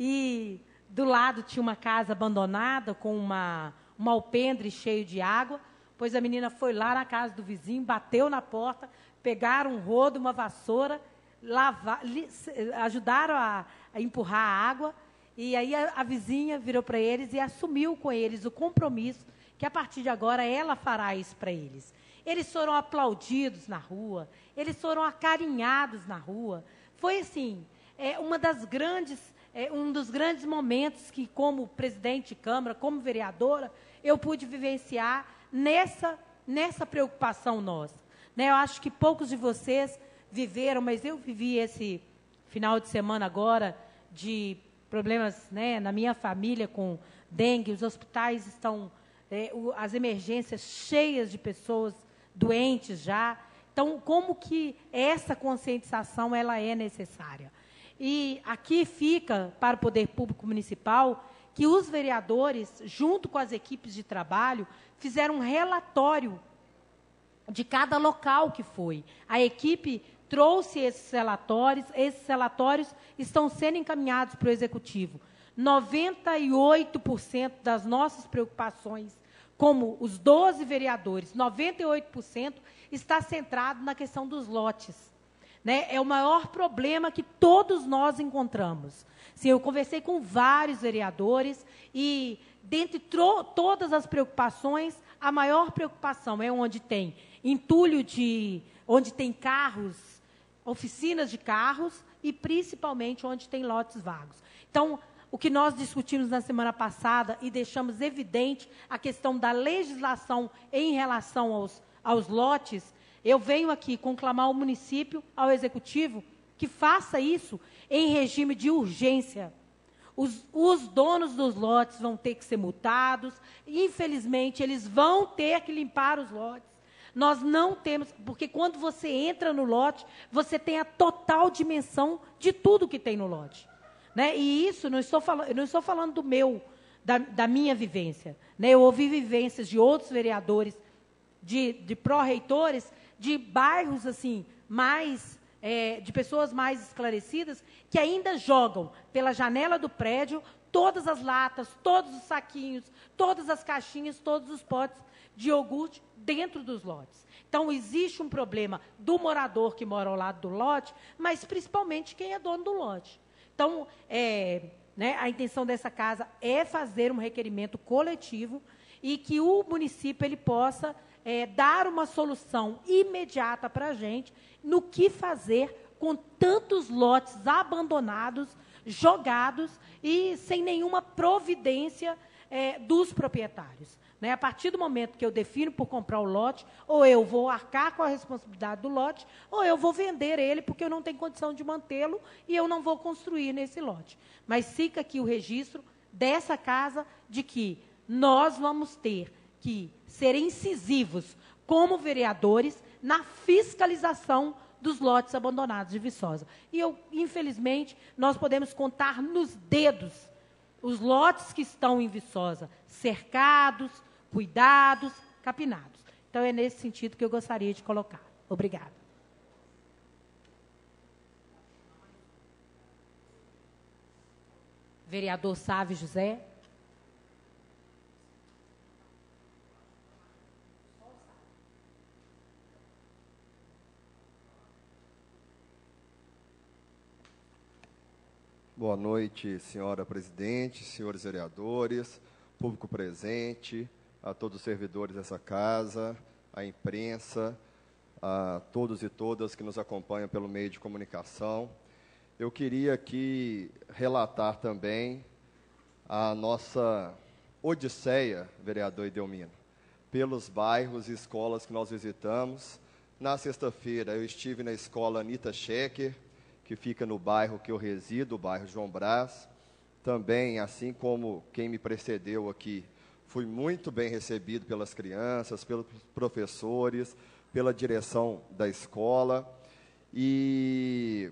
E do lado tinha uma casa abandonada com uma, um alpendre cheio de água, pois a menina foi lá na casa do vizinho, bateu na porta, pegaram um rodo, uma vassoura, lavar, li, ajudaram a, a empurrar a água, e aí a, a vizinha virou para eles e assumiu com eles o compromisso que a partir de agora ela fará isso para eles. Eles foram aplaudidos na rua, eles foram acarinhados na rua. Foi assim, é, uma das grandes, é, um dos grandes momentos que, como presidente de Câmara, como vereadora, eu pude vivenciar nessa, nessa preocupação nossa. Né, eu acho que poucos de vocês viveram, mas eu vivi esse final de semana agora de problemas, né, na minha família com dengue. Os hospitais estão, é, o, as emergências cheias de pessoas doentes já. Então, como que essa conscientização ela é necessária? E aqui fica para o Poder Público Municipal que os vereadores, junto com as equipes de trabalho, fizeram um relatório de cada local que foi. A equipe trouxe esses relatórios, esses relatórios estão sendo encaminhados para o Executivo. noventa e oito por cento das nossas preocupações, como os doze vereadores, noventa e oito por cento está centrado na questão dos lotes. Né? É o maior problema que todos nós encontramos. Sim, eu conversei com vários vereadores e, dentre todas as preocupações, a maior preocupação é onde tem entulho de, onde tem carros, oficinas de carros e principalmente onde tem lotes vagos. Então, o que nós discutimos na semana passada e deixamos evidente a questão da legislação em relação aos, aos lotes, eu venho aqui conclamar ao município, ao executivo, que faça isso em regime de urgência. Os, os donos dos lotes vão ter que ser multados, infelizmente, eles vão ter que limpar os lotes. Nós não temos, porque quando você entra no lote, você tem a total dimensão de tudo que tem no lote. Né? E isso, não estou falando, eu não estou falando do meu, da, da minha vivência. Né? Eu ouvi vivências de outros vereadores, de, de pró-reitores, de bairros assim, mais, é, de pessoas mais esclarecidas, que ainda jogam pela janela do prédio todas as latas, todos os saquinhos, todas as caixinhas, todos os potes de iogurte dentro dos lotes. Então, existe um problema do morador que mora ao lado do lote, mas principalmente quem é dono do lote. Então, é, né, a intenção dessa casa é fazer um requerimento coletivo e que o município ele possa é, dar uma solução imediata para a gente no que fazer com tantos lotes abandonados, jogados e sem nenhuma providência é, dos proprietários. Né? A partir do momento que eu defino por comprar o lote, ou eu vou arcar com a responsabilidade do lote, ou eu vou vender ele porque eu não tenho condição de mantê-lo e eu não vou construir nesse lote. Mas fica aqui o registro dessa casa de que nós vamos ter que ser incisivos como vereadores na fiscalização dos lotes abandonados de Viçosa. E, eu, infelizmente, nós podemos contar nos dedos os lotes que estão em Viçosa, cercados, cuidados, capinados. Então, é nesse sentido que eu gostaria de colocar. Obrigada. Vereador Sávio José. Boa noite, senhora presidente, senhores vereadores, público presente, a todos os servidores dessa casa, a imprensa, a todos e todas que nos acompanham pelo meio de comunicação. Eu queria aqui relatar também a nossa odisseia, vereador Edelmino, pelos bairros e escolas que nós visitamos. Na sexta-feira, eu estive na escola Anita Schecker, que fica no bairro que eu resido, o bairro João Brás. Também, assim como quem me precedeu aqui, fui muito bem recebido pelas crianças, pelos professores, pela direção da escola. E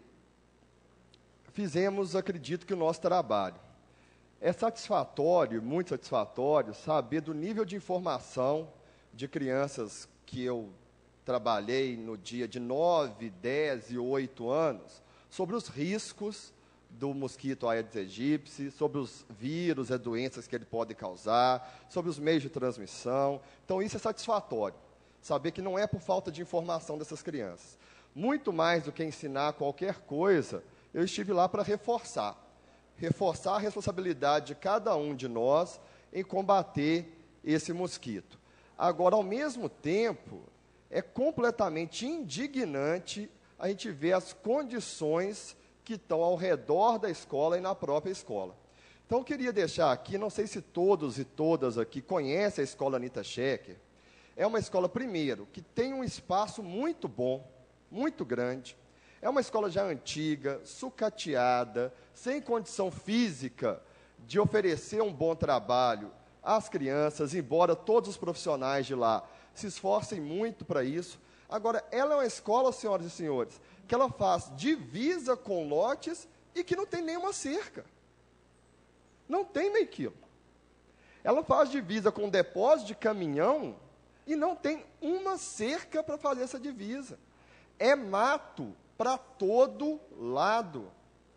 fizemos, acredito, que o nosso trabalho. É satisfatório, muito satisfatório, saber do nível de informação de crianças que eu trabalhei no dia de nove, dez e oito anos, sobre os riscos do mosquito Aedes aegypti, sobre os vírus e doenças que ele pode causar, sobre os meios de transmissão. Então, isso é satisfatório, saber que não é por falta de informação dessas crianças. Muito mais do que ensinar qualquer coisa, eu estive lá para reforçar. Reforçar a responsabilidade de cada um de nós em combater esse mosquito. Agora, ao mesmo tempo, é completamente indignante a gente vê as condições que estão ao redor da escola e na própria escola. Então, eu queria deixar aqui, não sei se todos e todas aqui conhecem a escola Anita Schecker. É uma escola, primeiro, que tem um espaço muito bom, muito grande. É uma escola já antiga, sucateada, sem condição física de oferecer um bom trabalho às crianças, embora todos os profissionais de lá se esforcem muito para isso. Agora, ela é uma escola, senhoras e senhores, que ela faz divisa com lotes e que não tem nenhuma cerca. Não tem meio quilo. Ela faz divisa com depósito de caminhão e não tem uma cerca para fazer essa divisa. É mato para todo lado.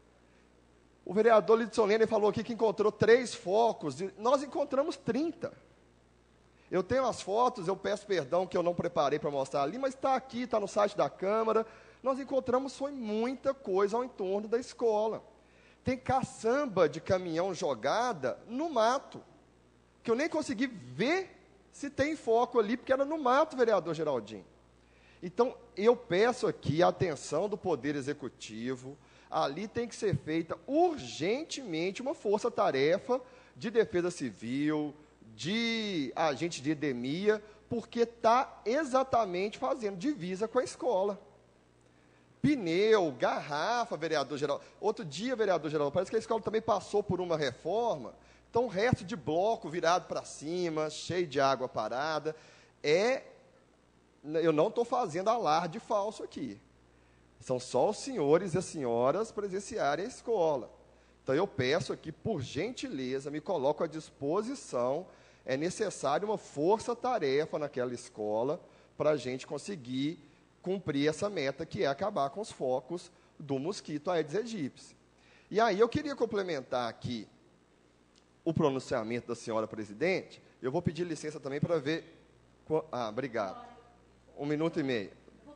O vereador Lidson Lene falou aqui que encontrou três focos, nós encontramos trinta. Eu tenho as fotos, eu peço perdão que eu não preparei para mostrar ali, mas está aqui, está no site da Câmara. Nós encontramos foi muita coisa ao entorno da escola. Tem caçamba de caminhão jogada no mato, que eu nem consegui ver se tem foco ali, porque era no mato, vereador Geraldinho. Então, eu peço aqui a atenção do Poder Executivo, ali tem que ser feita urgentemente uma força-tarefa de defesa civil, de agente de edemia, porque está exatamente fazendo divisa com a escola. Pneu, garrafa, vereador geral. Outro dia, vereador geral, parece que a escola também passou por uma reforma, então o resto de bloco virado para cima, cheio de água parada, é, eu não estou fazendo alarde falso aqui. São só os senhores e as senhoras presenciarem a escola. Então, eu peço aqui, por gentileza, me coloco à disposição, é necessário uma força-tarefa naquela escola para a gente conseguir cumprir essa meta, que é acabar com os focos do mosquito Aedes aegypti. E aí, eu queria complementar aqui o pronunciamento da senhora presidente. Eu vou pedir licença também para ver... Ah, obrigado. Um minuto e meio.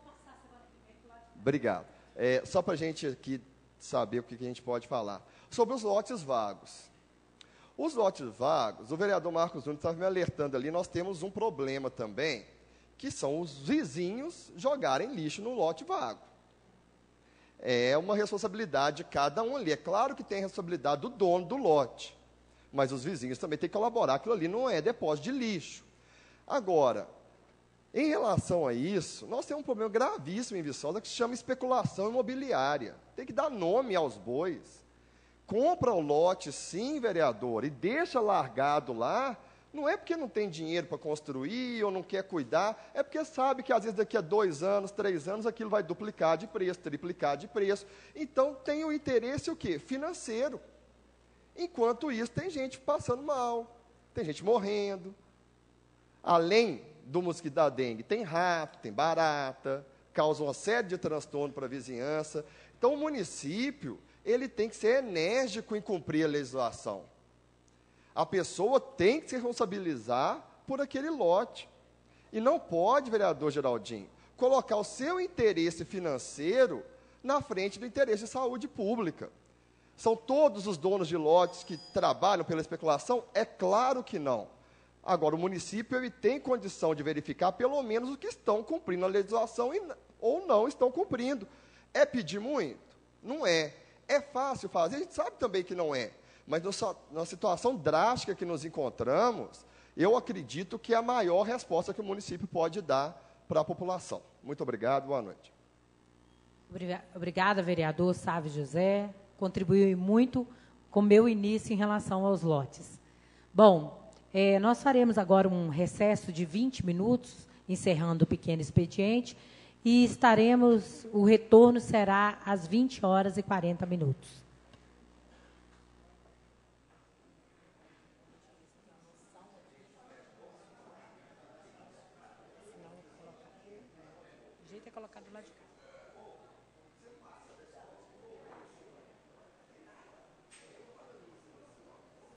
Obrigado. É, só para a gente aqui saber o que, que a gente pode falar. Sobre os lotes vagos. Os lotes vagos, o vereador Marcos Nunes estava me alertando ali, nós temos um problema também, que são os vizinhos jogarem lixo no lote vago. É uma responsabilidade de cada um ali. É claro que tem a responsabilidade do dono do lote, mas os vizinhos também têm que colaborar. Aquilo ali não é depósito de lixo. Agora, em relação a isso, nós temos um problema gravíssimo em Viçosa que se chama especulação imobiliária. Tem que dar nome aos bois. Compra o lote, sim, vereador, e deixa largado lá, não é porque não tem dinheiro para construir ou não quer cuidar, é porque sabe que às vezes daqui a dois anos, três anos, aquilo vai duplicar de preço, triplicar de preço. Então, tem o interesse o quê? Financeiro. Enquanto isso, tem gente passando mal, tem gente morrendo. Além do mosquito da dengue, tem rato, tem barata, causa uma série de transtornos para a vizinhança. Então, o município, ele tem que ser enérgico em cumprir a legislação. A pessoa tem que se responsabilizar por aquele lote. E não pode, vereador Geraldinho, colocar o seu interesse financeiro na frente do interesse de saúde pública. São todos os donos de lotes que trabalham pela especulação? É claro que não. Agora, o município ele tem condição de verificar pelo menos o que estão cumprindo a legislação e, ou não estão cumprindo. É pedir muito? Não é. É fácil fazer? A gente sabe também que não é. Mas na situação drástica que nos encontramos, eu acredito que é a maior resposta que o município pode dar para a população. Muito obrigado, boa noite. Obrigada, vereador Sávio José. Contribuiu muito com o meu início em relação aos lotes. Bom, é, nós faremos agora um recesso de vinte minutos, encerrando o pequeno expediente, e estaremos, o retorno será às vinte horas e quarenta minutos. O jeito é colocar do lado de cá.